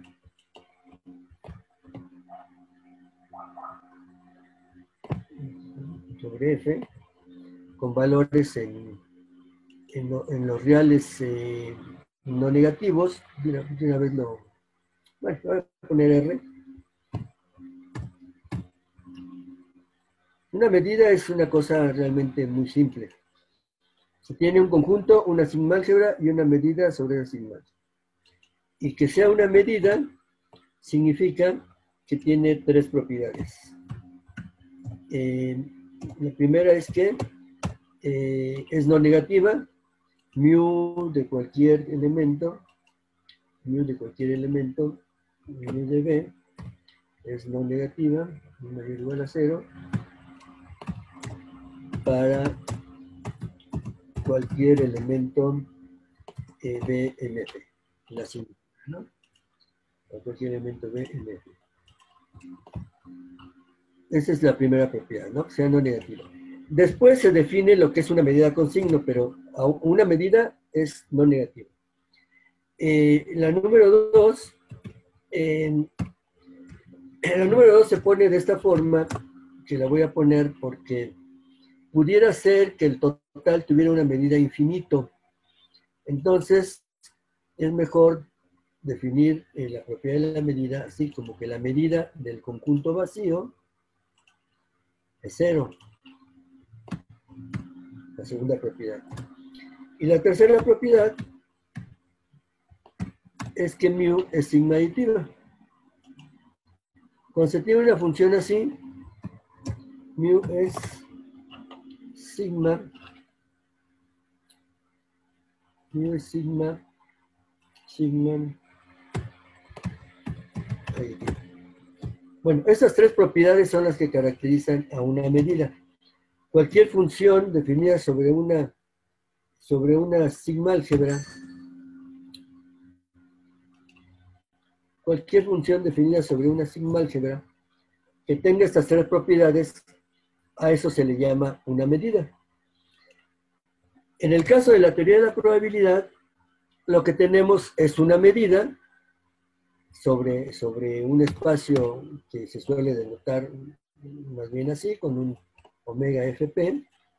sobre f, con valores en, en, lo, en los reales eh, no negativos. De una, de una vez lo, bueno, voy a poner R. Una medida es una cosa realmente muy simple. Se tiene un conjunto, una sigmálgebra y una medida sobre la sigmálgebra. Y que sea una medida significa que tiene tres propiedades. Eh, la primera es que eh, es no negativa, mu de cualquier elemento, mu de cualquier elemento, mu de B, es no negativa, mayor o igual a cero, para cualquier elemento eh, B en F, la siguiente, ¿no? Para cualquier elemento B en F. Esa es la primera propiedad, ¿no? Que sea no negativa. Después se define lo que es una medida con signo, pero una medida es no negativa. Eh, la número dos, eh, la número dos se pone de esta forma, que la voy a poner porque pudiera ser que el total tuviera una medida infinito. Entonces, es mejor definir eh, la propiedad de la medida así como que la medida del conjunto vacío es cero. La segunda propiedad. Y la tercera propiedad es que mu es sigma aditiva. Cuando se tiene una función así, mu es sigma, mu es sigma, sigma aditiva. Bueno, esas tres propiedades son las que caracterizan a una medida. Cualquier función definida sobre una, sobre una sigmálgebra, cualquier función definida sobre una sigmálgebra que tenga estas tres propiedades, a eso se le llama una medida. En el caso de la teoría de la probabilidad, lo que tenemos es una medida sobre, sobre un espacio que se suele denotar más bien así, con un omega fp,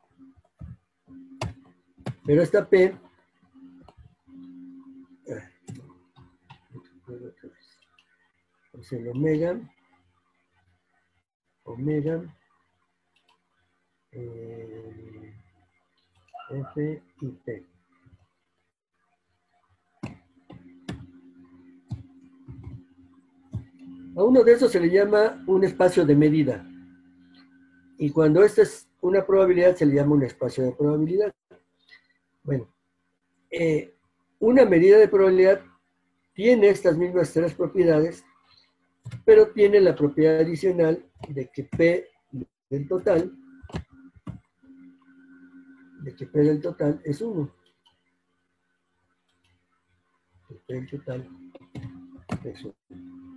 pero esta p es el omega, omega, eh, f y p. A uno de esos se le llama un espacio de medida. Y cuando esta es una probabilidad, se le llama un espacio de probabilidad. Bueno, eh, una medida de probabilidad tiene estas mismas tres propiedades, pero tiene la propiedad adicional de que P del total, de que P del total es uno. P del total es uno.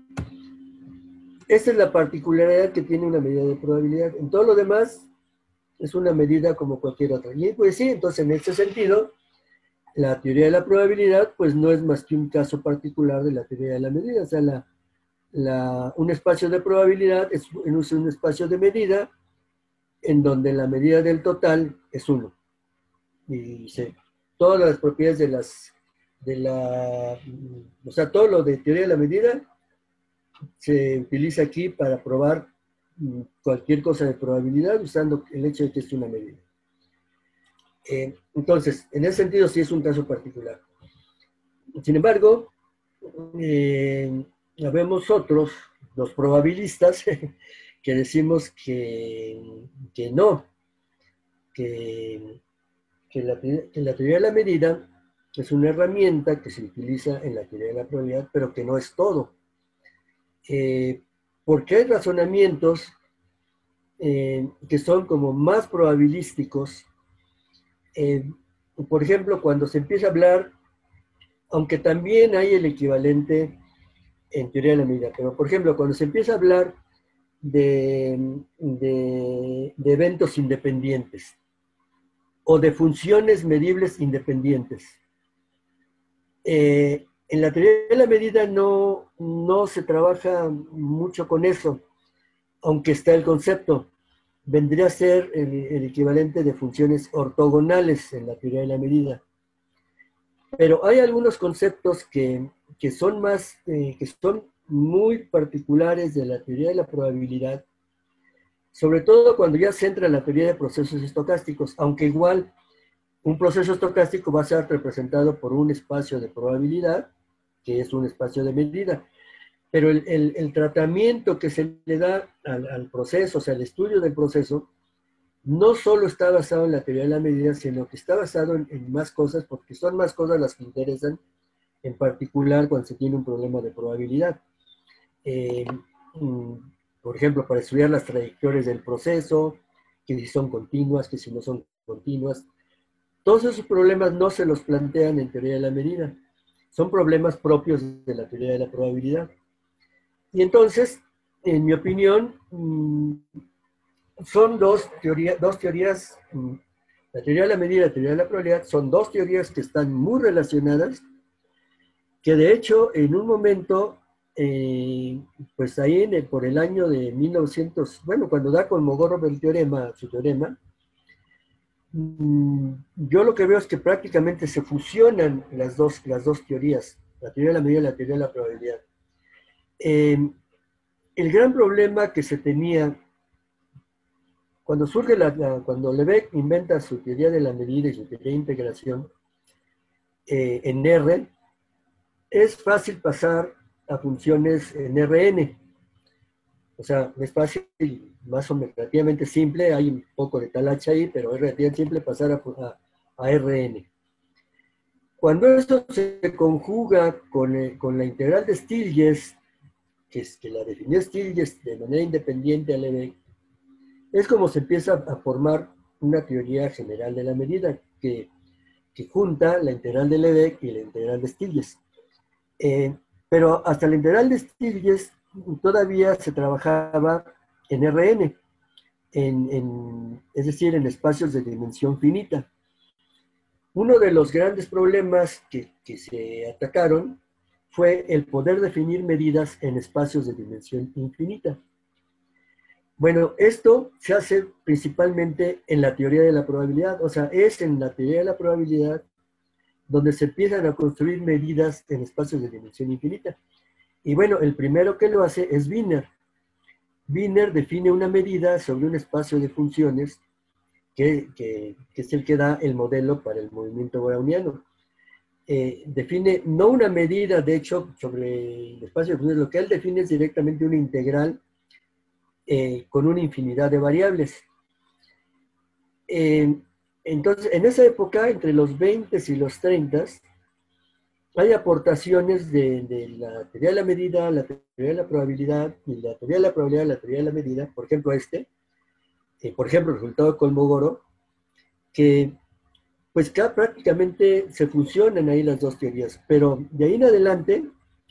Esta es la particularidad que tiene una medida de probabilidad. En todo lo demás, es una medida como cualquier otra. Y pues sí, entonces en este sentido, la teoría de la probabilidad, pues no es más que un caso particular de la teoría de la medida. O sea, la, la, un espacio de probabilidad es un, es un espacio de medida en donde la medida del total es uno. Y sí, todas las propiedades de las, de la, o sea, todo lo de teoría de la medida se utiliza aquí para probar cualquier cosa de probabilidad usando el hecho de que es una medida. Eh, entonces, en ese sentido sí es un caso particular. Sin embargo, eh, habemos otros, los probabilistas, que decimos que, que no, que, que, la, que la teoría de la medida es una herramienta que se utiliza en la teoría de la probabilidad, pero que no es todo. Eh, porque hay razonamientos eh, que son como más probabilísticos. Eh, por ejemplo, cuando se empieza a hablar, aunque también hay el equivalente en teoría de la medida, pero por ejemplo, cuando se empieza a hablar de, de, de eventos independientes o de funciones medibles independientes, eh, en la teoría de la medida no, no se trabaja mucho con eso, aunque está el concepto. Vendría a ser el, el equivalente de funciones ortogonales en la teoría de la medida. Pero hay algunos conceptos que, que son más, eh, que son muy particulares de la teoría de la probabilidad, sobre todo cuando ya se entra en la teoría de procesos estocásticos, aunque igual un proceso estocástico va a ser representado por un espacio de probabilidad, que es un espacio de medida, pero el, el, el tratamiento que se le da al, al proceso, o sea, el estudio del proceso, no solo está basado en la teoría de la medida, sino que está basado en, en más cosas, porque son más cosas las que interesan, en particular cuando se tiene un problema de probabilidad. Eh, por ejemplo, para estudiar las trayectorias del proceso, que si son continuas, que si no son continuas. Todos esos problemas no se los plantean en teoría de la medida. Son problemas propios de la teoría de la probabilidad. Y entonces, en mi opinión, son dos, teoría, dos teorías, la teoría de la medida y la teoría de la probabilidad, son dos teorías que están muy relacionadas, que de hecho en un momento, eh, pues ahí en el, por el año de mil novecientos, bueno, cuando da Kolmogorov el teorema, su teorema, yo lo que veo es que prácticamente se fusionan las dos, las dos teorías, la teoría de la medida y la teoría de la probabilidad. Eh, el gran problema que se tenía cuando surge la, la, cuando Lebesgue inventa su teoría de la medida y su teoría de integración eh, en R, es fácil pasar a funciones en R N. O sea, es fácil, más o menos relativamente simple, hay un poco de talacha ahí, pero es relativamente simple pasar a, a, a R N. Cuando esto se conjuga con, eh, con la integral de Stieltjes, que, es, que la definió Stieltjes de manera independiente a Lebesgue, es como se empieza a formar una teoría general de la medida que, que junta la integral de Lebesgue y la integral de Stieltjes. Eh, pero hasta la integral de Stieltjes todavía se trabajaba en R N, en, en, es decir, en espacios de dimensión finita. Uno de los grandes problemas que, que se atacaron fue el poder definir medidas en espacios de dimensión infinita. Bueno, esto se hace principalmente en la teoría de la probabilidad, o sea, es en la teoría de la probabilidad donde se empiezan a construir medidas en espacios de dimensión infinita. Y bueno, el primero que lo hace es Wiener. Wiener define una medida sobre un espacio de funciones que, que, que es el que da el modelo para el movimiento browniano. Eh, define no una medida, de hecho, sobre el espacio de funciones, lo que él define es directamente una integral Eh, con una infinidad de variables. Eh, entonces, en esa época, entre los veinte y los treinta, hay aportaciones de, de la teoría de la medida, la teoría de la probabilidad, y la teoría de la probabilidad, la teoría de la medida, por ejemplo este, eh, por ejemplo el resultado de Kolmogorov, que pues que prácticamente se fusionan ahí las dos teorías, pero de ahí en adelante,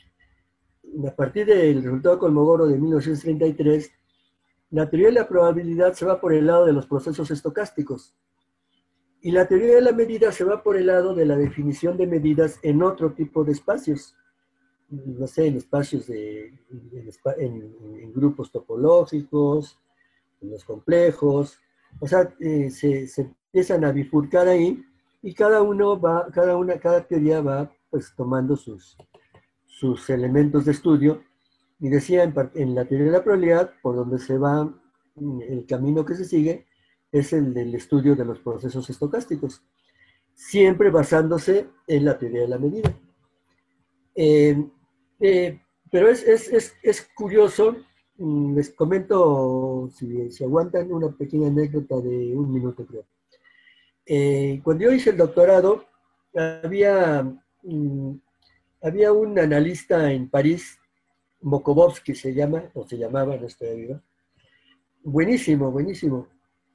a partir del resultado de Kolmogorov de mil novecientos treinta y tres, la teoría de la probabilidad se va por el lado de los procesos estocásticos y la teoría de la medida se va por el lado de la definición de medidas en otro tipo de espacios, no sé, en espacios de, en, en, en grupos topológicos, en los complejos, o sea, eh, se, se empiezan a bifurcar ahí y cada uno va, cada una, cada teoría va pues tomando sus, sus elementos de estudio. Y decía, en, en la teoría de la probabilidad, por donde se va, el camino que se sigue, es el del estudio de los procesos estocásticos, siempre basándose en la teoría de la medida. Eh, eh, pero es, es, es, es curioso, les comento, si, si aguantan, una pequeña anécdota de un minuto, creo. Eh, cuando yo hice el doctorado, había, mm, había un analista en París, Mokovovsky se llama, o se llamaba, no estoy viva. Buenísimo, buenísimo.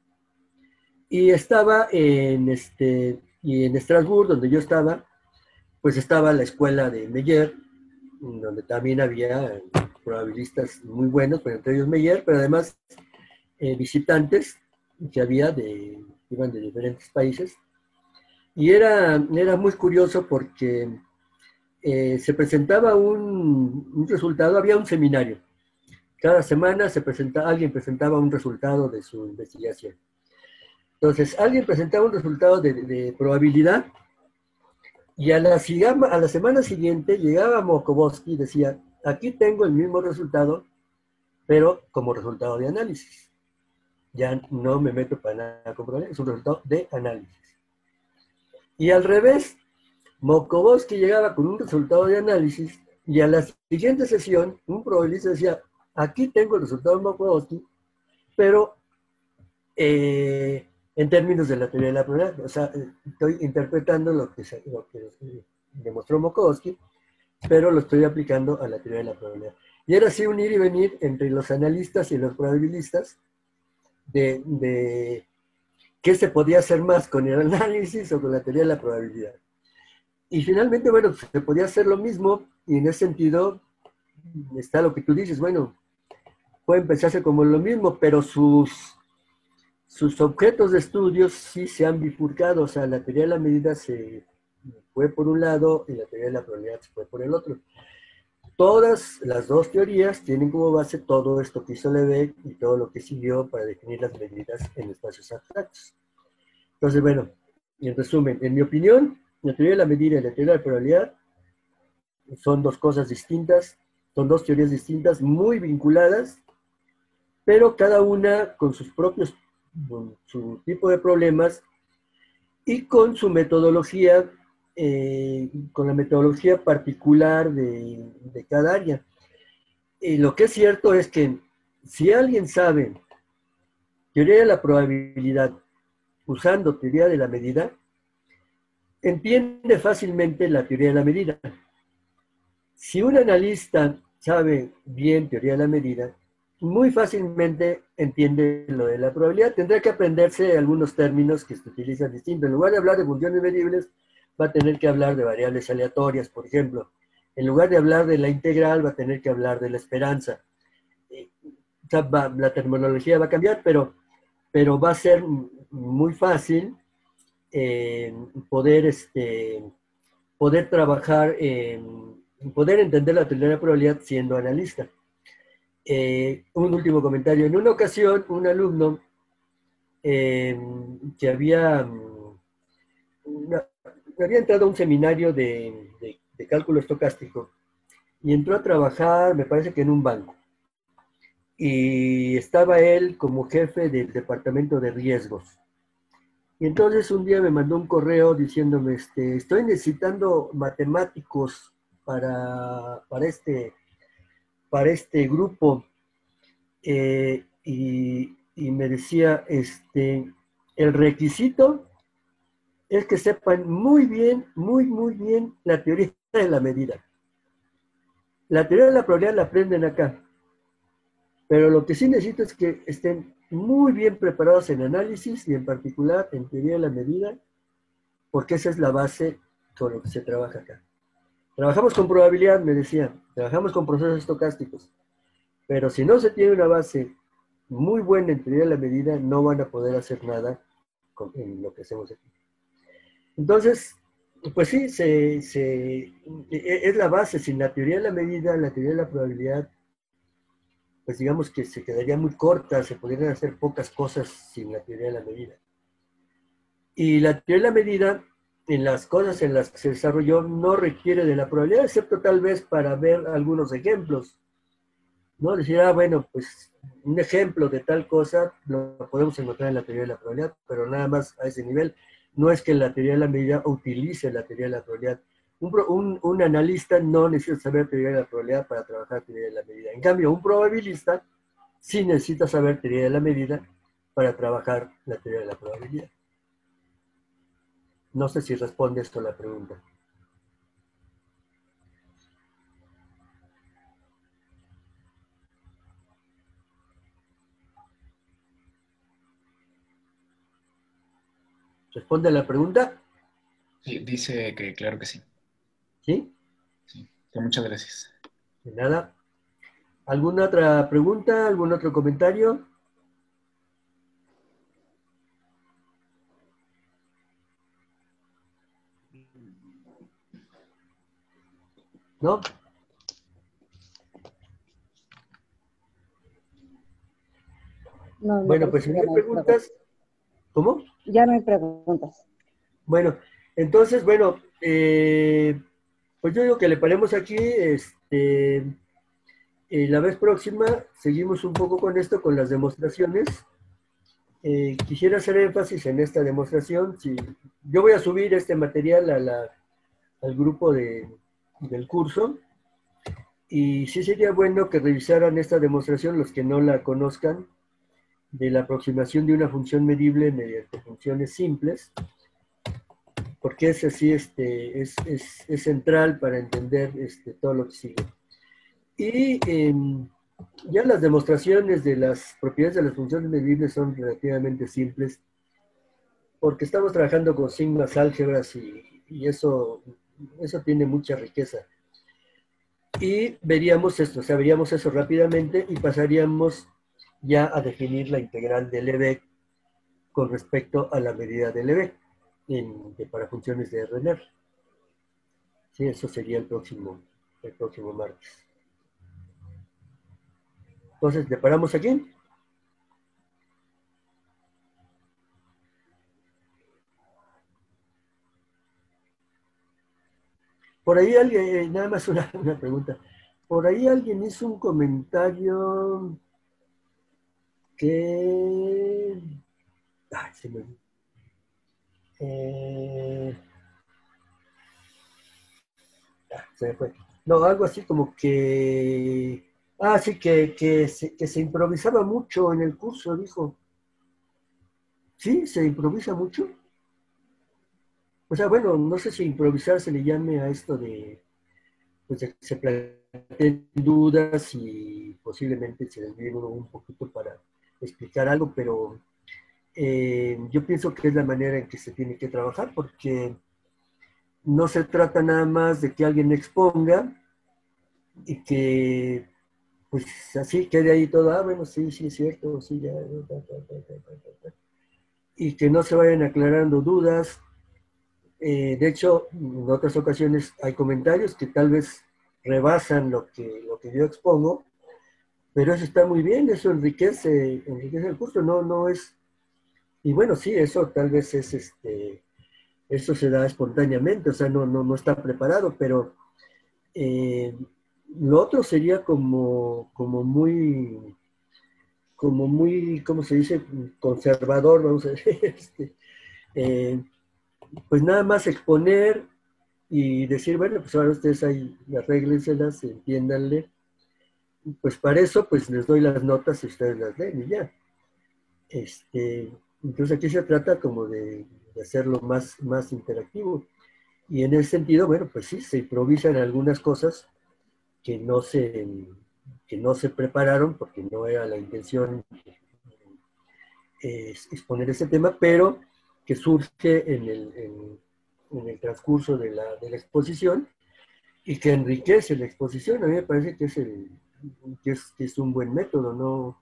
Y estaba en, este, y en Estrasburgo, donde yo estaba, pues estaba la escuela de Meyer, donde también había probabilistas muy buenos, pero entre ellos Meyer, pero además eh, visitantes que había de, iban de diferentes países. Y era, era muy curioso porque Eh, se presentaba un, un resultado, había un seminario. Cada semana se presentaba, alguien presentaba un resultado de su investigación. Entonces, alguien presentaba un resultado de, de probabilidad y a la, a la semana siguiente llegaba Mokovovsky y decía, aquí tengo el mismo resultado, pero como resultado de análisis. ya no me meto para nada con probabilidad, es un resultado de análisis. Y al revés, Mokoboski llegaba con un resultado de análisis y a la siguiente sesión un probabilista decía, aquí tengo el resultado de Mokoboski, pero eh, en términos de la teoría de la probabilidad, o sea, estoy interpretando lo que, se, lo que demostró Mokoboski, pero lo estoy aplicando a la teoría de la probabilidad. Y era así un ir y venir entre los analistas y los probabilistas de, de qué se podía hacer más con el análisis o con la teoría de la probabilidad. Y finalmente, bueno, se podía hacer lo mismo, y en ese sentido está lo que tú dices, bueno, puede empezarse como lo mismo, pero sus, sus objetos de estudio sí se han bifurcado, o sea, la teoría de la medida se fue por un lado y la teoría de la probabilidad se fue por el otro. Todas las dos teorías tienen como base todo esto que hizo Lebesgue y todo lo que siguió para definir las medidas en espacios abstractos. Entonces, bueno, en resumen, en mi opinión, la teoría de la medida y la teoría de la probabilidad son dos cosas distintas, son dos teorías distintas, muy vinculadas, pero cada una con sus propios, con su tipo de problemas y con su metodología, eh, con la metodología particular de, de cada área. Y lo que es cierto es que si alguien sabe teoría de la probabilidad usando teoría de la medida, entiende fácilmente la teoría de la medida. Si un analista sabe bien teoría de la medida, muy fácilmente entiende lo de la probabilidad. Tendrá que aprenderse algunos términos que se utilizan distintos. En lugar de hablar de funciones medibles, va a tener que hablar de variables aleatorias, por ejemplo. En lugar de hablar de la integral, va a tener que hablar de la esperanza. O sea, va, la terminología va a cambiar, pero, pero va a ser muy fácil eh, poder, este, poder trabajar, en, poder entender la teoría de la probabilidad siendo analista. Eh, un último comentario. En una ocasión, un alumno eh, que había, una, había entrado a un seminario de, de, de cálculo estocástico y entró a trabajar, me parece que en un banco. Y estaba él como jefe del departamento de riesgos. Y entonces un día me mandó un correo diciéndome, este, estoy necesitando matemáticos para, para, este, para este grupo. Eh, y, y me decía, este, el requisito es que sepan muy bien, muy, muy bien la teoría de la medida. La teoría de la probabilidad la aprenden acá, pero lo que sí necesito es que estén muy bien preparados en análisis y en particular en teoría de la medida, porque esa es la base con lo que se trabaja acá. Trabajamos con probabilidad, me decía, trabajamos con procesos estocásticos, pero si no se tiene una base muy buena en teoría de la medida, no van a poder hacer nada con, en lo que hacemos aquí. Entonces, pues sí, se, se, es la base. Sin la teoría de la medida, la teoría de la probabilidad, pues digamos que se quedaría muy corta, se podrían hacer pocas cosas sin la teoría de la medida. Y la teoría de la medida, en las cosas en las que se desarrolló, no requiere de la probabilidad, excepto tal vez para ver algunos ejemplos. ¿No? Decir, ah, bueno, pues un ejemplo de tal cosa lo podemos encontrar en la teoría de la probabilidad, pero nada más a ese nivel. No es que la teoría de la medida utilice la teoría de la probabilidad. Un, un, un analista no necesita saber teoría de la probabilidad para trabajar teoría de la medida. En cambio, un probabilista sí necesita saber teoría de la medida para trabajar la teoría de la probabilidad. No sé si responde esto a la pregunta. ¿Responde a la pregunta? Sí, dice que claro que sí. ¿Sí? Sí, que muchas gracias. De nada. ¿Alguna otra pregunta? ¿Algún otro comentario? ¿No? No, me Bueno, parece pues que si no ya hay no hay preguntas, preguntas. ¿cómo? Ya no hay preguntas. Bueno, entonces, bueno, eh, pues yo digo que le paremos aquí, este, y la vez próxima seguimos un poco con esto, con las demostraciones, eh, quisiera hacer énfasis en esta demostración. Si, yo voy a subir este material a la, al grupo de, del curso, y sí sería bueno que revisaran esta demostración los que no la conozcan, de la aproximación de una función medible mediante funciones simples, porque es así, este, es, es, es central para entender este, todo lo que sigue. Y eh, ya las demostraciones de las propiedades de las funciones medibles son relativamente simples, porque estamos trabajando con sigmas, álgebras, y, y eso, eso tiene mucha riqueza. Y veríamos esto, o sea, veríamos eso rápidamente y pasaríamos ya a definir la integral de Lebesgue con respecto a la medida de Lebesgue en, de, para funciones de R N R. Sí, eso sería el próximo, el próximo martes. Entonces, ¿le paramos aquí? Por ahí alguien, nada más una, una pregunta. Por ahí alguien hizo un comentario que... Ay, se me... Eh... Ah, se me fue. No, algo así como que... Ah, sí, que, que, se, que se improvisaba mucho en el curso, dijo. ¿Sí? ¿Se improvisa mucho? O sea, bueno, no sé si improvisar se le llame a esto de... Pues de que se planteen dudas y posiblemente se desvíe uno un poquito para explicar algo, pero eh, yo pienso que es la manera en que se tiene que trabajar, porque no se trata nada más de que alguien exponga y que pues así quede ahí todo, ah, bueno, sí, sí, es cierto, sí, ya, ta, ta, ta, ta, ta, ta, y que no se vayan aclarando dudas. Eh, de hecho, en otras ocasiones hay comentarios que tal vez rebasan lo que, lo que yo expongo, pero eso está muy bien, eso enriquece, enriquece el curso, no, no es, y bueno, sí, eso tal vez es, este, eso se da espontáneamente, o sea, no, no, no está preparado, pero eh, lo otro sería como, como muy, como muy, ¿cómo se dice? Conservador, vamos a decir, este, eh, pues nada más exponer y decir, bueno, pues ahora ustedes ahí arréglenselas, entiéndanle, pues para eso, pues les doy las notas y ustedes las leen y ya. Este, entonces aquí se trata como de, de hacerlo más, más interactivo. Y en ese sentido, bueno, pues sí, se improvisan algunas cosas que no se, que no se prepararon porque no era la intención eh, exponer ese tema, pero que surge en el, en, en el transcurso de la, de la exposición y que enriquece la exposición. A mí me parece que es, el, que es, que es un buen método, ¿no?